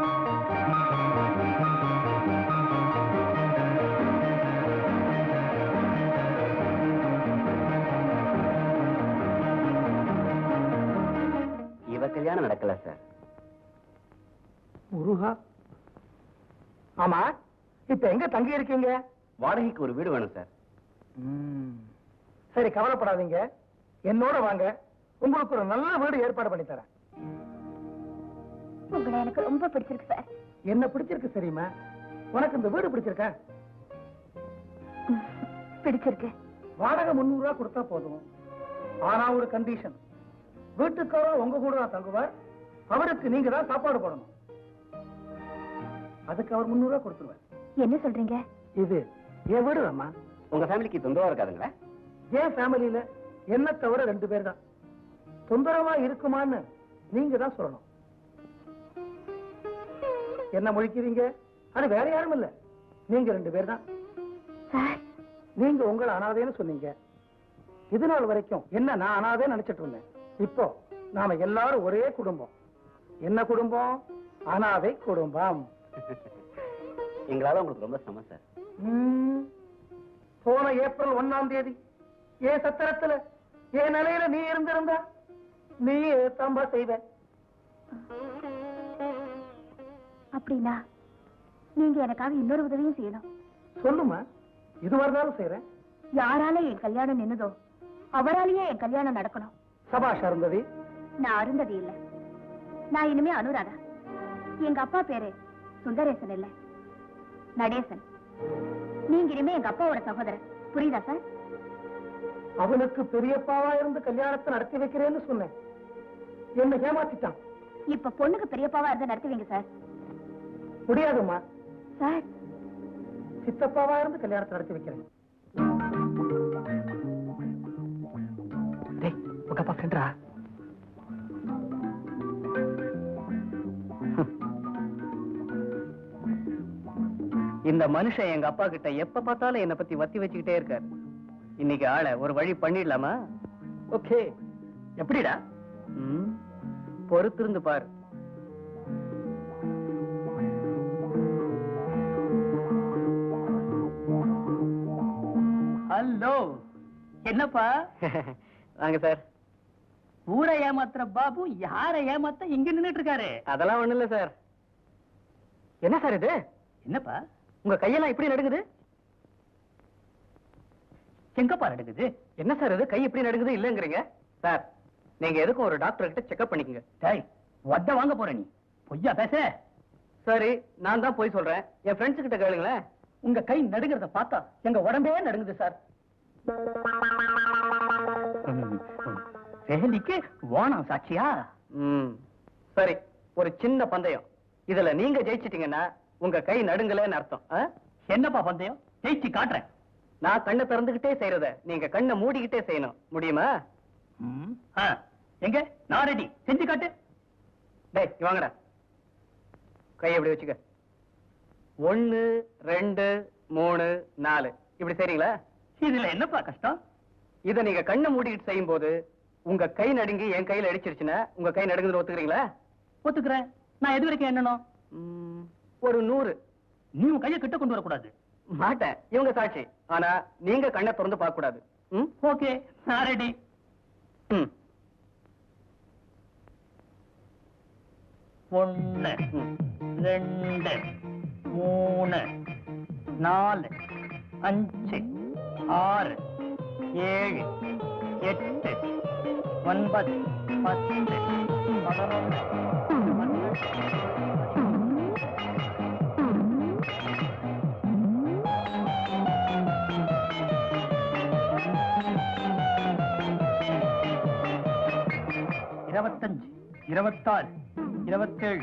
Speaker 4: இவ கல்யாணம் நடக்கல சார்.
Speaker 7: முருகா. ஆமா, இப்ப எங்க தங்கி இருக்கீங்க?
Speaker 4: வாடகைக்கு ஒரு வீடு வேணும் சார்.
Speaker 7: சரி, கவலைப்படாதீங்க. என்னோட வாங்க, உங்களுக்கு ஒரு நல்ல வீடு ஏற்பாடு பண்ணி தரேன்.
Speaker 3: உங்களை எனக்கு ரொம்ப பிடிச்சிருக்கு சார்.
Speaker 7: என்ன பிடிச்சிருக்கு சரிமா? உனக்கு இந்த வீடு பிடிச்சிருக்கா?
Speaker 3: பிடிச்சிருக்கு.
Speaker 7: வாடகை முன்னூறு ரூபாய் கொடுத்தா போதும். ஆனா ஒரு கண்டிஷன். வீட்டுக்காரர் உங்க கூட தான் தங்குவார். அவருக்கு நீங்க தான் சாப்பாடு போடணும். அதுக்கு அவர் முன்னூறு ரூபாய் கொடுத்துருவார்.
Speaker 3: என்ன சொல்றீங்க?
Speaker 7: இது என் வீடு அம்மா.
Speaker 4: உங்க ஃபேமிலிக்கு தொந்தரவா இருக்காதுங்களா?
Speaker 7: என் ஃபேமிலியில என்ன தவிர ரெண்டு பேர் தான். தொந்தரவா இருக்குமான்னு நீங்க தான் சொல்லணும். என்ன முழிக்கிறீங்க? அது வேற யாரும் இல்ல, நீங்க ரெண்டு பேர் தான். நீங்க உங்களை அனாதைன்னு சொன்னீங்க. இது நாள் வரைக்கும் என்ன நான் அனாதைன்னு நினைச்சிட்டு இருந்தேன். இப்போ நாம எல்லாரும் ஒரே குடும்பம். என்ன குடும்பம்? அனாதை குடும்பம்.
Speaker 4: எங்களால உங்களுக்கு ரொம்ப சிரமம் சார்.
Speaker 7: போன ஏப்ரல் ஒன்னாம் தேதி ஏன் சத்திரத்துல என் நிலையில நீ இருந்திருந்தா நீ தம்பா செய்வ.
Speaker 3: அப்படின்னா நீங்க எனக்காக இன்னொரு உதவியும் செய்யணும்.
Speaker 7: சொல்லுமா, இது வரதாலும் செய்யறேன்.
Speaker 3: யாரால என் கல்யாணம் நின்னதோ அவராலேயே என் கல்யாணம் நடக்கணும்.
Speaker 7: சபாஷ் அருந்ததி.
Speaker 3: நான் அருந்ததி இல்ல, நான் இனிமே அனுராதா. எங்க அப்பா பேரு சுந்தரேசன் இல்ல, நடேசன். நீங்க இனிமே எங்க அப்பாவோட சகோதரர். புரியுதா சார்?
Speaker 7: அவனுக்கு பெரியப்பாவா இருந்து கல்யாணத்தை நடத்தி வைக்கிறேன்னு சொன்னேன். என்ன ஏமாத்திட்டான்.
Speaker 3: இப்ப பொண்ணுக்கு பெரியப்பாவா இருந்து நடத்துவீங்க சார்?
Speaker 7: முடியாதுமா
Speaker 3: சார்.
Speaker 7: சித்தப்பாவா இருந்து கல்யாணத்தை நடத்தி வைக்கிறேன்.
Speaker 6: டேய் உங்க அப்பா ஃப்ரெண்டா?
Speaker 1: இந்த மனுஷன் எங்க அப்பா கிட்ட எப்ப பார்த்தாலும் என்ன பத்தி வத்தி வச்சுக்கிட்டே இருக்காரு. இன்னைக்கு ஆளை ஒரு வழி பண்ணிடலாமா?
Speaker 6: ஓகே, எப்படிடா?
Speaker 1: ம், பொறுத்திருந்து பாரு.
Speaker 2: ஹலோ, என்னப்பா?
Speaker 1: வாங்க சார்.
Speaker 2: ஊரை ஏமாத்துற பாபு யாரை ஏமாத்த இங்க நின்னுட்டு இருக்காரு?
Speaker 1: அதெல்லாம் ஒண்ணு இல்ல சார்.
Speaker 6: என்ன சார் இது?
Speaker 2: என்னப்பா
Speaker 6: உங்க கையெல்லாம் இப்படி நடுங்குது?
Speaker 2: எங்கப்பா நடக்குது?
Speaker 6: என்ன சார் இது கை இப்படி நடுங்குது இல்லங்கிறீங்க?
Speaker 1: சார், நீங்க எதுக்கும் ஒரு டாக்டர் கிட்ட செக்அப் பண்ணிக்கங்க.
Speaker 2: டேய், வட்ட வாங்க போற நீ? பொய்யா பேச?
Speaker 1: சரி, நான் தான் போய் சொல்றேன். என் ஃப்ரெண்ட்ஸ் கிட்ட கேளுங்களேன்.
Speaker 6: உங்க கை நடுங்கிறத பார்த்தா எங்க உடம்பே நடுங்குது சார்.
Speaker 2: வேலிக்கு வானம் சாட்சியா?
Speaker 1: ம், சரி, ஒரு சின்ன பந்தயம். இதுல நீங்க ஜெயிச்சிட்டீங்கன்னா உங்க கை நடுங்கலன்னு அர்த்தம். ஆ?
Speaker 2: என்னப்பா பந்தயம்? ஜெயிச்சு காட்டுறேன்.
Speaker 1: நான் கண்ணை திறந்துகிட்டே செய்யறத நீங்க கண்ணை மூடிக்கிட்டே செய்யணும். முடியுமா?
Speaker 2: ம், ஆ, எங்க? நான் ரெடி, செஞ்சு காட்டு.
Speaker 1: டேய், இங்க வாங்கடா. கையை இப்படி வச்சுக்க. ஒன்னு, ரெண்டு, மூணு, நாலு. இப்படி செய்றீங்களா?
Speaker 2: இதுல என்னப்பா கஷ்டம்?
Speaker 1: இத நீங்க கண்ணை மூடிக்கிட்டு செய்யும் போது உங்க கை நடுங்கி என் கையில அடிச்சிருச்சுன்னா உங்க கை நடுங்குது. ஒத்துக்கிறீங்களா?
Speaker 2: ஒத்துக்கிறேன். நான் எது வரைக்கும் எண்ணணும்?
Speaker 1: ம், ஒரு நூறு.
Speaker 2: நீ உன் கையை கிட்ட கொண்டு வரக்கூடாது.
Speaker 1: மாட்டேன், இவங்க சாட்சி. ஆனா நீங்க கண்ணை திறந்து பார்க்க கூடாது. ம்,
Speaker 2: ஓகே, நான் ரெடி.
Speaker 1: ம்,
Speaker 2: ஒன்னு,
Speaker 1: ம்.
Speaker 2: ரெண்டு, மூணு, நாலு, அஞ்சு, ஆறு, ஏழு, எட்டு, ஒன்பது, பத்து, பதினொன்று, இருபத்தஞ்சு, இருபத்தாறு, இருபத்தேழு,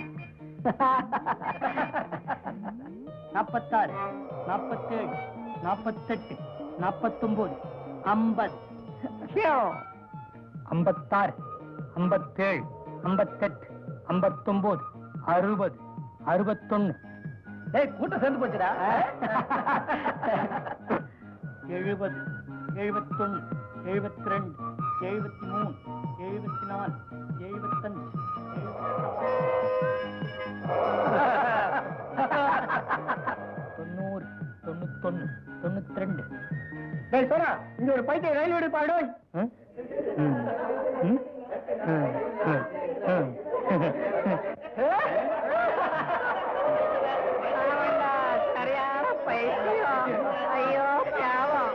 Speaker 2: நாற்பத்தாறு, நாற்பத்தேழு, நாற்பத்தெட்டு, நாற்பத்தொன்பது, ஐம்பது, ஐம்பத்தாறு, ஐம்பத்தேழு, ஐம்பத்தெட்டு, ஐம்பத்தொன்பது, அறுபது, அறுபத்தொன்னு.
Speaker 6: டேய் கூட்டம் சேர்ந்து போச்சுடா.
Speaker 2: எழுபது, எழுபத்தொன்னு, எழுபத்தி ரெண்டு, எழுபத்தி மூணு, எழுபத்தி நாலு, எழுபத்தஞ்சு, தொண்ணூறு, தொண்ணூத்தொன்னு, தொண்ணூத்தி ரெண்டு.
Speaker 6: டேய் சோனா, இங்க ஒரு பைத்தியம் ரயில் விடு பாடு. சரியான பைத்தியம். ஐயோ பாவம்.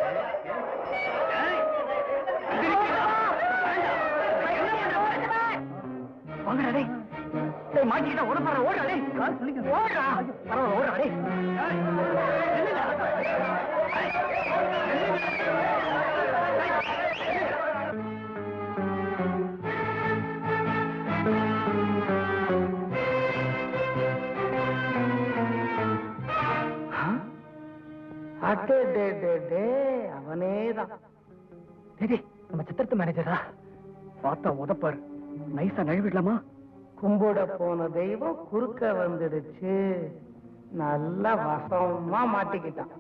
Speaker 6: வாங்கடா டேய். டேய் மாட்டிக்கிட்ட ஓட போற ஓடுடா டேய். கால் சொல்லிக்க ஓடுடா. பரவாயில்ல ஓடுடா டேய். அடே டே டே டே அவனேதான். டேய் நம்ம சித்திரத்து மேனேஜரா பார்த்தா உதப்பாரு. நைஸா நழுவிடலாமா? கும்பிட போன தெய்வம் குறுக்க வந்துடுச்சு. நல்லா வசமா மாட்டிக்கிட்டான்.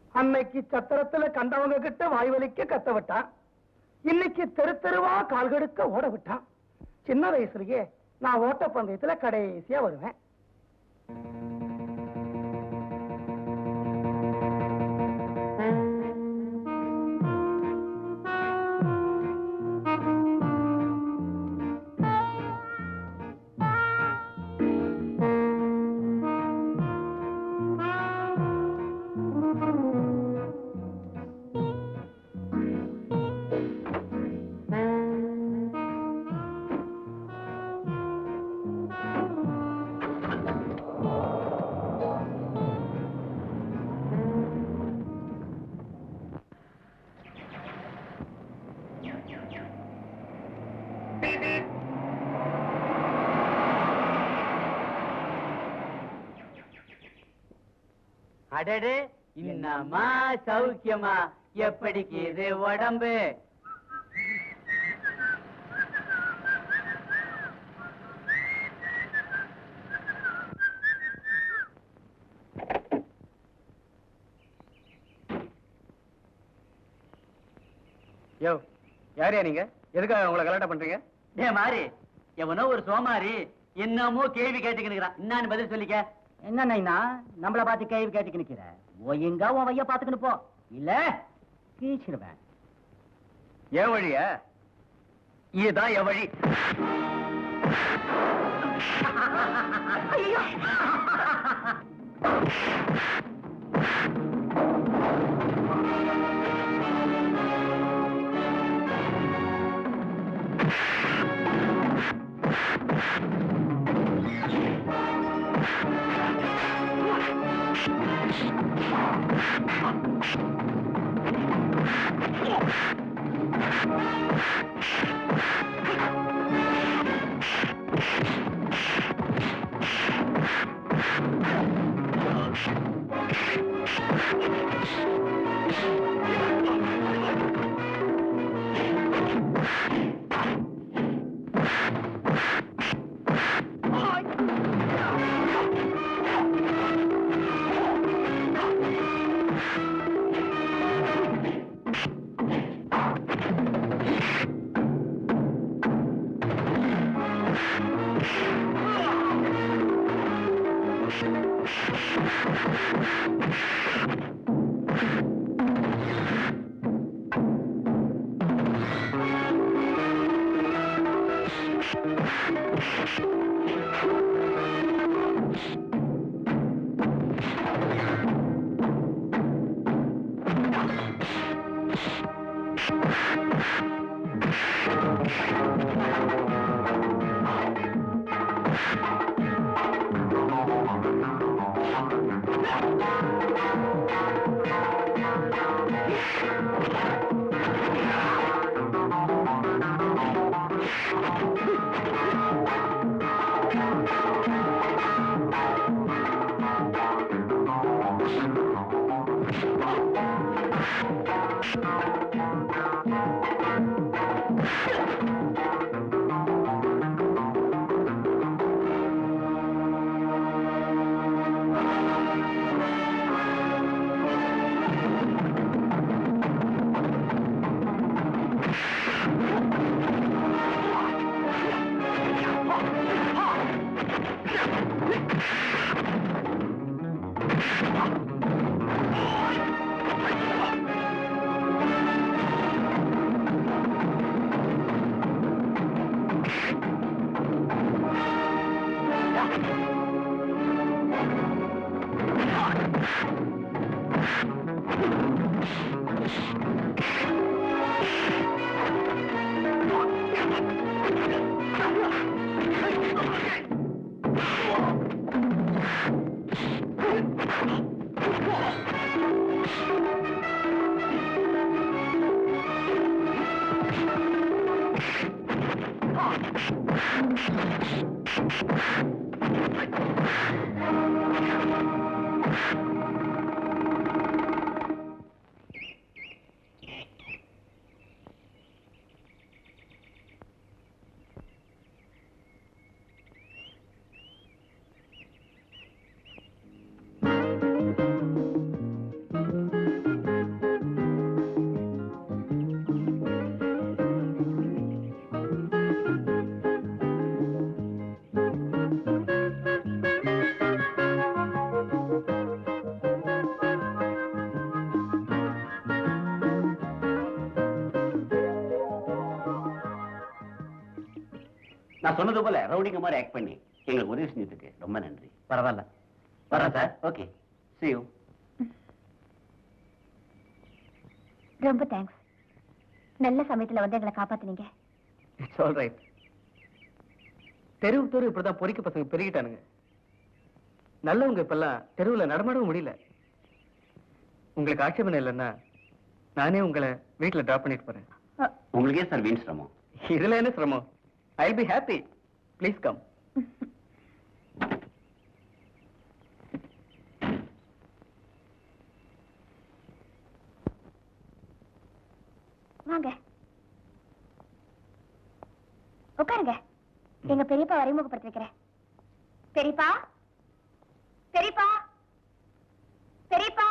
Speaker 7: அன்னைக்கு சத்திரத்துல கண்டவங்க கிட்ட வாய் வலிக்க கத்த விட்டான். இன்னைக்கு தெரு தெருவா கால்கடுக்க ஓட விட்டான். சின்ன வயசுலயே நான் ஓட்டப்பந்தயத்துல கடைசியா வருவேன்.
Speaker 1: அடடே, இன்னமா சௌக்கியமா? எப்படிக்கு இது உடம்பு? யோ, யாரையா நீங்க? எதுக்காக உங்களை கலாட்டா பண்றீங்க?
Speaker 2: டே மாறி, எவனோ ஒரு சோமாரி என்னமோ கேள்வி கேட்டுக்கிட்டு என்னன்னு பதில் சொல்லிக்க.
Speaker 1: என்ன நம்மள பார்த்து கேள்வி கேட்டுக்கு நிக்கிற? ஒழுங்கா உன் வைய பாத்துக்கிட்டு போ, இல்ல கீச்சிருவேன்.
Speaker 2: என் வழியா? இதுதான் என் வழி.
Speaker 5: நான் சொன்னது போல ரவுடிங்க மாதிரி ஆக்ட் பண்ணி எங்களுக்கு உதவி செஞ்சதுக்கு ரொம்ப நன்றி.
Speaker 2: பரவாயில்ல.
Speaker 5: வரேன் சார். Okay, see you.
Speaker 3: ரொம்ப தேங்க்ஸ். நல்ல சமயத்துல வந்து எங்களை காப்பாத்துனீங்க.
Speaker 1: It's all right. தெருவு தெரு இப்படிதான் பொறிக்க பசங்க பெருகிட்டானுங்க. நல்லவங்க இப்பெல்லாம் தெருவில் நடமாடவும் முடியல. உங்களுக்கு ஆட்சேபனை இல்லைன்னா நானே உங்களை வீட்டில் டிராப் பண்ணிட்டு போறேன்.
Speaker 5: உங்களுக்கே சார் வீண் சிரமம்.
Speaker 1: இதுல என்ன சிரமம்? I be happy. Please come.
Speaker 3: வாங்க உட்காருங்க. எங்க பெரியப்பா அறிமுகப்படுத்தி வைக்கிறேன். பெரியப்பா, பெரியப்பா, பெரியப்பா.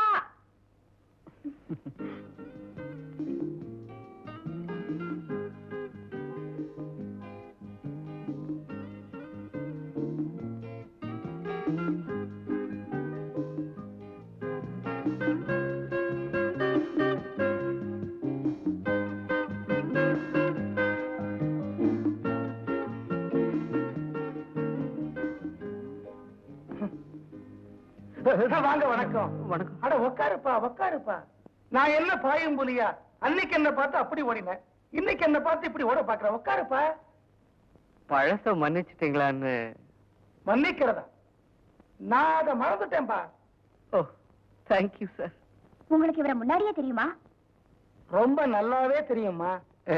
Speaker 7: வாங்க. வணக்கம்.
Speaker 1: வணக்கம்.
Speaker 7: அட உட்காருப்பா, உட்காருப்பா. நான் என்ன பாயும் புலியா? அன்னைக்கு என்ன பார்த்து அப்படி ஓடினேன், இன்னைக்கு என்ன பார்த்து இப்படி ஓட பாக்குறேன். உட்காருப்பா.
Speaker 1: பழச மன்னிச்சிட்டீங்களான்னு?
Speaker 7: மன்னிக்கிறதா? நான் அதை மறந்துட்டேன்பா.
Speaker 1: ஓ, தேங்க்யூ சார்.
Speaker 3: உங்களுக்கு இவரை முன்னாடியே தெரியுமா?
Speaker 7: ரொம்ப நல்லாவே தெரியுமா?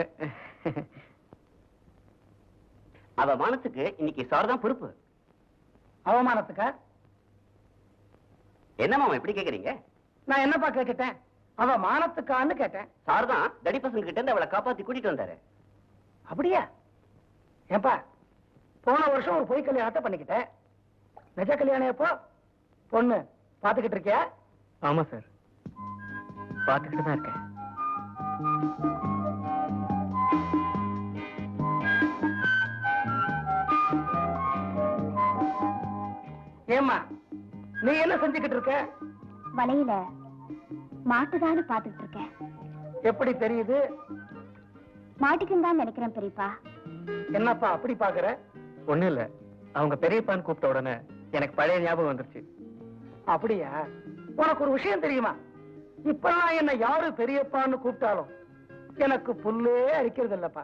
Speaker 5: அவமானத்துக்கு இன்னைக்கு சார் தான் பொறுப்பு.
Speaker 7: அவமானத்துக்கா?
Speaker 5: என்ன மாமா இப்படி கேக்குறீங்க?
Speaker 7: நான் என்னப்பா கேட்டேன்? அவ மானத்துக்கான்னு கேட்டேன்.
Speaker 5: சார் தான் தடி பசங்க கிட்ட இருந்து அவளை காப்பாத்தி கூட்டிட்டு வந்தாரு.
Speaker 7: அப்படியா? ஏன்பா, போன வருஷம் ஒரு பொய் கல்யாணத்தை பண்ணிக்கிட்டேன். நிஜ கல்யாணம் எப்போ? பொண்ணு பாத்துக்கிட்டு இருக்கியா?
Speaker 1: ஆமா சார், பாத்துக்கிட்டு தான் இருக்கேன்.
Speaker 7: ஏம்மா, நீ என்ன செஞ்சுக்கிட்டு இருக்க?
Speaker 3: வலையில மாட்டுதான்னு பாத்துக்கிட்டு இருக்கேன்.
Speaker 7: எப்படி தெரியுது?
Speaker 3: மாட்டிக்கும் தான் நினைக்கிறேன் பெரியப்பா.
Speaker 7: என்னப்பா அப்படி பாக்குற?
Speaker 1: ஒண்ணு இல்ல, அவங்க பெரியப்பான்னு கூப்பிட்ட உடனே எனக்கு பழைய ஞாபகம் வந்துருச்சு.
Speaker 7: அப்படியா? உனக்கு ஒரு விஷயம் தெரியுமா? இப்பெல்லாம் என்ன யாரு பெரியப்பான்னு கூப்பிட்டாலும் எனக்கு புல்லே அடிக்கிறது இல்லப்பா.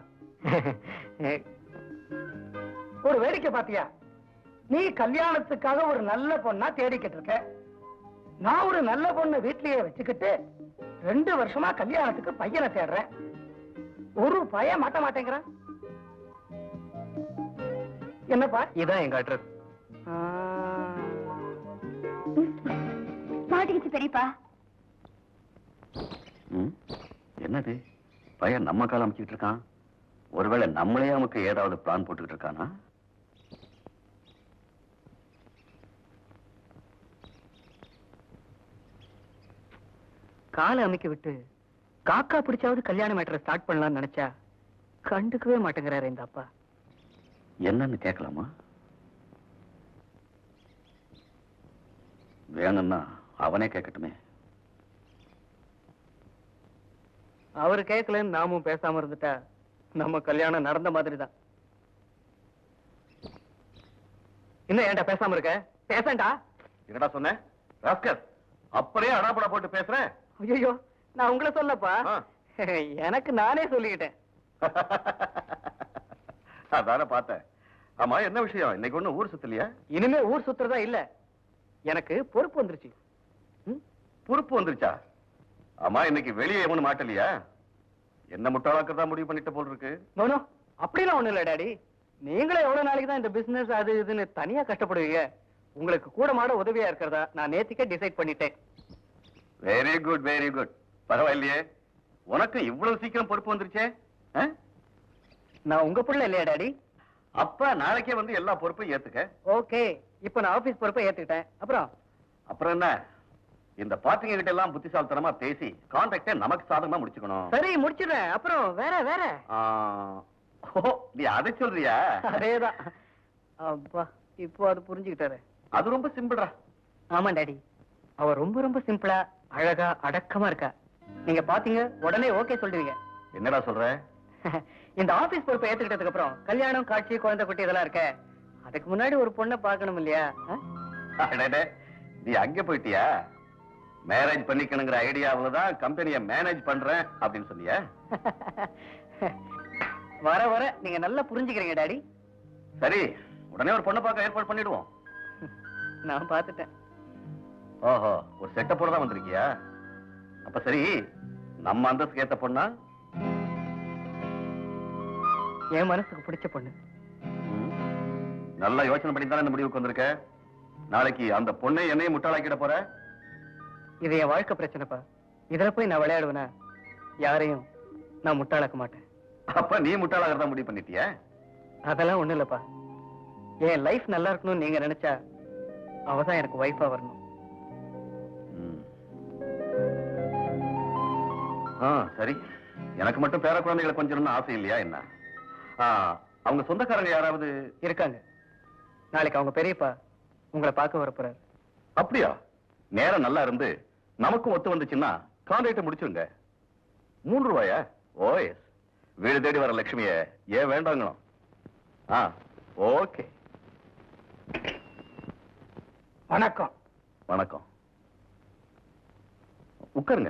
Speaker 7: ஒரு வேடிக்கை பாத்தியா? நீ கல்யாணத்துக்காக ஒரு நல்ல பொண்ணா தேடிக்கிட்டு இருக்க. நான் ஒரு நல்ல பொண்ணை வீட்லயே வச்சுக்கிட்டு ரெண்டு வருஷமா கல்யாணத்துக்கு பையனை தேடுறேன். ஒரு பையன் மாட்ட மாட்டேங்கிறான். என்னப்பா?
Speaker 1: இதான் எங்க அட்ரஸ்.
Speaker 3: மாட்டிக்கிச்சு பெரியப்பா.
Speaker 4: என்னது பையன் நம்ம காலம் அமைச்சிட்டு இருக்கான்? ஒருவேளை நம்மளே நமக்கு ஏதாவது பிளான் போட்டுக்கிட்டு இருக்கானா?
Speaker 1: காலை அமைக்க விட்டு காக்கா பிடிச்சாவது கல்யாண மேட்டரை ஸ்டார்ட் பண்ணலாம்னு நினைச்சா கண்டுக்கவே மாட்டேங்கிறாரு இந்த அப்பா.
Speaker 4: என்னன்னு கேட்கலாமா? வேணும்னா அவனே கேட்கட்டுமே.
Speaker 1: அவரு கேட்கலன்னு நாமும் பேசாம இருந்துட்டா நம்ம கல்யாணம் நடந்த மாதிரி தான். இன்னும் ஏன்டா பேசாம இருக்க? பேசண்டா.
Speaker 4: என்னடா சொன்னேன்? ராஸ்கல், அப்படியே அடாபடா போட்டு பேசுறேன்.
Speaker 1: ஐயோ, நான் உங்களை சொல்லப்பா, எனக்கு நானே சொல்லிக்கிட்டேன்.
Speaker 4: அதான பார்த்தேன். ஆமா, என்ன விஷயம்? இன்னைக்கு ஒண்ணு ஊர் சுத்தலையா?
Speaker 1: இனிமே ஊர் சுத்துறதா இல்ல, எனக்கு பொறுப்பு வந்துருச்சு.
Speaker 4: பொறுப்பு வந்துருச்சா? ஆமா, இன்னைக்கு வெளியே எவனு மாட்டலையா? என்ன முட்டாளாக்குறதா முடிவு பண்ணிட்ட போல் இருக்கு.
Speaker 1: நோனோ, அப்படிலாம் ஒண்ணு இல்ல டாடி. நீங்களே எவ்வளவு நாளைக்கு தான் இந்த பிசினஸ் அது இதுன்னு தனியா கஷ்டப்படுவீங்க? உங்களுக்கு கூட மாட உதவியா இருக்கிறதா நான் நேத்திக்கே டிசைட் பண்ணிட்டேன்.
Speaker 4: Very good, very good. பரவாயில்லையே, உனக்கு இவ்வளவு சீக்கிரம் பொறுப்பு வந்துருச்சே.
Speaker 1: நான் உங்க புள்ள இல்லையா டாடி?
Speaker 4: அப்ப நாளைக்கே வந்து எல்லா பொறுப்பையும் ஏத்துக்க.
Speaker 1: ஓகே, இப்ப நான் ஆபீஸ் பொறுப்பை ஏத்துக்கிட்டேன். அப்புறம்
Speaker 4: அப்புறம் என்ன? இந்த பாட்டிங்க கிட்ட எல்லாம் புத்திசாலித்தனமா பேசி கான்ட்ராக்டை நமக்கு சாதகமா முடிச்சுக்கணும்.
Speaker 1: சரி, முடிச்சிடுறேன். அப்புறம் வேற வேற
Speaker 4: நீ அதை சொல்றியா?
Speaker 1: அதேதான். அப்பா, இப்போ அது புரிஞ்சுக்கிட்டாரு.
Speaker 4: அது ரொம்ப சிம்பிள்ரா.
Speaker 1: ஆமா டாடி, அவ ரொம்ப ரொம்ப சிம்பிளா அழகா அடக்கமா இருக்கா. நீங்க பாத்தீங்க உடனே ஓகே சொல்லுவீங்க.
Speaker 4: என்னடா சொல்ற?
Speaker 1: இந்த ஆபீஸ் பொறுப்பை ஏத்துக்கிட்டதுக்கு அப்புறம் கல்யாணம், காட்சி, குழந்தை குட்டி இதெல்லாம் இருக்க, அதுக்கு முன்னாடி ஒரு பொண்ணை பார்க்கணும் இல்லையா?
Speaker 4: நீ அங்க போயிட்டியா? மேரேஜ் பண்ணிக்கணுங்கிற ஐடியாவில்தான் கம்பெனியை மேனேஜ் பண்றேன் அப்படின்னு சொன்னியா?
Speaker 1: வர வர நீங்க நல்லா புரிஞ்சுக்கிறீங்க டாடி.
Speaker 4: சரி, உடனே ஒரு பொண்ணை பார்க்க ஏற்பாடு பண்ணிடுவோம்.
Speaker 1: நான் பார்த்துட்டேன்.
Speaker 4: ஓஹோ, ஒரு செட்டப்போட தான் வந்திருக்கியா? அப்ப சரி, நம்ம அந்தஸ்துக்கு ஏத்த பொண்ணா?
Speaker 1: என் மனசுக்கு பிடிச்ச பொண்ணு.
Speaker 4: நல்லா யோசனை பண்ணி தானே இந்த முடிவுக்கு வந்திருக்க. நாளைக்கு அந்த பொண்ணை என்னையும் முட்டாளாக்கிட போற.
Speaker 1: இது என் வாழ்க்கை பிரச்சனைப்பா. இதுல போய் நான் விளையாடுவேனா? யாரையும் நான் முட்டாளாக்க மாட்டேன்.
Speaker 4: அப்ப நீ முட்டாளாகிறதா முடிவு பண்ணிட்டிய?
Speaker 1: அதெல்லாம் ஒண்ணு இல்லப்பா. என் லைஃப் நல்லா இருக்கணும்னு நீங்க நினைச்சா அவதான் எனக்கு வைஃபா வரணும்.
Speaker 4: சரி, எனக்கு மட்டும் பேர குழந்தைகளை கொஞ்சம் ஆசை இல்லையா என்ன? அவங்க சொந்தக்காரங்க யாராவது
Speaker 1: இருக்காங்க. நாளைக்கு அவங்க பெரியப்பா உங்களை பார்க்க வரப்போறாரு.
Speaker 4: அப்படியா? நேரம் நல்லா இருந்து நமக்கும் ஒத்து வந்துச்சுன்னா கான்ட்ராக்ட் முடிச்சுங்க. மூன்று ரூபாயா? Oh yes. வீடு தேடி வர லட்சுமிய ஏன் வேண்டாங்கணும்? ஆ, ஓகே.
Speaker 7: வணக்கம்.
Speaker 4: வணக்கம். உட்காருங்க.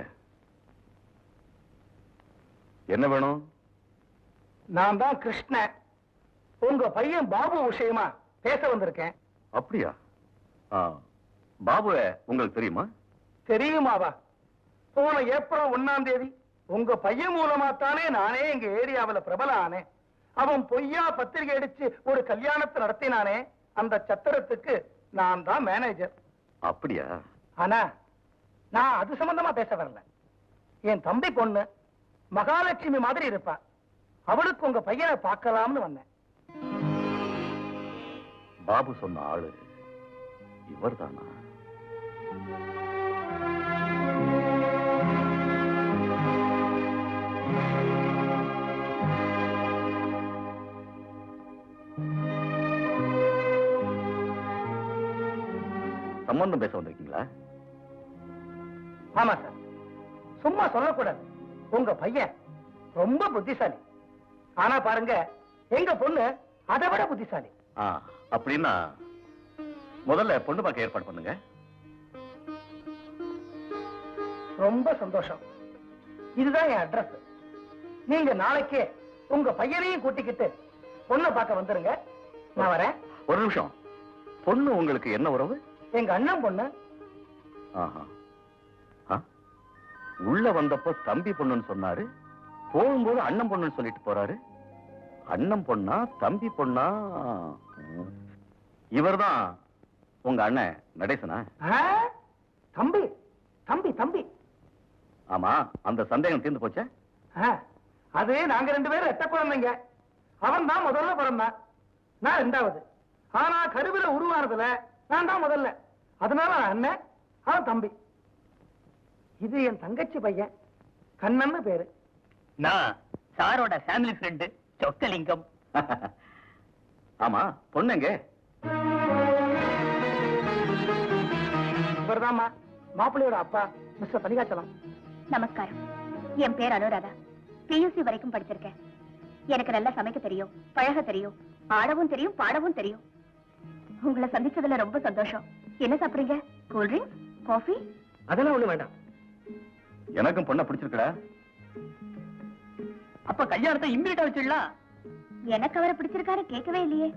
Speaker 4: என்ன வேணும்?
Speaker 7: நான் தான் கிருஷ்ணன். உங்க பையன் பாபு விஷயமா பேச வந்திருக்கேன்.
Speaker 4: அப்படியா? பாபுவை உங்களுக்கு தெரியுமா?
Speaker 7: தெரியுமாவா? போன ஏப்ரல் ஒன்னாம் தேதி உங்க பையன் மூலமா தானே நானே எங்க ஏரியாவில் பிரபல ஆனேன். அவன் பொய்யா பத்திரிகை அடிச்சு ஒரு கல்யாணத்தை நடத்தினானே, அந்த சத்திரத்துக்கு நான் தான் மேனேஜர்.
Speaker 4: அப்படியா?
Speaker 7: ஆனா நான் அது சம்பந்தமா பேச வரல. என் தம்பி பொண்ணு மகாலட்சுமி மாதிரி இருப்பா. அவளுக்கு உங்க பையனை பார்க்கலாம்னு வந்தேன்.
Speaker 4: பாபு சொன்ன ஆளு இவர் தானா? சம்பந்தம் பேச வந்திருக்கீங்களா?
Speaker 7: ஆமா சார். சும்மா சொல்லக்கூடாது. உங்க பையன் ரொம்ப புத்திசாலி. ஆனா பாருங்க, எங்க பொண்ணு அதை விட புத்திசாலி.
Speaker 4: அப்படின்னா முதல்ல பொண்ணு பார்க்க ஏற்பாடு பண்ணுங்க.
Speaker 7: ரொம்ப சந்தோஷம். இதுதான் என் அட்ரஸ். நீங்க நாளைக்கே உங்க பையனையும் கூட்டிக்கிட்டு பொண்ணை பார்க்க வந்துருங்க. நான் வரேன்.
Speaker 4: ஒரு நிமிஷம். பொண்ணு உங்களுக்கு என்ன உறவு?
Speaker 7: எங்க அண்ணன் பொண்ணு.
Speaker 4: உள்ள வந்தப்போ தம்பி பொண்ணுன்னு சொன்னாரு, போகும்போது அண்ணன் பொண்ணுன்னு சொல்லிட்டு போறாரு. அண்ணன் பொண்ணா தம்பி பொண்ணா? இவர்தான் உங்க அண்ணன் நடேசனா?
Speaker 7: தம்பி தம்பி தம்பி.
Speaker 4: ஆமா, அந்த சந்தேகம் தீர்ந்து போச்சே?
Speaker 7: அது நாங்க ரெண்டு பேரும் எட்ட குழந்தைங்க. அவன் தான் முதல்ல பிறந்தான், நான் ரெண்டாவது. ஆனா கருவில உருவானதுல நான் தான் முதல்ல. அதனால அண்ணன், அவன் தம்பி. இது என் தங்கச்சி பையன் கண்ணன்னு பேரு.
Speaker 2: நான் சாரோட ஃபேமிலி ஃப்ரெண்ட் சொக்கலிங்கம்.
Speaker 4: ஆமா, பொண்ணுங்க?
Speaker 7: இவர்தாம்மா மாப்பிள்ளையோட அப்பா, மிஸ்டர் தனிகாச்சலம்.
Speaker 3: நமஸ்காரம். என் பேர் அனுராதா. பியூசி வரைக்கும் படிச்சிருக்கேன். எனக்கு நல்லா சமைக்க தெரியும், பழக தெரியும், ஆடவும் தெரியும், பாடவும் தெரியும். உங்களை சந்திச்சதுல ரொம்ப சந்தோஷம். என்ன சாப்பிடுறீங்க? Cool drinks, coffee?
Speaker 1: அதெல்லாம் ஒண்ணு வேண்டாம்.
Speaker 4: எனக்கும் பொண்ணை பிடிச்சிருக்கடா.
Speaker 2: அப்ப கல்யாணத்தை இம்மிடியா வச்சிடலாம்.
Speaker 3: எனக்கு அவரை பிடிச்சிருக்காரு கேட்கவே இல்லையே.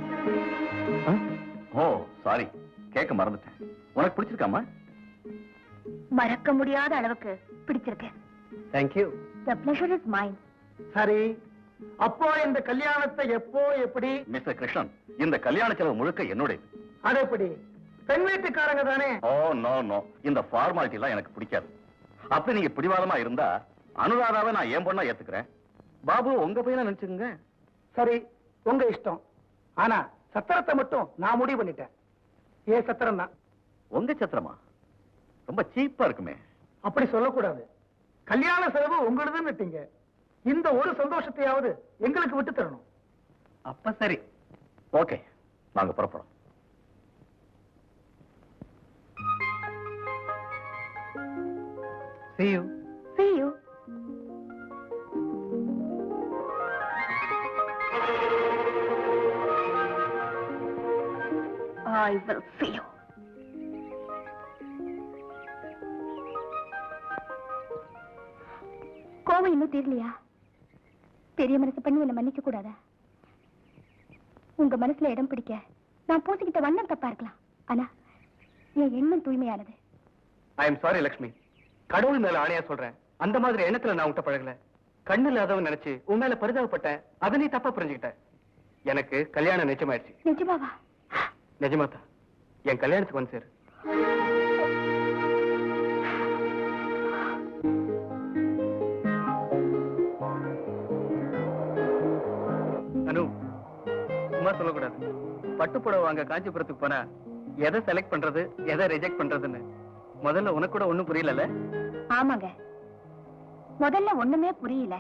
Speaker 4: ஓ சாரி, கேட்க மறந்துட்டேன். உனக்கு பிடிச்சிருக்காமா?
Speaker 3: மறக்க முடியாத அளவுக்கு பிடிச்சிருக்கு.
Speaker 1: Thank you.
Speaker 3: The pleasure is mine.
Speaker 7: சரி, அப்போ இந்த கல்யாணத்தை எப்போ எப்படி?
Speaker 4: மிஸ்டர் கிருஷ்ணன், இந்த கல்யாண செலவு முழுக்க என்னுடையது.
Speaker 7: அது எப்படி? பெண் வீட்டுக்காரங்க தானே.
Speaker 4: ஓ நோ நோ, இந்த ஃபார்மாலிட்டி எல்லாம் எனக்கு பிடிக்காது. அப்படி நீங்க பிடிவாதமா இருந்தா அனுராதாவை நான் ஏன் பொண்ணா ஏத்துக்கிறேன். பாபு உங்க பையனா நினைச்சுங்க.
Speaker 7: சரி, உங்க இஷ்டம். ஆனா சத்திரத்தை மட்டும் நான் முடிவு பண்ணிட்டேன். ஏன் சத்திரம் தான்.
Speaker 4: உங்க சத்திரமா? ரொம்ப சீப்பா இருக்குமே.
Speaker 7: அப்படி சொல்லக்கூடாது. கல்யாண செலவு உங்களுதுன்னு இந்த ஒரு சந்தோஷத்தையாவது எங்களுக்கு விட்டு தரணும்.
Speaker 1: அப்ப சரி.
Speaker 4: ஓகே, நாங்க புறப்படும்.
Speaker 1: See you.
Speaker 3: See you. will see you. கோவம் இன்னும் தெரியலையா? பெரிய மனசு பண்ணி என்ன மன்னிக்க கூடாதா? உங்க மனசுல இடம் பிடிக்க நான் பூசிக்கிட்ட வண்ணம் தப்பா இருக்கலாம், ஆனா என் எண்ணம் தூய்மையானது.
Speaker 1: ஐ எம் சாரி லட்சுமி, கடவுள் மேல ஆணையா சொல்றேன், அந்த மாதிரி எண்ணத்துல நான் உன்கிட்ட பழகல. கண்ணு இல்லாதவன் நினைச்சு உன் மேல பரிதாபப்பட்டேன், அதை நீ தப்பா புரிஞ்சுக்கிட்ட. எனக்கு கல்யாணம் நிச்சயமாயிடுச்சு.
Speaker 3: நிஜமாவா?
Speaker 1: நிஜமாத்தா, என் கல்யாணத்துக்கு வந்து சேரு. அனு, சும்மா சொல்லக்கூடாது. பட்டுப்புடவை வாங்க காஞ்சிபுரத்துக்கு போனா எதை செலக்ட் பண்றது எதை ரிஜெக்ட் பண்றதுன்னு முதல்ல உனக்கு கூட ஒண்ணும் புரியல.
Speaker 3: ஆமாங்க, முதல்ல ஒண்ணுமே புரியல,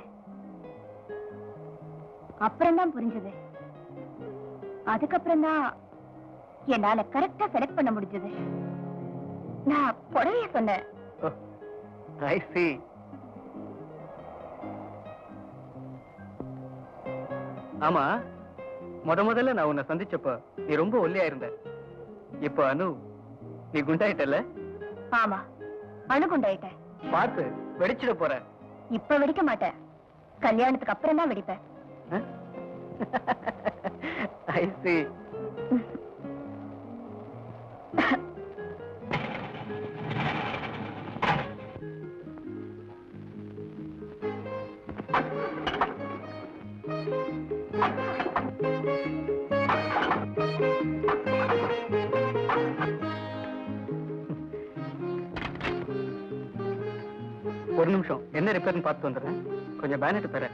Speaker 3: அப்புறம் தான் புரிஞ்சது. அதுக்கப்புறம் தான் என்னால கரெக்டா செலக்ட் பண்ண முடிஞ்சது. நான் புடவைய சொன்னேன்.
Speaker 1: I see. ஆமா, முத முதல்ல நான் உன்னை சந்திச்சப்ப நீ ரொம்ப ஒல்லியா இருந்த. இப்ப அனு, நீ குண்டாயிட்டல?
Speaker 3: ஆமா, அணுகுண்டாயிட்டேன்.
Speaker 1: பார்த்து வெடிச்சிட போற.
Speaker 3: இப்ப வெடிக்க மாட்டேன், கல்யாணத்துக்கு அப்புறம் தான் வெடிப்பேன்.
Speaker 1: I see. ஒரு நிமிஷம், என்ன ரிப்பேர்னு பார்த்து வந்துடுறேன். கொஞ்சம் பேனட் பெற.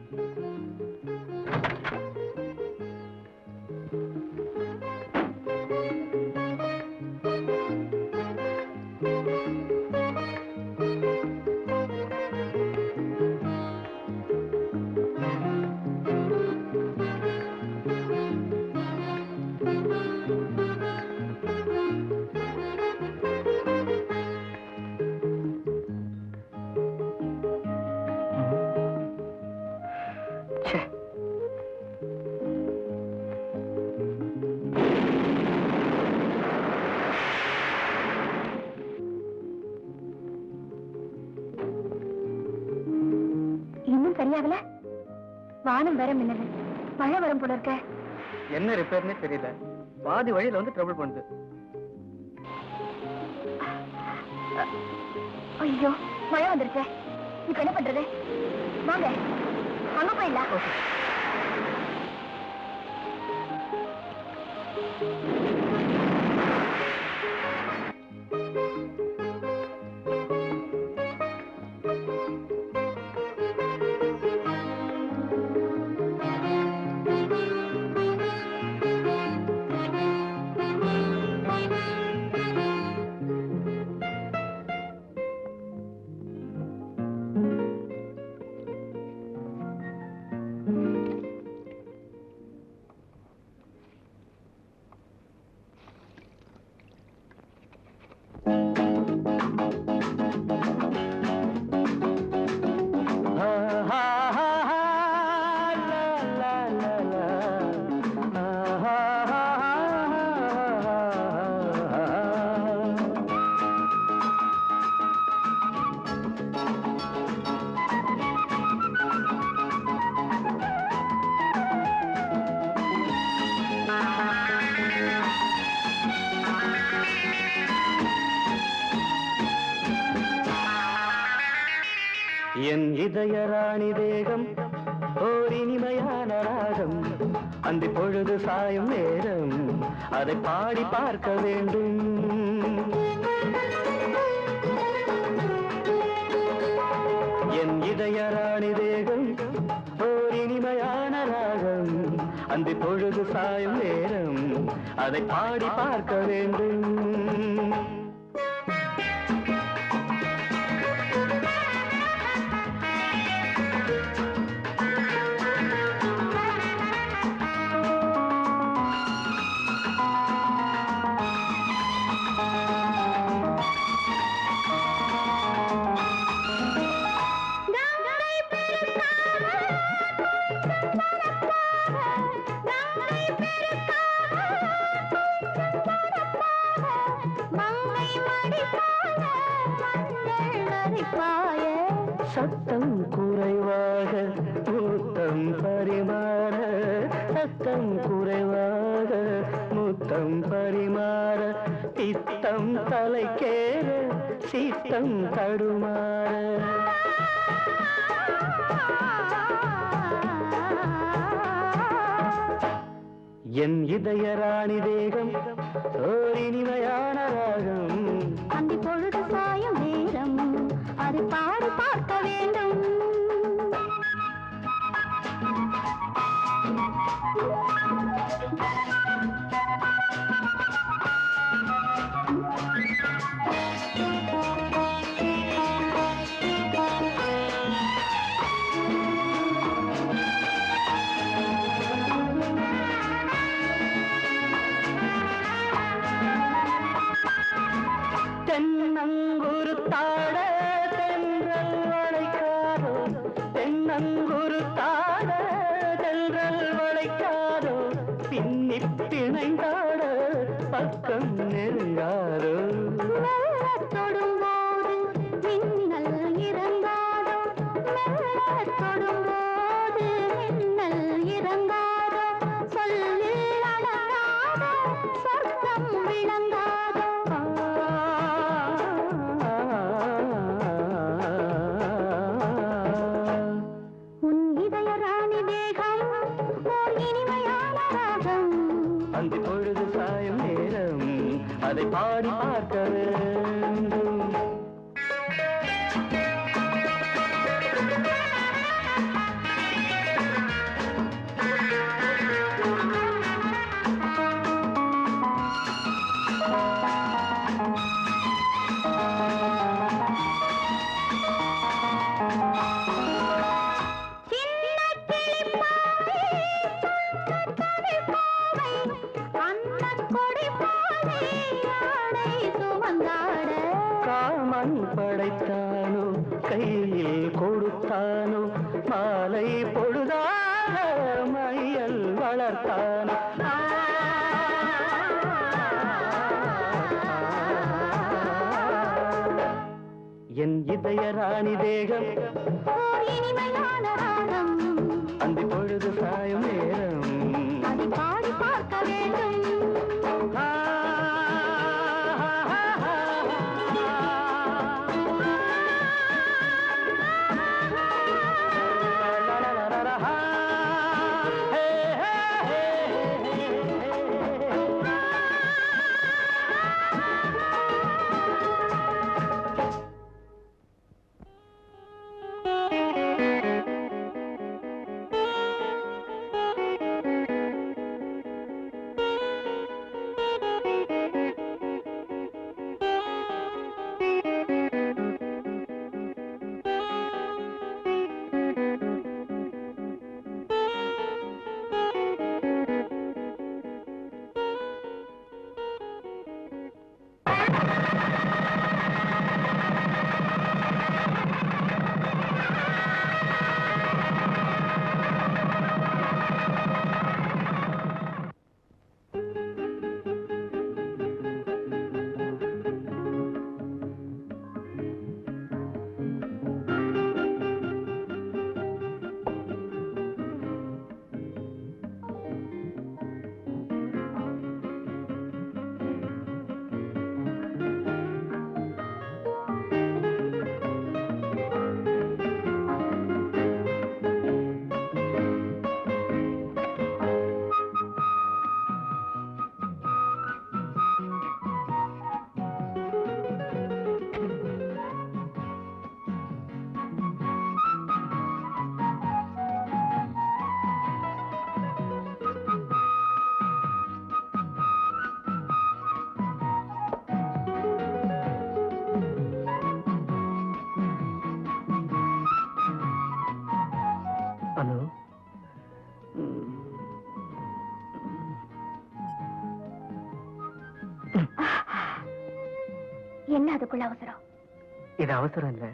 Speaker 3: சரியாகல, வானம் வேற மின்னது, மழை வரும் போல இருக்க.
Speaker 1: என்ன ரிப்பேர்னே தெரியல, பாதி வழியில வந்து ட்ரபிள் பண்ணுது.
Speaker 3: ஐயோ, மழை வந்துருச்சு, இப்ப என்ன பண்றது? வாங்க அங்க போயிடலாம்.
Speaker 5: என் இதய ராணி தேகம் ஓர் இனிமையான ராகம், அந்த பொழுது சாயும் நேரம் அதை பாடி பார்க்க வேண்டும். என் இதய ராணி தேகம் ஓர் இனிமையான ராகம், அந்த பொழுது சாயும் நேரம் அதை பாடி பார்க்க வேண்டும்.
Speaker 3: Nandri-Mohan
Speaker 5: சத்தம் குறைவாக முத்தம் பரிமாற பித்தம் தலைக்கேற சீத்தம் தடுமாற என் இதய ராணி தேகம் ஓர் இனிமையான ராகம்
Speaker 3: அந்தி பொழுது சாயும் நேரம் அது பாடி பார்க்க வேண்டும்
Speaker 5: தென்னங்குருத்தாட தென்றல் வளைக்காதோ தென்னங்குருத்தாட தென்றல் வளைக்காதோ பின்னி பிணைந்தாட பக்கம் நெருங்காதோ
Speaker 3: தொடும்போது மின்னல் இறங்காதோ மெல்ல தொடும்போது மின்னல் இறங்காதோ சொல்லில் அடங்காதோ சொர்க்கம் விளங்காதோ உன் இதய ராணி தேகம் ஓர் இனிமையான ராகம்
Speaker 5: அந்த பொழுது சாயும் நேரம் அதை பாடி பார்க்க வேண்டும் காமன் படைத்தானோ கையில் கொடுத்தானோ மாலை பொழுதாக மையல் வளர்த்தானோ என் இதய ராணி தேகம்
Speaker 3: இனிமையான ராகம்
Speaker 5: அந்த பொழுது சாயும் நேரம்
Speaker 3: அதை பாடி பார்க்க வேண்டும் என்ன அதுக்குள்ள அவசரம்?
Speaker 6: இது அவசரம் இல்ல,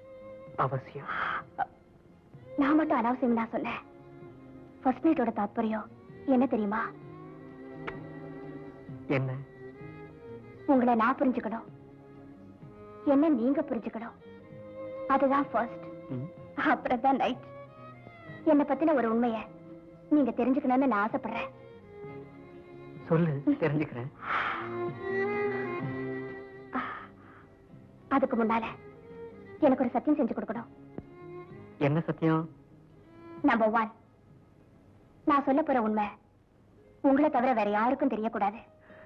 Speaker 6: அவசியம்.
Speaker 3: நான் மட்டும் அனாவசியம் நான் சொன்னேன். ஃபர்ஸ்ட் நைட்டோட தாத்பரியம் என்ன தெரியுமா?
Speaker 6: என்ன?
Speaker 3: உங்களை நான் புரிஞ்சுக்கணும், என்ன நீங்க புரிஞ்சுக்கணும். அதுதான் ஃபர்ஸ்ட். அப்புறம் தான் நைட். என்னை பத்தின ஒரு உண்மைய நீங்க தெரிஞ்சுக்கணும்னு நான் ஆசைப்படுறேன்.
Speaker 1: சொல்லு, தெரிஞ்சுக்கிறேன்.
Speaker 3: அதுக்கு முன்னால எனக்கு ஒரு சத்தியம் செஞ்சு கொடுக்கணும்.
Speaker 1: என்ன சத்தியம்?
Speaker 3: நம்பர் ஒன், நான் சொல்ல போற உண்மை உங்களை தவிர வேற யாருக்கும் தெரியக்கூடாது.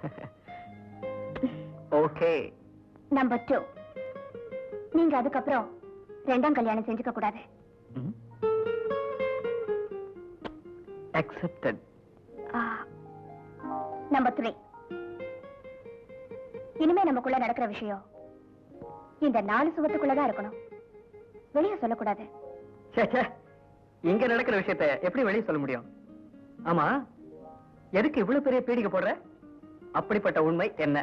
Speaker 1: ஓகே.
Speaker 3: நம்பர் டூ, நீங்க அதுக்கப்புறம் ரெண்டாம் கல்யாணம் செஞ்சுக்க கூடாது.
Speaker 1: Accepted.
Speaker 3: நம்பர் த்ரீ, இனிமே நமக்குள்ள நடக்கிற விஷயம் இந்த நாலு சுவத்துக்குள்ளதான் இருக்கணும், வெளியே சொல்லக்கூடாது.
Speaker 1: இங்க நடக்கிற விஷயத்தை எப்படி வெளியே சொல்ல முடியும்? ஆமா, எதுக்கு இவ்வளவு பெரிய பீடிகை போடுற? அப்படிப்பட்ட உண்மை என்ன?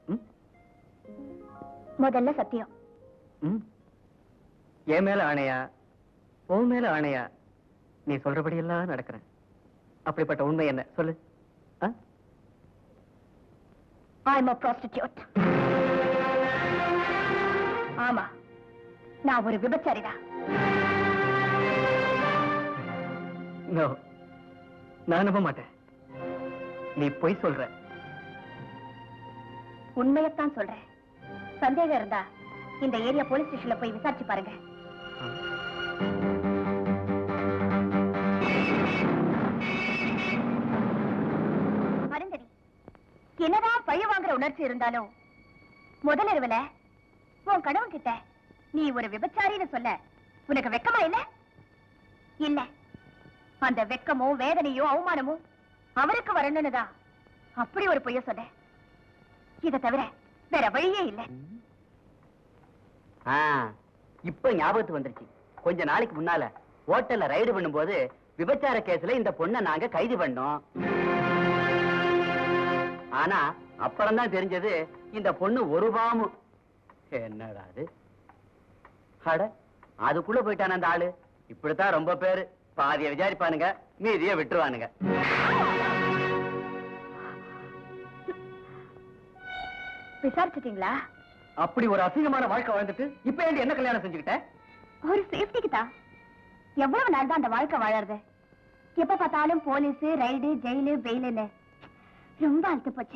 Speaker 3: முதல்ல சத்தியம்.
Speaker 1: என் மேல ஆணையா, உன் மேல ஆணையா, நீ சொல்றபடி எல்லாம் நடக்கிறேன். அப்படிப்பட்ட உண்மை என்ன சொல்லு.
Speaker 3: I'm a prostitute. ஆமா, நான் ஒரு விபச்சாரிதான்.
Speaker 1: நோ, நான் நம்ப மாட்டேன். நீ பொய் சொல்ற.
Speaker 3: உண்மையத்தான் சொல்றேன். சந்தேகம் இருந்தா இந்த ஏரியா போலீஸ் ஸ்டேஷன்ல போய் விசாரிச்சு பாருங்க. என்னதான் பழி வாங்குற உணர்ச்சி இருந்தாலும் முதலிரவுல உன் கணவன் கிட்ட நீ ஒரு விபச்சாரின்னு சொல்ல உனக்கு வெக்கமா இல்ல? இல்ல, அந்த வெக்கமும் வேதனையும் அவமானமும் அவருக்கு வரணும்னுதான் அப்படி ஒரு பொய்ய சொன்ன. இதை தவிர வேற வழியே இல்ல.
Speaker 2: இப்ப ஞாபகத்துக்கு வந்துருச்சு. கொஞ்ச நாளைக்கு முன்னால ஹோட்டல்ல ரைடு பண்ணும்போது விபச்சார கேஸ்ல இந்த பொண்ணை நாங்க கைது பண்ணோம். ஆனா அப்புறம் தான் தெரிஞ்சது இந்த பொண்ணு ஒரு பாமு. என்னடா அது? அட, அதுக்குள்ள போயிட்டான அந்த ஆளு. இப்படித்தான் ரொம்ப பேரு பாதிய விசாரிப்பானுங்க, மீதிய விட்டுருவானுங்க.
Speaker 3: விசாரிச்சிட்டீங்களா?
Speaker 1: அப்படி ஒரு அசிங்கமான வாழ்க்கை வாழ்ந்துட்டு இப்ப ஏன் என்ன கல்யாணம் செஞ்சுக்கிட்ட?
Speaker 3: ஒரு சேஃப்டிக்கு தான். எவ்வளவு நாள் தான் அந்த வாழ்க்கை வாழறது? எப்ப பார்த்தாலும் போலீஸ், ரைடு, ஜெயிலு, பெயிலுன்னு ரொம்ப அழுத்து போச்சு.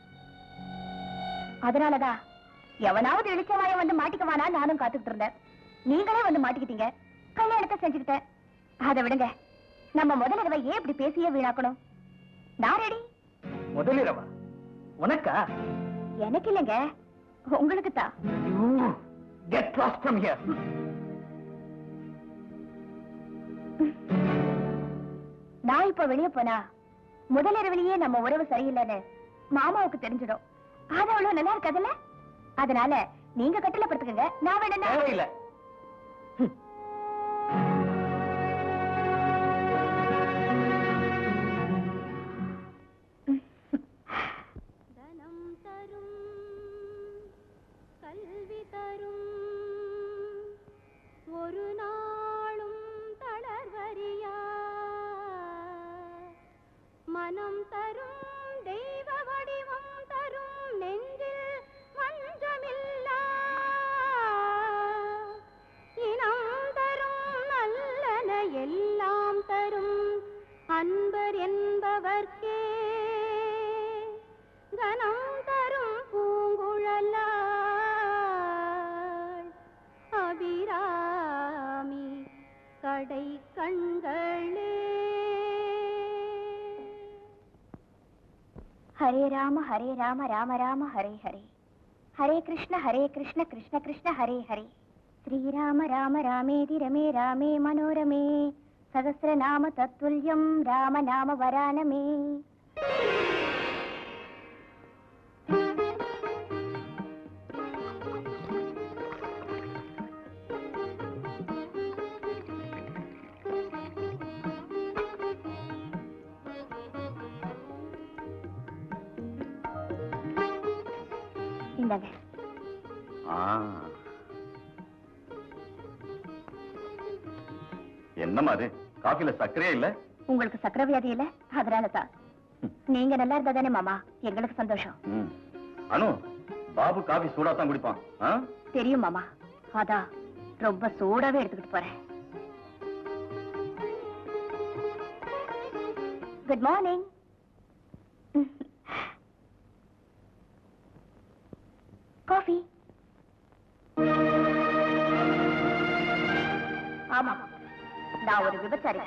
Speaker 3: அதனாலதான் எவனாவது இழிச்சவாய வந்து மாட்டிக்குவானா நானும் காத்துக்கிட்டு இருந்தேன். நீங்களே வந்து மாட்டிக்கிட்டீங்க, கல்யாணத்தை செஞ்சுக்கிட்டேன். அதை விடுங்க, நம்ம முதலிரவை ஏன் இப்படி பேசியே வீணாக்கணும்? நான் ரெடி.
Speaker 1: முதலிரவா? உனக்கா?
Speaker 3: எனக்கு இல்லைங்க, உங்களுக்கு தான்.
Speaker 1: Get lost from here.
Speaker 3: நான் இப்ப வெளியே போனா முதலிரவிலேயே நம்ம உறவு சரியில்லைன்னு மாமாவுக்கு தெரிஞ்சிடும். அது அவ்வளவு நல்லா இருக்காதுல்ல? அதனால நீங்க கட்டில படுத்துக்கங்க, நான் வேணா.
Speaker 1: இல்ல,
Speaker 3: தனம் தரும் கல்வி தரும் ஒரு நாளும் தளர்வறியா மனம் தரும் தெய்வ வடிவம் தரும் நெஞ்சில் வஞ்சமில்லா இனம் தரும் நல்லன எல்லாம் தரும் அன்பர் என்பவர்க்கே கனம் தரும் பூங்குழலாய் அபிராமி கடை கண்களே. ஹரே ராம ஹரே ராம ராம ராம ஹரே ஹரே, ஹரே கிருஷ்ண ஹரே கிருஷ்ண கிருஷ்ண கிருஷ்ண ஹரே ஹரே, ஸ்ரீராம ராம ராமேதி ரமே ராமே மனோரமே, சகஸ்ரநாம தத்துல்யம் ராம நாம வரானமே. இந்தாங்க.
Speaker 4: என்னமா அது? காஃபில சர்க்கரையே இல்ல?
Speaker 3: உங்களுக்கு சக்கரை வியாதி இல்ல, அதனால தான். நீங்க நல்லா இருந்தா தானே மாமா எங்களுக்கு சந்தோஷம்.
Speaker 4: அனு, பாபு காஃபி சூடா தான் குடிப்பான்.
Speaker 3: தெரியும் மாமா, அதான் ரொம்ப சூடாவே எடுத்துக்கிட்டு போறேன். Good morning. காஃபி? ஆமா, நான் ஒரு விபச்சாரி.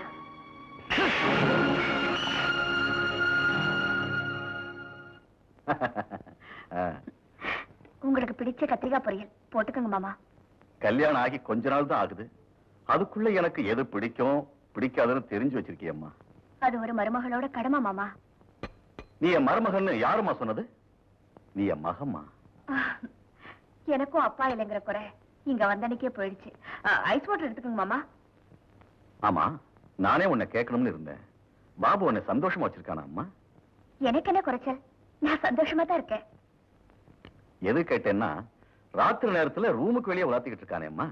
Speaker 3: உங்களுக்கு பிடிச்ச கத்திரிக்காய் பொரியல் போட்டுக்கோங்க மாமா.
Speaker 4: கல்யாணம் ஆகி கொஞ்ச நாள் தான் ஆகுது, அதுக்குள்ள எனக்கு எது பிடிக்கும் பிடிக்காதுன்னு தெரிஞ்சு வச்சிருக்கியம்மா.
Speaker 3: அது ஒரு மருமகளோட கடமை மாமா.
Speaker 4: நீ என் மருமகன்னு யாருமா சொன்னது? நீ என் மகம்மா.
Speaker 3: எனக்கும் அப்பா இல்லைங்கிற குறை இங்க வந்தனைக்கே போயிடுச்சு. ஐஸ் வாட்டர் எடுத்துக்கோங்க மாமா.
Speaker 4: ஆமா, நானே உன்னை கேட்கணும்னு இருந்தேன். பாபு உன்னை சந்தோஷமா வச்சிருக்கானா அம்மா?
Speaker 3: எனக்கு என்ன குறைச்சல், நான் சந்தோஷமா தான் இருக்கேன்.
Speaker 4: எது கேட்டேன்னா, ராத்திரி நேரத்துல ரூமுக்கு வெளியே உலாத்திக்கிட்டு இருக்கானே அம்மா.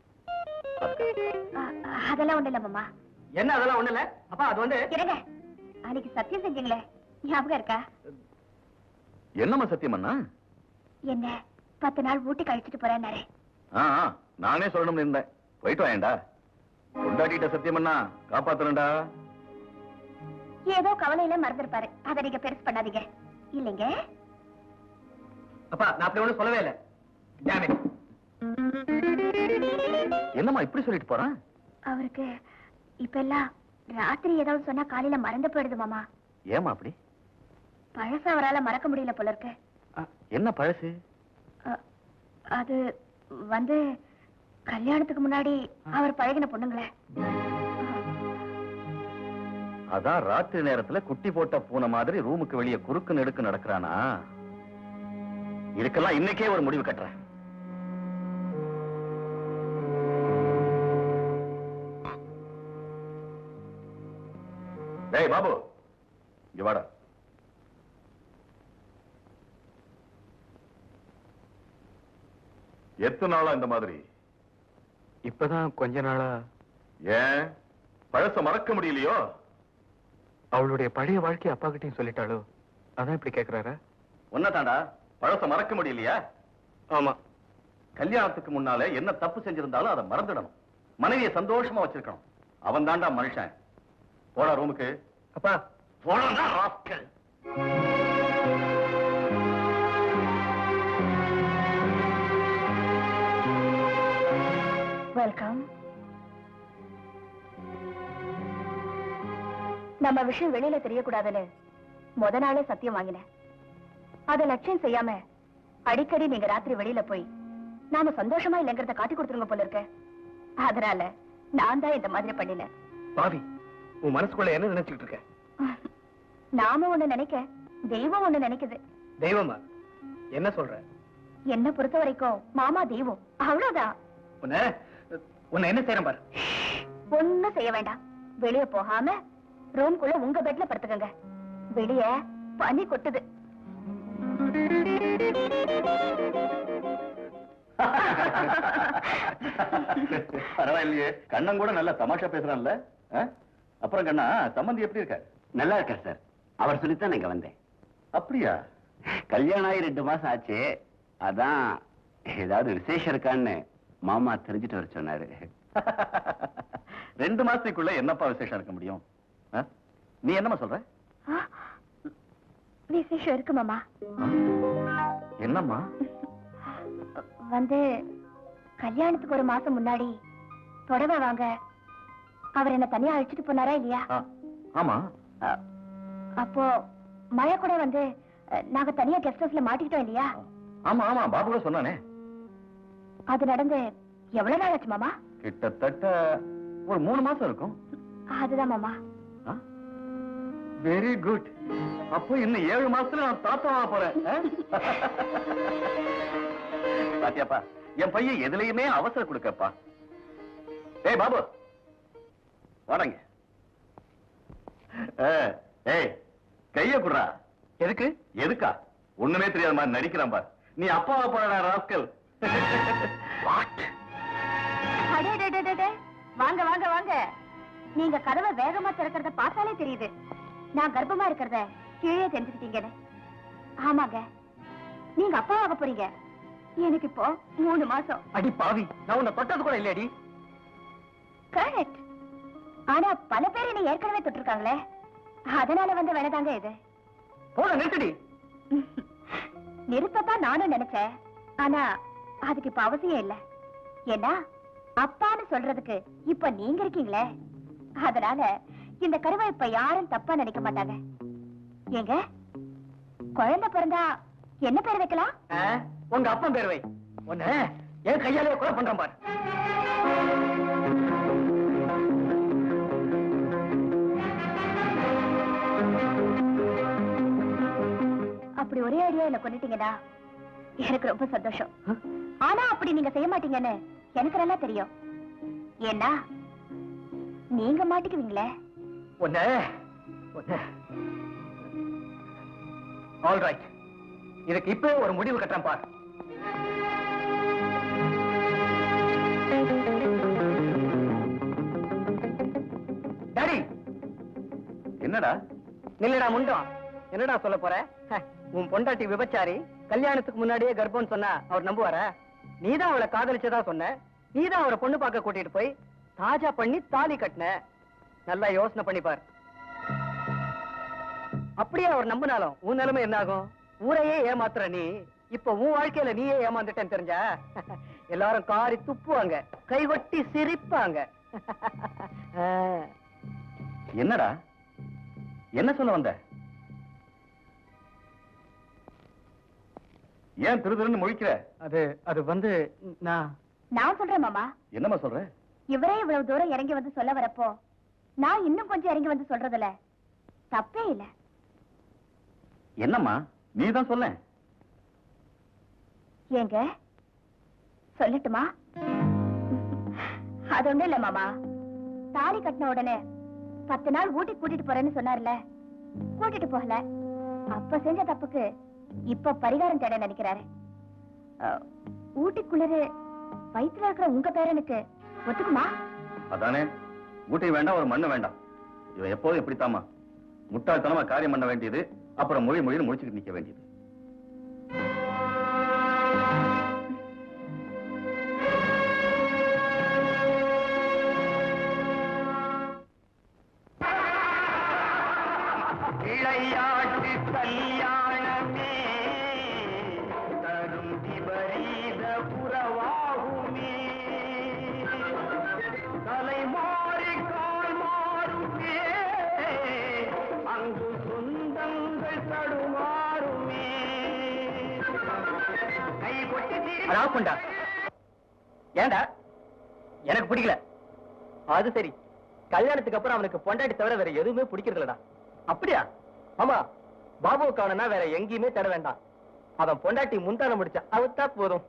Speaker 3: அதெல்லாம் ஒண்ணு இல்ல மாமா.
Speaker 1: என்ன அதெல்லாம் ஒண்ணு இல்ல அப்பா? அது வந்து
Speaker 3: இருங்க, அன்னைக்கு சத்தியம் செஞ்சீங்களே, ஞாபகம் இருக்கா?
Speaker 4: என்னம்மா சத்தியம் அண்ணா?
Speaker 3: என்ன பத்து நாள் ஊட்டி கழிச்சிட்டு போறேன்னாரே.
Speaker 4: நானே சொல்லணும்னு இருந்தேன். போயிட்டு வாயேண்டா. கொண்டாடிட்ட சத்தியம் அண்ணா, காப்பாத்தணும்டா.
Speaker 3: ஏதோ கவலையில மறந்துருப்பாரு, அதை நீங்க பெருசு பண்ணாதீங்க. இல்லைங்க
Speaker 1: அப்பா, நான் அப்படி ஒண்ணும் சொல்லவே இல்லை.
Speaker 4: என்னம்மா இப்படி சொல்லிட்டு போறான்?
Speaker 3: அவருக்கு இப்ப எல்லாம் ராத்திரி ஏதாவது சொன்னா காலையில மறந்து போயிடுது மாமா.
Speaker 4: ஏமா அப்படி?
Speaker 3: பழச அவரால மறக்க முடியல போல இருக்கு.
Speaker 4: என்ன பழசு?
Speaker 3: அது வந்து கல்யாணத்துக்கு முன்னாடி அவர் பழகின பொண்ணுங்களே.
Speaker 4: அதான் ராத்திரி நேரத்துல குட்டி போட்ட பூனை மாதிரி ரூமுக்கு வெளியே குறுக்கு நெடுக்கு நடக்கிறானா? இதுக்கெல்லாம் இன்னைக்கே ஒரு முடிவு கட்டுறேன். டேய் பாபு, இங்க வாடா. எத்தனை நாளா இந்த மாதிரி?
Speaker 8: இப்பதான் கொஞ்ச நாளா.
Speaker 4: ஏன் பழச மறக்க முடியலையோ?
Speaker 8: அவளுடைய பழைய வாழ்க்கையை அப்பா கிட்டையும் சொல்லிட்டாளோ, அதான் இப்படி கேக்குறாரா?
Speaker 4: ஒன்னதாண்டா, பழச மறக்க முடியலையா?
Speaker 8: ஆமா.
Speaker 4: கல்யாணத்துக்கு முன்னாலே என்ன தப்பு செஞ்சிருந்தாலும் அதை மறந்துடணும். மனைவியை சந்தோஷமா வச்சிருக்கணும். அவன் தாண்டா மனுஷன். போடா ரூமுக்கு.
Speaker 8: அப்பா
Speaker 4: போடா ராஸ்கல்.
Speaker 3: வெல்கம். நம்ம விஷயம் வெளியில தெரியக்கூடாதுன்னு முத நாளே சத்தியம் வாங்கினேன். அத லட்சியம் செய்யாம அடிக்கடி நீங்க ராத்திரி வெளியில போய் நாம சந்தோஷமா இல்லைங்கிறத காட்டி கொடுத்துருங்க போல இருக்க. அதனால நான் தான் இந்த மாதிரி பண்ணினேன்.
Speaker 8: பாவி, உன் மனசுக்குள்ள என்ன நினைச்சுட்டு இருக்க?
Speaker 3: நாம ஒண்ணு நினைக்க, தெய்வம் ஒண்ணு நினைக்குது.
Speaker 8: தெய்வமா? என்ன சொல்ற?
Speaker 3: என்ன பொறுத்த வரைக்கும் மாமா தெய்வம், அவ்வளவுதான்.
Speaker 8: உன்னை உன்னை என்ன செய்யறேன் பாரு.
Speaker 3: ஒண்ணும் செய்ய வேண்டாம். வெளிய போகாம ரூம்குள்ள உங்க பெட்ல படுத்துக்கங்க. வெளிய பனி கொட்டுது.
Speaker 4: பரவாயில்லையே, கண்ணன் கூட நல்ல தமாஷா பேசுறான்ல. அப்புறம் கண்ணா, சம்பந்தி எப்படி இருக்க?
Speaker 9: நல்லா இருக்கார் சார். அவர் சொல்லித்தான் இங்க வந்தேன்.
Speaker 4: அப்படியா?
Speaker 9: கல்யாணம் ஆகி ரெண்டு மாசம் ஆச்சு. அதான் ஏதாவது விசேஷம் இருக்கான்னு மாமா தெரிஞ்சுட்டு வர சொன்னாரு.
Speaker 4: ரெண்டு மாசத்துக்குள்ள என்னப்பா விசேஷம் இருக்க முடியும்? நீ என்னமா சொல்ற?
Speaker 3: விசேஷம் இருக்கு மாமா.
Speaker 4: என்னம்மா?
Speaker 3: வந்து கல்யாணத்துக்கு ஒரு மாசம் முன்னாடி புடவை வாங்க அவர் என்ன தனியா அழைச்சிட்டு போனாரா இல்லையா?
Speaker 4: ஆமா.
Speaker 3: அப்போ மழை கூட வந்து நாங்க தனியா கெஸ்ட் ஹவுஸ்ல மாட்டிக்கிட்டோம் இல்லையா?
Speaker 4: ஆமா ஆமா, பாபு கூட சொன்னானே.
Speaker 3: அது நடந்து எவ்வளவு நாள் ஆச்சு மாமா?
Speaker 4: கிட்டத்தட்ட ஒரு மூணு மாசம் இருக்கும்.
Speaker 3: அதுதான் மாமா.
Speaker 4: Very good. அப்போ இன்னும் ஏழு மாசத்துல நான் தாத்தாவா போறேன். பாத்தியாப்பா, என் பையன் எதுலயுமே அவசரம் கொடுக்கப்பா. ஏய் பாபு, வாடங்க. ஏய், கைய குடுறா.
Speaker 8: எதுக்கு?
Speaker 4: எதுக்கா? ஒண்ணுமே தெரியாத மாதிரி நடிக்கிறான் பார். நீ அப்பாவா போறா ராஸ்கல்.
Speaker 3: வாங்க வாங்க வாங்க. நீங்க கதவை வேகமா திறக்கிறத பார்த்தாலே தெரியுது நான் கர்ப்பமா இருக்கிறத கீழே தெரிஞ்சுக்கிட்டீங்கன்னு. ஆமாங்க, நீங்க அப்பாவாக போறீங்க. எனக்கு இப்போ மூணு மாசம்.
Speaker 1: அடி பாவி, நான் உன்னை தொட்டது கூட இல்லையடி.
Speaker 3: கரெக்ட். ஆனா பல பேர் என்ன ஏற்கனவே தொட்டிருக்காங்களே. அதனால வந்து வேலைதாங்க இது.
Speaker 1: போல நிறுத்தடி.
Speaker 3: நிறுத்தத்தான் நானும் நினைச்சேன். ஆனா அதுக்கு இப்ப அவசியம் இல்ல. ஏன்னா அப்பான்னு சொல்றதுக்கு இப்ப நீங்க இருக்கீங்களே, அதனால இந்த கருவை இப்ப யாரும் தப்பா நினைக்க மாட்டாங்க. ஏங்க குழந்தை பிறந்தா என்ன பேர் வைக்கலாம்?
Speaker 1: உங்க அப்பன் பேர் வை. உன்ன என் கையாலே கொலை பண்றேன் பாரு.
Speaker 3: அப்படி ஒரே ஐடியாவில கொண்டுட்டீங்கடா, எனக்கு ரொம்ப சந்தோஷம். ஆனா அப்படி நீங்க செய்ய மாட்டீங்கன்னு எனக்கு நல்லா தெரியும். ஏன்னா நீங்க மாட்டிக்குவீங்களே.
Speaker 1: ஒன்ன ஆல் ரைட், இதுக்கு இப்ப ஒரு முடிவு கட்டுறேன் பார். டாடி.
Speaker 4: என்னடா
Speaker 1: நில்லடா முண்டம். என்னடா சொல்ல போற? உன் பொண்டாட்டி விபச்சாரி, கல்யாணத்துக்கு முன்னாடியே கர்ப்பம்னு சொன்னா அவர் நம்புவாரா? நீதான் அவளை காதலிச்சதா சொன்ன. நீதான் அவரை பொண்ணு பார்க்க கூட்டிட்டு போய் தாஜா பண்ணி தாலி கட்டின. நல்லா யோசனை பண்ணிப்பார். அப்படியே அவர் நம்பினாலும் உன் நிலைமை என்ன ஆகும்? ஊரையே ஏமாத்துற நீ இப்ப உன் வாழ்க்கையில நீயே ஏமாந்துட்டேன்னு தெரிஞ்சா எல்லாரும் காரி துப்புவாங்க, கைவட்டி சிரிப்பாங்க.
Speaker 4: என்னடா என்ன சொல்ல வந்த? ஏன் திரு திருன்னு முழிக்கிற?
Speaker 1: அது அது வந்து நான்
Speaker 3: நான் சொல்றேன் மாமா.
Speaker 4: என்னம்மா சொல்ற?
Speaker 3: இவரே இவ்வளவு தூரம் இறங்கி வந்து சொல்ல வரப்போ நான் இன்னும் கொஞ்சம் இறங்கி வந்து சொல்றதுல தப்பே இல்ல.
Speaker 4: என்னம்மா நீதான் சொல்ல.
Speaker 3: ஏங்க சொல்லட்டுமா? அது ஒண்ணும் இல்ல மாமா. தாலி கட்டின உடனே பத்து நாள் ஊட்டி கூட்டிட்டு போறேன்னு சொன்னார்ல, கூட்டிட்டு போகல. அப்ப செஞ்ச தப்புக்கு இப்ப பரிகாரம் தேட நினைக்கிறாரு. ஊட்டிக்குள்ளரு வயிற்றுல இருக்கிற உங்க பேரனுக்கு ஒத்துக்குமா?
Speaker 4: அதானே, ஊட்டி வேண்டாம், ஒரு மண்ணு வேண்டாம். இவன் எப்போதும் இப்படித்தாமா முட்டாள்தனமா காரியம் பண்ண வேண்டியது, அப்புறம் மொழி மொழின்னு முடிச்சுட்டு நிக்க வேண்டியது.
Speaker 5: இளையாட்டு கல்யாணமே தரும் விபரீத புறவாகுமே, தலைமாறி கால் மாறுமே, அங்கு சொந்தங்கள் தடுமாறுமே. கை கொட்டி
Speaker 1: ராவுண்டா. ஏண்டா எனக்கு பிடிக்கல. அது சரி, கல்யாணத்துக்கு அப்புறம் அவனுக்கு பொண்டாட்டி தவிர வேற எதுவுமே பிடிக்கிறதுலடா. அப்படியா? ஆமா, பாபுவை காணனா வேற எங்கேயுமே தேட வேண்டாம். அவன் பொண்டாட்டி முந்தான முடிச்சா அவத்தா போதும்.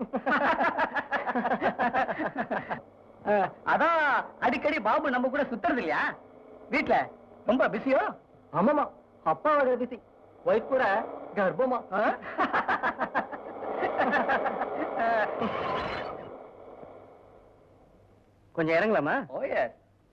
Speaker 1: அதான் அடிக்கடி பாபு நம்ம கூட சுத்துறது இல்லையா? வீட்டுல ரொம்ப பிஸியோ? ஆமாமா, அப்பாவோட பிஸி, ஒய்ஃப் கூட கர்ப்பமா. கொஞ்சம் இறங்கலாமா? ஓயே.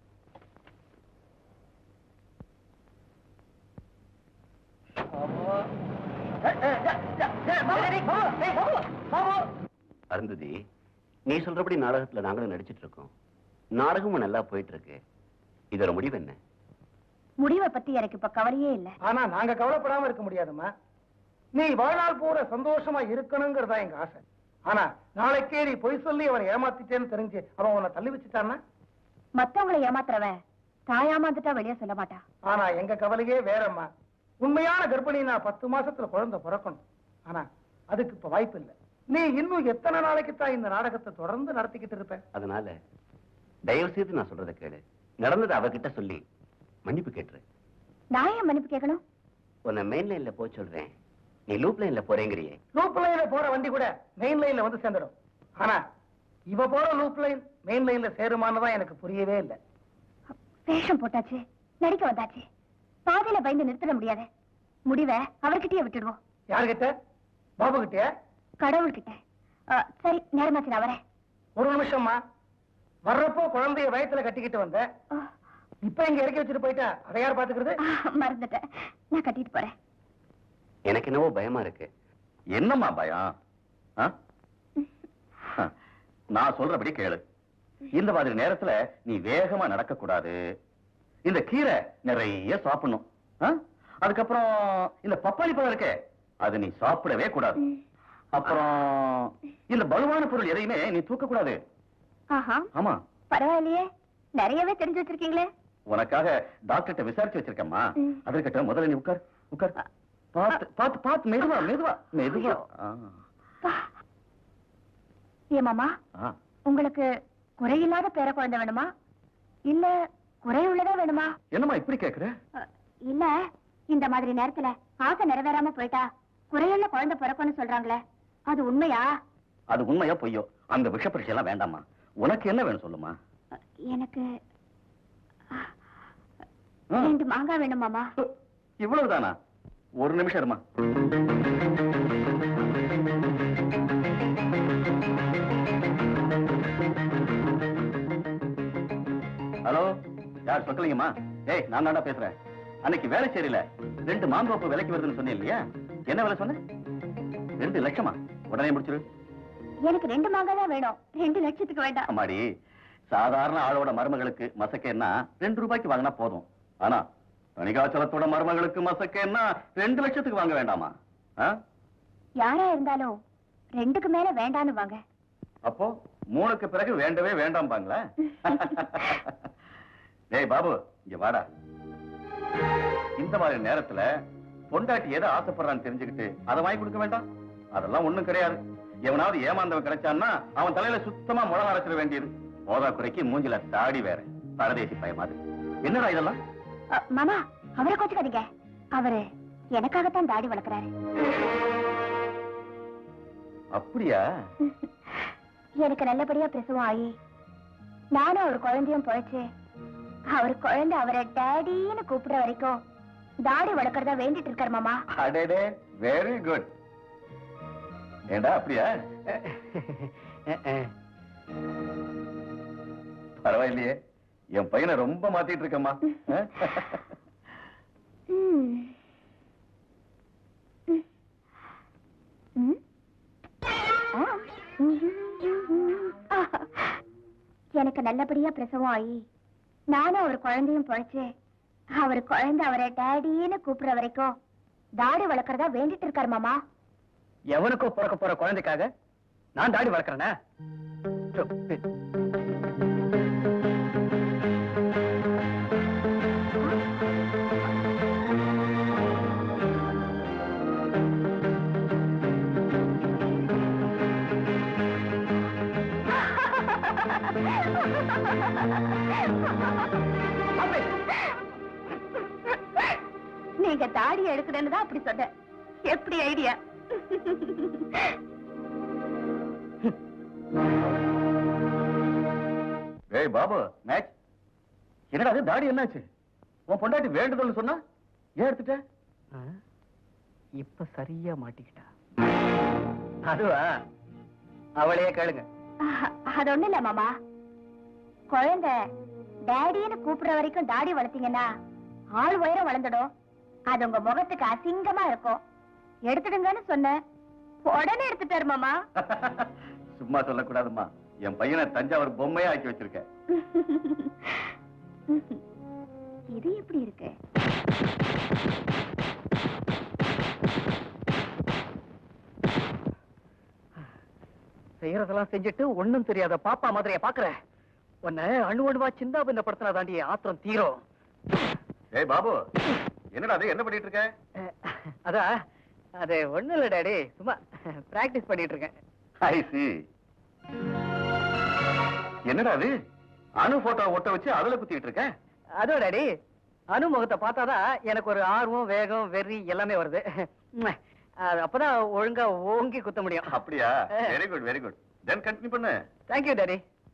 Speaker 9: அருந்ததி, நீ சொல்றபடி நாடகத்துல நாங்களும் நடிச்சிட்டு இருக்கோம். நாடகமும் நல்லா போயிட்டு இருக்கு. இதோட முடிவு என்ன?
Speaker 3: முடிவை பத்தி எனக்கு இப்ப கவலையே இல்ல.
Speaker 7: ஆனா நாங்க கவலைப்படாம இருக்க முடியாதுமா. நீ வாழ்நாள் பூரா சந்தோஷமா இருக்கணுங்கிறதா எங்க ஆசை. ஆனா நாளைக்கே நீ பொய் சொல்லி அவனை ஏமாத்திட்டேன்னு தெரிஞ்சு அவன் உன்னை தள்ளி வச்சுட்டான்னா?
Speaker 3: மத்தவங்களை ஏமாத்துறவன் தாயாமாந்துட்டா வெளியே சொல்ல மாட்டான்.
Speaker 7: ஆனா எங்க கவலையே வேறம்மா. உண்மையான கர்ப்பிணி நான் பத்து மாசத்துல குழந்தை பிறக்கணும். ஆனா அதுக்கு இப்ப வாய்ப்பு இல்லை. நீ இன்னும் எத்தனை நாளைக்கு தான் இந்த நாடகத்தை தொடர்ந்து நடத்திக்கிட்டு இருப்ப?
Speaker 9: அதனால தயவு செய்து நான் சொல்றதை கேளு. நடந்தது அவகிட்ட சொல்லி மன்னிப்பு கேட்டுரு.
Speaker 3: நான் ஏன் மன்னிப்பு கேட்கணும்?
Speaker 9: உன்னை மெயின் லைன்ல போக சொல்றேன், நீ லூப் லைன்ல போறேங்கிறியே.
Speaker 7: லூப் லைன்ல போற வண்டி கூட மெயின் லைன்ல வந்து சேர்ந்துடும். ஆனா இவ போற லூப் லைன் மெயின் லைன்ல சேருமானதான் எனக்கு புரியவே இல்லை.
Speaker 3: வேஷம் போட்டாச்சு, நடிக்க வந்தாச்சு, பாதையில பயந்து நிறுத்திட முடியாது. முடிவை அவர்கிட்டயே விட்டுடுவோம்.
Speaker 7: யாருகிட்ட? பாபு கிட்டே?
Speaker 3: கடவுள்கிட்ட. சரி, நேரமாச்சு, நான் வரேன்.
Speaker 7: ஒரு நிமிஷம்மா. வர்றப்போ குழந்தைய வயத்துல கட்டிக்கிட்டு வந்த, இப்ப இங்க இறக்கி வச்சுட்டு போயிட்டா அதை யார் பாத்துக்கிறது?
Speaker 3: மறந்துட்டேன், நான் கட்டிட்டு போறேன்.
Speaker 9: எனக்கு என்னவோ பயமா இருக்கு.
Speaker 4: என்னம்மா பயம்? நான் சொல்றபடி கேளு. இந்த மாதிரி நேரத்துல நீ வேகமா நடக்க கூடாது. இந்த கீரை நிறைய சாப்பிடணும். அதுக்கப்புறம் இந்த பப்பாளி பழம் இருக்கே அது நீ சாப்பிடவே கூடாது. அப்புறம் இந்த பலுவான பொருள் எதையுமே நீ தூக்க கூடாது. ஆமா.
Speaker 3: பரவாயில்லையே, நிறையவே தெரிஞ்சு வச்சிருக்கீங்களே.
Speaker 4: உனக்காக டாக்டர்கிட்ட விசாரிச்சு வச்சிருக்கேம்மா. அதற்கிட்ட முதல்ல நீ உட்கார் உட்கார். பாத்து பாத்து பாத்து மெதுவா மெதுவா மெதுவா.
Speaker 3: ஏ மாமா, உங்களுக்கு குறையில்லாத பேர குழந்தை வேணுமா இல்ல குறை உள்ளதா வேணுமா?
Speaker 4: என்னம்மா இப்படி கேக்குற?
Speaker 3: இல்ல, இந்த மாதிரி நேரத்துல ஆசை நிறைவேறாம போயிட்டா குறையுள்ள குழந்தை பிறக்கும்னு சொல்றாங்களே, அது உண்மையா?
Speaker 4: அது உண்மையா பொய்யோ? அந்த விஷ பரீட்சை எல்லாம் வேண்டாமா. உனக்கு என்ன வேணும் சொல்லுமா?
Speaker 3: எனக்கு ரெண்டு மாங்காய் வேணும் மாமா.
Speaker 4: இவ்வளவுதானா? ஒரு நிமிஷம் இருமா. ஹலோ, யார் சொக்கலிங்கம்மா? ஏய், நான் தாண்டா பேசுறேன். அன்னைக்கு வேலை சரியில்ல, ரெண்டு மாந்தோப்பு விலைக்கு வருதுன்னு சொன்னேன் இல்லையா? என்ன வேலை சொன்ன? ரெண்டு லட்சமா? உடனே முடிச்சிரு.
Speaker 3: எனக்கு ரெண்டு மாங்காய் தான் வேணும், ரெண்டு லட்சத்துக்கு வேண்டாம்.
Speaker 4: அம்மாடி, சாதாரண ஆளோட மருமகளுக்கு மசக்கேன்னா ரெண்டு ரூபாய்க்கு வாங்கினா போதும். ஆனா தணிகாச்சலத்தோட மருமகளுக்கு மசக்கேன்னா ரெண்டு லட்சத்துக்கு வாங்க வேண்டாமா?
Speaker 3: யாரா இருந்தாலும் ரெண்டுக்கு மேல வேண்டான்னு வாங்க.
Speaker 4: அப்போ மூணுக்கு பிறகு வேண்டவே வேண்டாம் பாங்களா? டேய் பாபு, இங்க வாடா. இந்த மாதிரி நேரத்துல பொண்டாட்டி எதை ஆசைப்படுறான்னு தெரிஞ்சுக்கிட்டு அதை வாங்கி கொடுக்க வேண்டாம். அதெல்லாம் ஒண்ணும் கிடையாது. எவனாவது ஏமாந்தவன் கிடைச்சான்னா அவன் தலையில சுத்தமா முளக அரைச்சிட வேண்டியது. போதா குறைக்கு மூஞ்சில தாடி வேற பரதேசி பய மாதிரி. என்னடா இதெல்லாம்?
Speaker 3: மாமா, அவரை கோச்சுக்காதீங்க. அவரு எனக்காகத்தான் தாடி வளர்க்கிறாரு.
Speaker 4: அப்படியா?
Speaker 3: எனக்கு நல்லபடியா பிரசவம் ஆகி நானும் அவர் குழந்தையும் பொழைச்சு அவர் குழந்தை அவரை டாடின்னு கூப்பிடுற வரைக்கும் தாடி வளர்க்கறதா வேண்டிட்டு இருக்காரு மாமா.
Speaker 4: அடடே, வெரி குட். ஏண்டா அப்படியா? பரவாயில்லையே, என் பையனை ரொம்ப மாத்திட்டு இருக்கம்மா.
Speaker 3: எனக்கு நல்லபடியா பிரசவம் ஆகி நானும் அவர் குழந்தையும் பொழைச்சு அவர் குழந்தை அவரை டாடின்னு கூப்பிடுற வரைக்கும் தாடி வளர்க்கறதா வேண்டிட்டு இருக்காரு மாமா.
Speaker 2: எவனுக்கோ பிறக்க போற குழந்தைக்காக நான் தாடி வளர்க்கறேனா?
Speaker 3: நீங்க தாடி எடுக்கணும்னு தான் அப்படி சொன்ன. எப்படி ஐடியா?
Speaker 4: ஏய் பாபு, மேட்ச் என்னடா அது? தாடி என்னாச்சு? உன் பொண்டாட்டி வேண்டுதல் சொன்னா ஏன் எடுத்துட்ட?
Speaker 2: இப்ப சரியா மாட்டிக்கிட்டா. அதுவா? அவளையே கேளுங்க.
Speaker 3: அது ஒண்ணு இல்ல மாமா, குழந்தை டாடின்னு கூப்பிடுற வரைக்கும் தாடி வளர்த்தீங்கன்னா ஆள் உயரம் வளர்ந்துடும். அது உங்க முகத்துக்கு அசிங்கமா இருக்கும். எடுத்துடுங்கன்னு சொன்ன உடனே எடுத்துட்டாரு மாமா.
Speaker 4: சும்மா சொல்லக்கூடாதுமா. என் பையனை தஞ்சாவூர் பொம்மையா ஆக்கி வச்சிருக்க.
Speaker 3: இது எப்படி இருக்கு?
Speaker 2: செய்யறதெல்லாம் செஞ்சுட்டு ஒண்ணும் தெரியாத பாப்பா மாதிரியா பாக்குற? உன்னை அணு அணுவா சின்ன பின்ன படுத்தினா தாண்டி ஆத்திரம் தீரும்.
Speaker 4: ஏய் பாபு, என்னடா அது? என்ன பண்ணிட்டு இருக்க?
Speaker 2: அதா அது ஒண்ணு இல்ல டாடி, சும்மா பிராக்டிஸ் பண்ணிட்டு இருக்கேன்.
Speaker 4: I see. என்னடா அது? அணு போட்டோ ஒட்ட வச்சு அதுல குத்திட்டு இருக்க?
Speaker 2: அதோ டாடி, அணு முகத்தை பார்த்தாதான் எனக்கு ஒரு ஆர்வம், வேகம், வெறி எல்லாமே வருது. அப்பதான் ஒழுங்கா ஓங்கி குத்த முடியும்.
Speaker 4: அப்படியா? Very good very good. Then continue பண்ணு.
Speaker 2: Thank you daddy.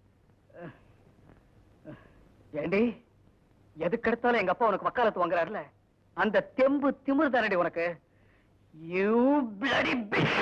Speaker 2: ஏண்டி, எதுக்கு எடுத்தாலும் எங்க அப்பா உனக்கு வக்காலத்து வாங்குறாருல, அந்த தெம்பு திமிரு தானடி உனக்கு. You bloody pitch.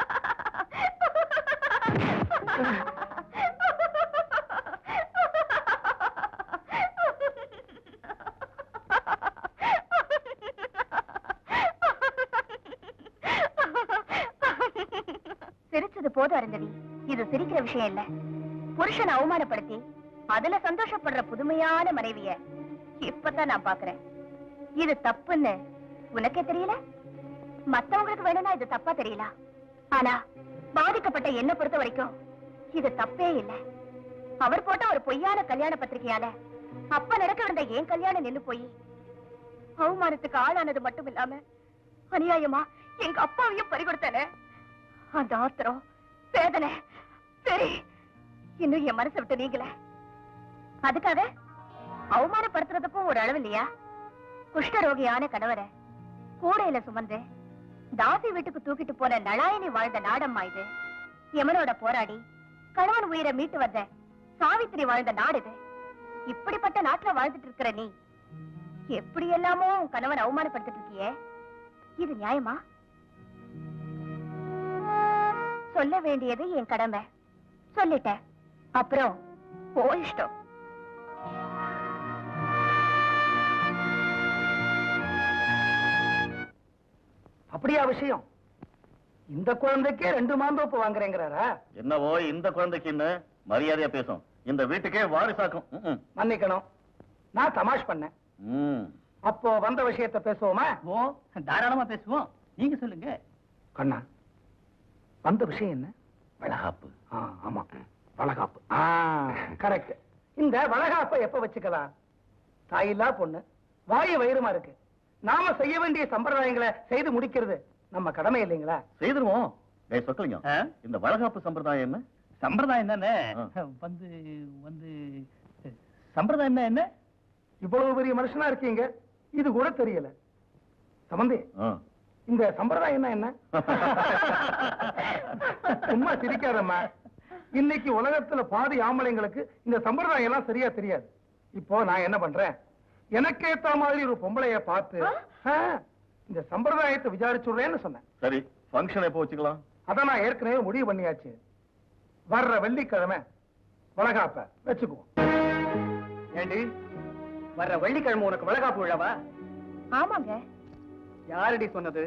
Speaker 3: சிரிச்சது போதும் அருந்ததி, இது சிரிக்கிற விஷயம் இல்ல. புருஷனை அவமானப்படுத்தி அதுல சந்தோஷப்படுற புதுமையான மனைவிய இப்பதான் நான் பாக்குறேன். இது தப்புன்னு உனக்கே தெரியல? மத்தவங்களுக்கு வேணும்னா இது தப்பா தெரியல. ஆனா பாதிக்கப்பட்ட என்ன பொறுத்த வரைக்கும் இது தப்பே இல்ல. அவர் போட்ட ஒரு பொய்யான கல்யாண பத்திரிகையால அப்ப நடக்க வந்த ஏன் கல்யாணம் நின்னு போய் அவமானத்துக்கு ஆளானது மட்டும் இல்லாம அநியாயமா எங்க அப்பாவையும் பறிகொடுத்தானே. அந்த ஆத்திரம், வேதனை, சரி இன்னும் என் மனசை விட்டு நீங்கள. அதுக்காக அவமானப்படுத்துறதுக்கும் ஒரு அளவு இல்லையா? குஷ்டரோகியான கணவரை கூடையில சுமந்து தாசி வீட்டுக்கு தூக்கிட்டு போன நளாயினி வாழ்ந்த நாடம்மா இது. யமனோட போராடி கணவன் உயிரை மீட்டு வந்த சாவித்திரி வாழ்ந்த நாடு இது. இப்படிப்பட்ட நாட்டுல வாழ்ந்துட்டு இருக்கிற நீ எப்படி எல்லாமோ கணவன் அவமானப்படுத்திட்டு இருக்கியே, இது நியாயமா? சொல்ல வேண்டியது என் கடமை, சொல்லிட்டேன். அப்புறம் போயிஷ்டம்.
Speaker 7: அப்படியா விஷயம்? இந்த குழந்தைக்கே ரெண்டு மாந்தோப்பு வாங்குறேங்கிறாரா?
Speaker 4: என்னவோ இந்த குழந்தைக்கு என்ன மரியாதையா பேசும், இந்த வீட்டுக்கே வாரிசாக்கும்.
Speaker 7: மன்னிக்கணும், நான் தமாஷ் பண்ணேன். அப்போ வந்த விஷயத்தை பேசுவோமா?
Speaker 2: ஓ, தாராளமா பேசுவோம். நீங்க சொல்லுங்க.
Speaker 7: கண்ணா, வந்த விஷயம் என்ன?
Speaker 4: வளகாப்பு.
Speaker 7: ஆமா, வளகாப்பு. கரெக்ட். இந்த வளகாப்பை எப்ப வச்சுக்கலாம்? தாயில்லா பொண்ணு, வாய வயிறுமா இருக்கு. நாம செய்ய வேண்டிய சம்பிரதாயங்களை செய்து முடிக்கிறது நம்ம கடமை இல்லைங்களா?
Speaker 4: செய்திருவோம். சொக்கலிங்கம், இந்த வளகாப்பு சம்பிரதாயம் என்ன?
Speaker 2: சம்பிரதாயம் தானே வந்து வந்து சம்பிரதாயம் என்ன?
Speaker 7: இவ்வளவு பெரிய மனுஷனா இருக்கீங்க, இது கூட தெரியல. சம்பந்தி, இந்த சம்பிரதாயம் என்ன? சும்மா சிரிக்காதம்மா. இன்னைக்கு உலகத்துல பாதி ஆம்பளைங்களுக்கு இந்த சம்பிரதாயம் எல்லாம் சரியா தெரியாது. இப்போ நான் என்ன பண்றேன், எனக்கு ஏத்த மாதிரி ஒரு பொம்பளைய பார்த்து இந்த சம்பிரதாயத்தை விசாரிச்சுடுறேன்னு சொன்னேன்.
Speaker 4: சரி, ஃபங்க்ஷன் எப்போ வச்சுக்கலாம்?
Speaker 7: அதான் நான் ஏற்கனவே முடிவு பண்ணியாச்சு. வர்ற வெள்ளிக்கிழமை வளகாப்ப வச்சுக்குவோம்.
Speaker 1: ஏண்டி, வர்ற வெள்ளிக்கிழமை உனக்கு வளகாப்பு விழாவா?
Speaker 3: ஆமாங்க.
Speaker 1: யாரடி சொன்னது?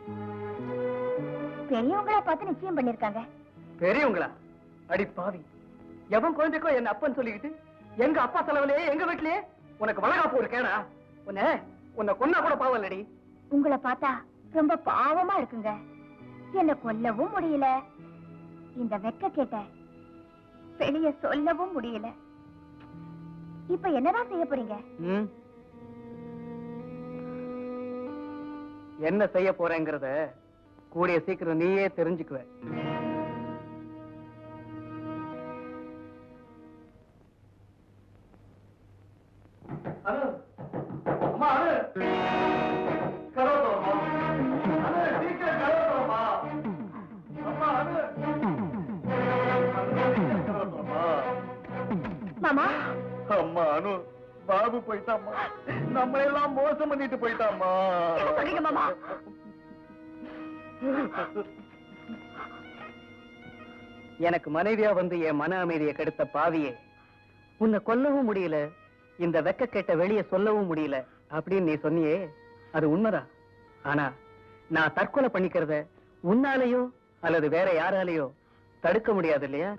Speaker 3: பெரியவங்களா பார்த்து நிச்சயம் பண்ணிருக்காங்க.
Speaker 1: பெரியவங்களா? அடி பாவி, எவன் குழந்தைக்கோ என்ன அப்பன்னு சொல்லிக்கிட்டு எங்க அப்பா செலவுலயே எங்க வீட்லயே உனக்கு வளகாப்பு ஒரு கேடா? உன்னை உன்னை கொன்னா கூட பாவம் இல்லடி.
Speaker 3: உங்களை பார்த்தா ரொம்ப பாவமா இருக்குங்க. என்ன கொல்லவும் முடியல, இந்த வெக்க கேட்ட வெளிய சொல்லவும் முடியல. இப்ப என்னதான் செய்ய போறீங்க?
Speaker 1: என்ன செய்ய போறேங்கிறத கூடிய சீக்கிரம் நீயே தெரிஞ்சுக்குவ.
Speaker 3: மாமா,
Speaker 4: அம்மா அனு, பாபு போயிட்டாமா, நம்ம எல்லாம் மோசம் பண்ணிட்டு போயிட்டாமா.
Speaker 3: சொல்லுங்க மாமா.
Speaker 1: எனக்கு மனைவியா வந்து என் மன அமைதியை கெடுத்த பாவியே, உன்னை கொல்லவும் முடியல, இந்த வெக்க கேட்ட வெளியே சொல்லவும் முடியல அப்படின்னு நீ சொன்னியே, அது உண்மைதான். ஆனா நான் தற்கொலை பண்ணிக்கிறத உன்னாலேயோ அல்லது வேற யாராலேயோ தடுக்க முடியாது இல்லையா?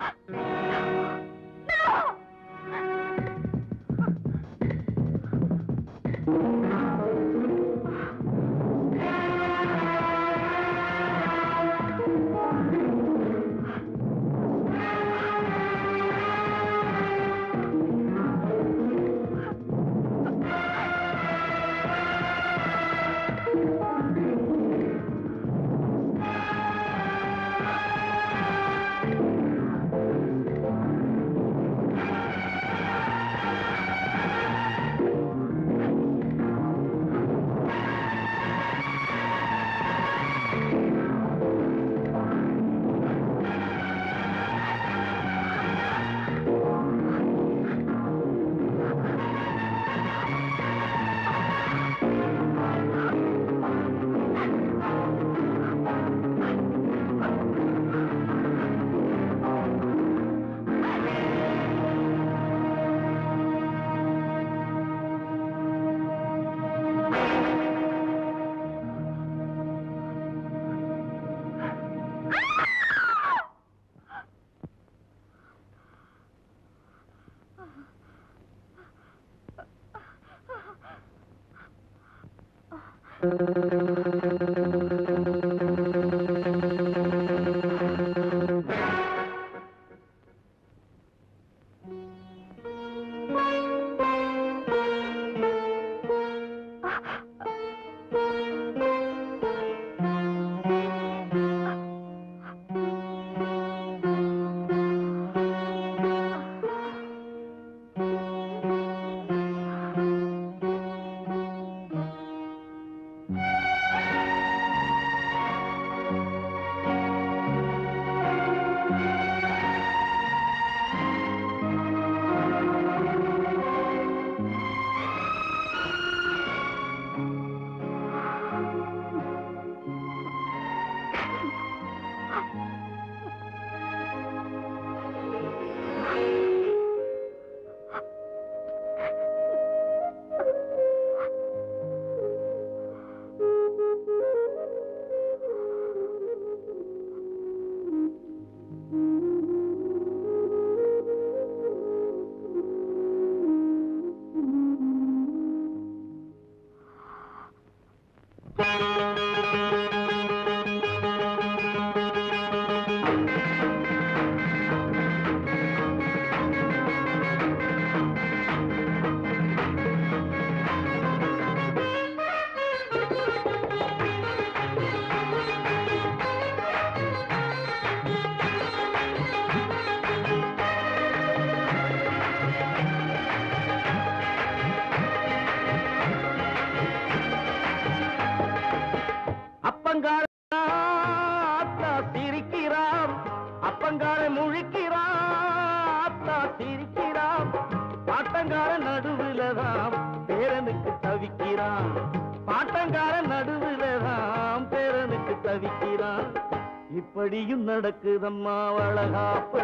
Speaker 5: இப்படியும் நடக்குதம்மா வளகாப்பு,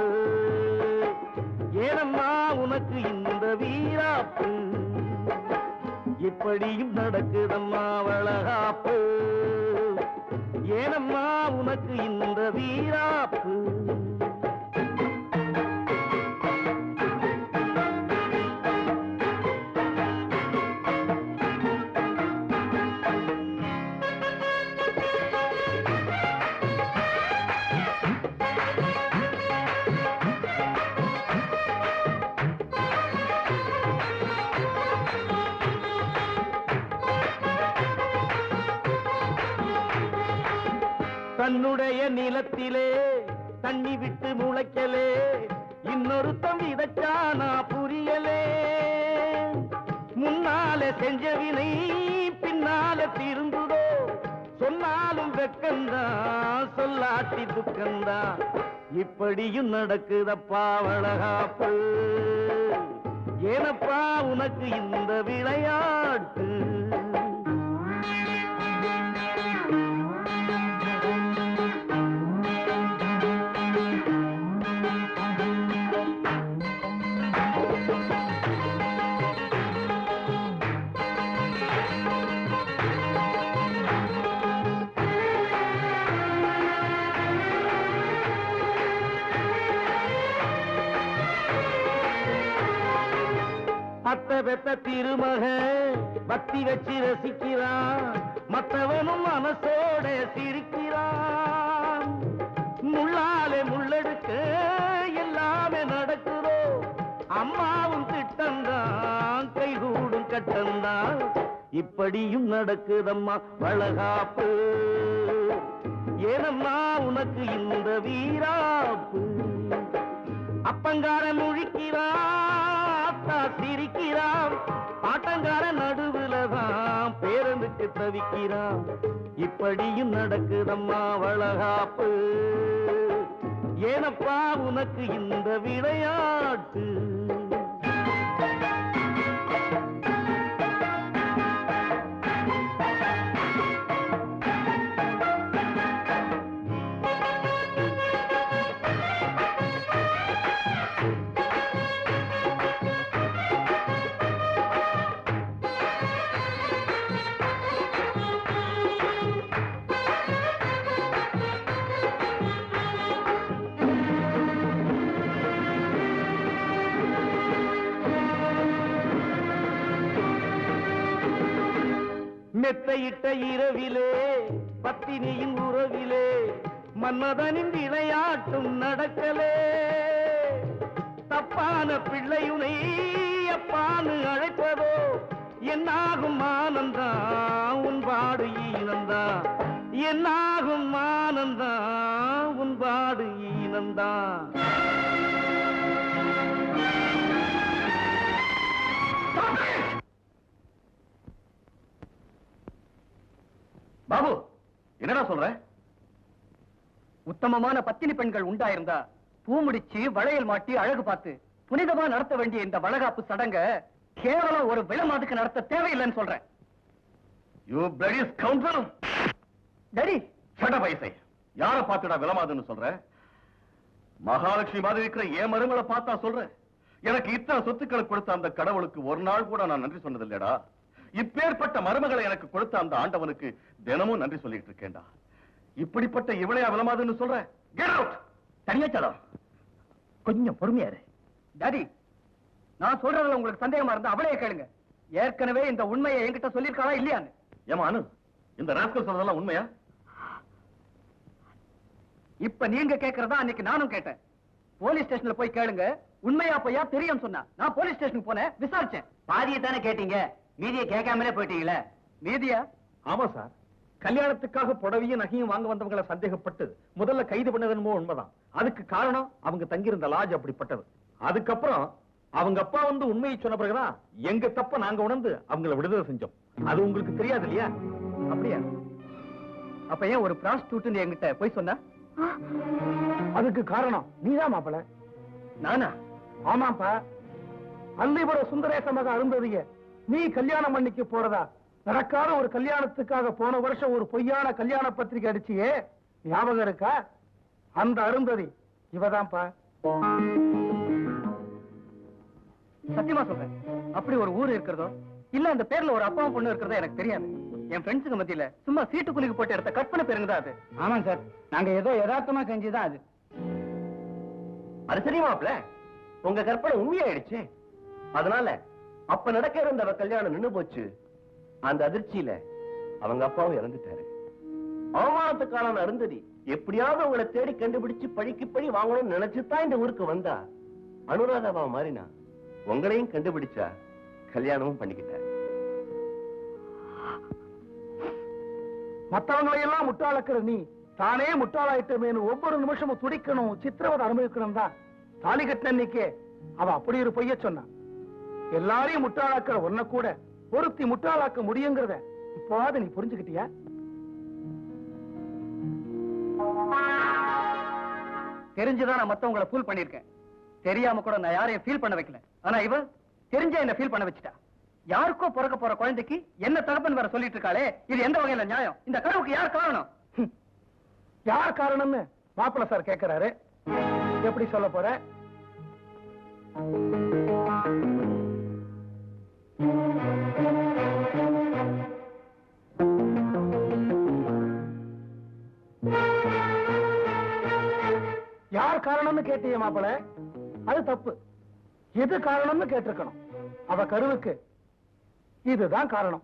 Speaker 5: ஏனம்மா உனக்கு இந்த வீராப்பு. இப்படியும் நடக்குதம்மா வளகாப்பு, ஏனம்மா உனக்கு இந்த வீராப்பு. தன்னுடைய நிலத்திலே தண்ணி விட்டு முளைக்கலே, இன்னொருத்தம் விதைச்சானா புரியலே. முன்னாலே செஞ்ச வினை பின்னால திரும்புதோ, சொன்னாலும் வெக்கந்தான் சொல்லாட்டி துக்கந்தான். இப்படியும் நடக்குதப்பா வளகாப்பு, ஏனப்பா உனக்கு இந்த விளையாட்டு. அத்த பெத்த திருமக பக்தி வச்சு ரசிக்கிறான், மற்றவனும் மனசோட சிரிக்கிறான். முள்ளாலே முள்ளெடுக்க எல்லாமே நடக்குதோ, அம்மாவும் திட்டந்தான் கைகூடும் கட்டந்தான். இப்படியும் நடக்குதம்மா வளகாப்பு, ஏனம்மா உனக்கு இந்த வீராப்பு. அப்பங்காரன் முழிக்கிறான், சிரிக்கிறான், பாட்டங்கார நடுவுலதான் பேரனுக்கு தவிக்கிறான். இப்படியும் நடக்குதம்மா வளகாப்பு, ஏனப்பா உனக்கு இந்த விளையாட்டு. மெத்தையிட்ட இரவிலே பத்தினியின் உறவிலே மன்மதனின் விளையாட்டும் நடக்கலே தப்பான பிள்ளையுனை அப்பான்னு அழைப்பதோ என்னாகும் ஆனந்தா உன் பாடு ஈனந்தா என்னாகும் ஆனந்தா உன் பாடு ஈனந்தா
Speaker 4: பாபு என்னடா சொல்ற?
Speaker 1: உத்தமமான பத்தினி பெண்கள் உண்டாயிருந்தா பூ முடிச்சு வளையல் மாட்டி அழகு பார்த்து புனிதமா நடத்த வேண்டிய இந்த வளகாப்பு சடங்க கேவலம் ஒரு விளமாதுக்கு நடத்த தேவையில்லைன்னு சொல்றேன்.
Speaker 4: You bloody scoundrel.
Speaker 1: டேடி
Speaker 4: சட வயசை யார பார்த்துடா விளமாதுன்னு சொல்ற? மகாலட்சுமி மாதிரி இருக்கிற ஏன் மருமகளை பார்த்தா சொல்ற? எனக்கு இத்தனை சொத்துக்களை கொடுத்த அந்த கடவுளுக்கு ஒரு நாள் கூட நான் நன்றி சொன்னதில்லைடா. இப்பேற்பட்ட மருமகளை எனக்கு கொடுத்த அந்த ஆண்டவனுக்கு தினமும் நன்றி சொல்லிட்டு இருக்கேன்டா. இப்படிப்பட்ட இவளையா விளமாதுன்னு சொல்ற? Get out.
Speaker 1: தனியாச்சலம் கொஞ்சம் பொறுமையாரு. டாடி நான் சொல்றதுல உங்களுக்கு சந்தேகமா இருந்தா அவளையே கேளுங்க. ஏற்கனவே இந்த உண்மையை என்கிட்ட சொல்லிருக்காளா இல்லையான்னு.
Speaker 4: ஏமா அனு, இந்த ராஸ்கல் சொல்றதெல்லாம் உண்மையா?
Speaker 1: இப்ப நீங்க கேக்குறதா அன்னைக்கு நானும் கேட்டேன். போலீஸ் ஸ்டேஷன்ல போய் கேளுங்க. உண்மையா பொய்யா தெரியும் சொன்னா. நான் போலீஸ் ஸ்டேஷனுக்கு போனேன், விசாரிச்சேன்.
Speaker 2: பாதியை தானே கேட்டீங்க, மீதியை கேட்காமலே போயிட்டீங்களே.
Speaker 1: மீதியா?
Speaker 8: ஆமா சார், கல்யாணத்துக்காக புடவையும் நகையும் வாங்க வந்தவங்களை சந்தேகப்பட்டு முதல்ல கைது பண்ணதுன்னு உண்மைதான். அதுக்கு காரணம் அவங்க தங்கியிருந்த லாட்ஜ் அப்படிப்பட்டது. அதுக்கப்புறம் அவங்க அப்பா வந்து உண்மையை சொன்ன பிறகுதான் எங்க தப்ப நாங்க உணர்ந்து அவங்கள விடுதலை செஞ்சோம். அது உங்களுக்கு தெரியாது இல்லையா?
Speaker 1: அப்படியா? அப்ப ஏன் ஒரு பிராஸ்டியூட் என்கிட்ட போய் சொன்ன?
Speaker 7: அதுக்கு காரணம் நீதான் மாப்பிள.
Speaker 1: நானா?
Speaker 7: ஆமாப்பா. அல்லிபுர சுந்தரேச மக அருந்ததிய நீ கல்யாணம் பண்ணிக்க போறதா நடக்காத ஒரு கல்யாணத்துக்காக போன வருஷம் ஒரு பொய்யான கல்யாண பத்திரிகை அடிச்சியே, ஞாபகம் இருக்கா? அந்த அருந்ததி இவதான்ப்பா.
Speaker 1: சத்தியமா சொல்றேன், அப்படி ஒரு ஊர் இருக்கிறதோ இல்ல அந்த பேர்ல ஒரு அப்பாவும் பொண்ணு இருக்கிறதோ எனக்கு தெரியாது. என் ஃப்ரெண்ட்ஸுக்கு மத்தியில சும்மா சீட்டு குலுக்கு போட்டு எடுத்த கற்பனை பேருங்க தான் அது.
Speaker 2: ஆமாங்க சார், நாங்க ஏதோ யதார்த்தமா செஞ்சுதான் அது.
Speaker 9: அது தெரியுமாப்ல, உங்க கற்பனை உண்மையாயிடுச்சு. அதனால அப்ப நடக்க இருந்த கல்யாணம் நின்னு போச்சு. அந்த அதிர்ச்சியில அவங்க அப்பாவும் இறந்துட்டாரு. அவமானத்துக்கான அருந்ததி எப்படியாவது உங்களை தேடி கண்டுபிடிச்சு பழிக்கு பழி வாங்கணும்னு நினைச்சுதான் இந்த ஊருக்கு வந்தா. அனுராதாவா மாறினா உங்களையும் கண்டுபிடிச்சா கல்யாணமும் பண்ணிக்கிட்டார்.
Speaker 7: மத்தவங்களை எல்லாம் முட்டாளக்கிற நீ தானே முட்டாளாயிட்டமேனு ஒவ்வொரு நிமிஷமும் துடிக்கணும், சித்திரவதை அனுபவிக்கணும் தான். தாலி கட்டின அன்னைக்கே அவ அப்படி ஒரு பொய்ய சொன்னான். எல்லாரையும் முட்டாளாக்குற ஒன்ன கூட ஒருத்தி முட்டாளாக்க முடியுங்கிறத இப்போவாது நீ புரிஞ்சுக்கிட்டியா?
Speaker 1: தெரிஞ்சுதான் நான் மத்தவங்களை ஃபூல் பண்ணிருக்கேன். தெரியாம கூட நான் யாரையும் ஃபீல் பண்ண வைக்கல. ஆனா இவ தெரிஞ்ச என்ன ஃபீல் பண்ண வச்சுட்டா. யாருக்கோ பிறக்க போற குழந்தைக்கு என்ன தகப்பன் வேற சொல்லிட்டு இருக்காளே, இது எந்த வகையில நியாயம்? இந்த கனவுக்கு யார் காரணம்?
Speaker 7: யார் காரணம்னு மாப்பிள்ள சார் கேட்கிறாரு. எப்படி சொல்ல போற? யார் காரணம்னு கேட்டிய மாப்பிள்ள, அது தப்பு. எது காரணம்னு கேட்டிருக்கணும். அவ கருவுக்கு இதுதான் காரணம்.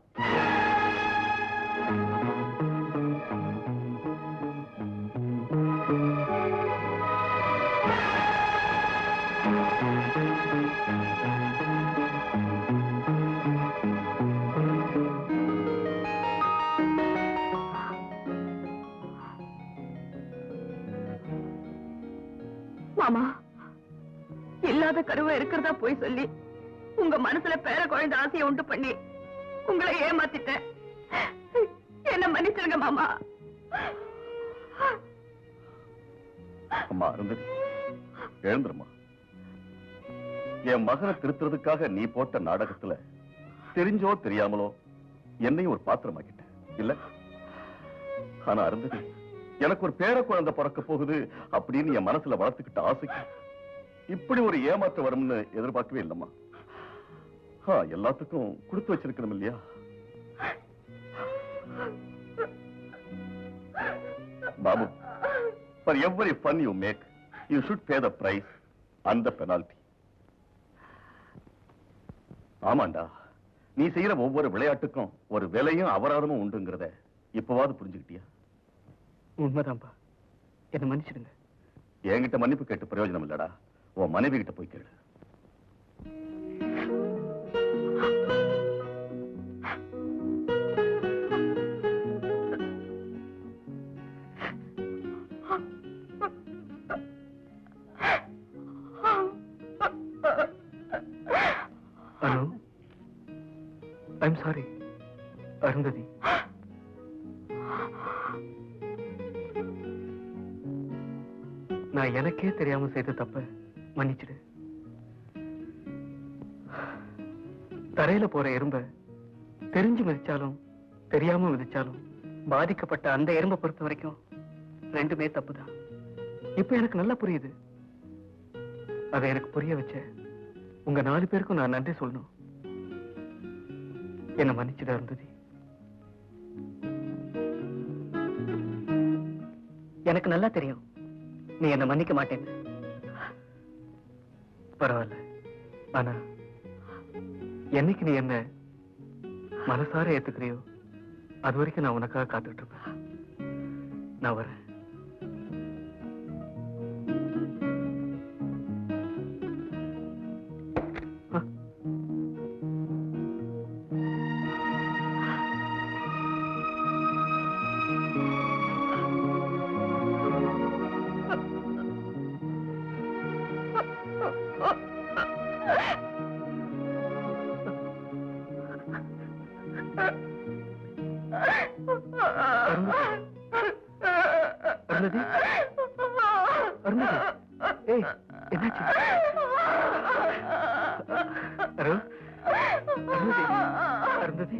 Speaker 3: மாமா, இல்லாத கருவை இருக்கிறதா போய் சொல்லி உங்க மனசுல பேர குழந்தை ஆசையை உண்டு பண்ணி உங்களை ஏமாத்திட்டேன். என்ன மன்னிச்சிருங்க மாமா.
Speaker 4: அம்மா அருந்ததி, எழுந்துருமா. என் மகனை திருத்துறதுக்காக நீ போட்ட நாடகத்துல தெரிஞ்சோ தெரியாமலோ என்னையும் ஒரு பாத்திரமாக்கிட்ட இல்ல? ஆனா அருந்ததி, எனக்கு ஒரு பேர குழந்தை பிறக்க போகுது அப்படின்னு என் மனசுல வளர்த்துக்கிட்ட ஆசைக்கு இப்படி ஒரு ஏமாற்றம் வரும்னு எதிர்பார்க்கவே இல்லம்மா. எல்லாத்துக்கும் கொடுத்து வச்சிருக்கணும் இல்லையா? Babu, for every fun you make, you should pay the price and the penalty. ஆமாண்டா, நீ செய்யற ஒவ்வொரு விளையாட்டுக்கும் ஒரு விலையும் அபராதமும் உண்டுங்கிறத இப்பவாவது புரிஞ்சுக்கிட்டியா?
Speaker 6: உண்மைதான்பா, என்ன மன்னிச்சிடுங்க.
Speaker 4: என்கிட்ட மன்னிப்பு கேட்டு பிரயோஜனம் இல்லடா, உன் மனைவி கிட்ட போய் கேளு.
Speaker 6: அனு, ஐம் சாரி. அருந்ததி, நான் எனக்கே தெரியாம செய்த தப்ப மன்னிச்சிடு. தரையில போற எறும்ப தெரிஞ்சு மிதிச்சாலும் தெரியாம மிதிச்சாலும் பாதிக்கப்பட்ட அந்த எறும்பை பொறுத்த வரைக்கும் ரெண்டுமே தப்புதான். இப்ப எனக்கு நல்லா புரியுது. அதை எனக்கு புரிய வச்ச உங்க நாலு பேருக்கும் நான் நன்றி சொல்லணும். என்ன மன்னிச்சுதான் இருந்தது. எனக்கு நல்லா தெரியும் நீ என்ன மன்னிக்க மாட்டேன்னு. பரவாயில்ல, ஆனா என்னைக்கு நீ என்ன மனசார ஏத்துக்கிறியோ அது வரைக்கும் நான் உனக்காக காத்துட்டு இருப்பேன். நான் வரேன். அருந்ததி, அருந்ததி, ஏய், என்னாச்சு? அரு, அருந்ததி, அருந்ததி.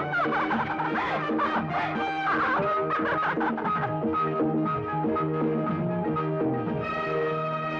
Speaker 3: விடுங்க.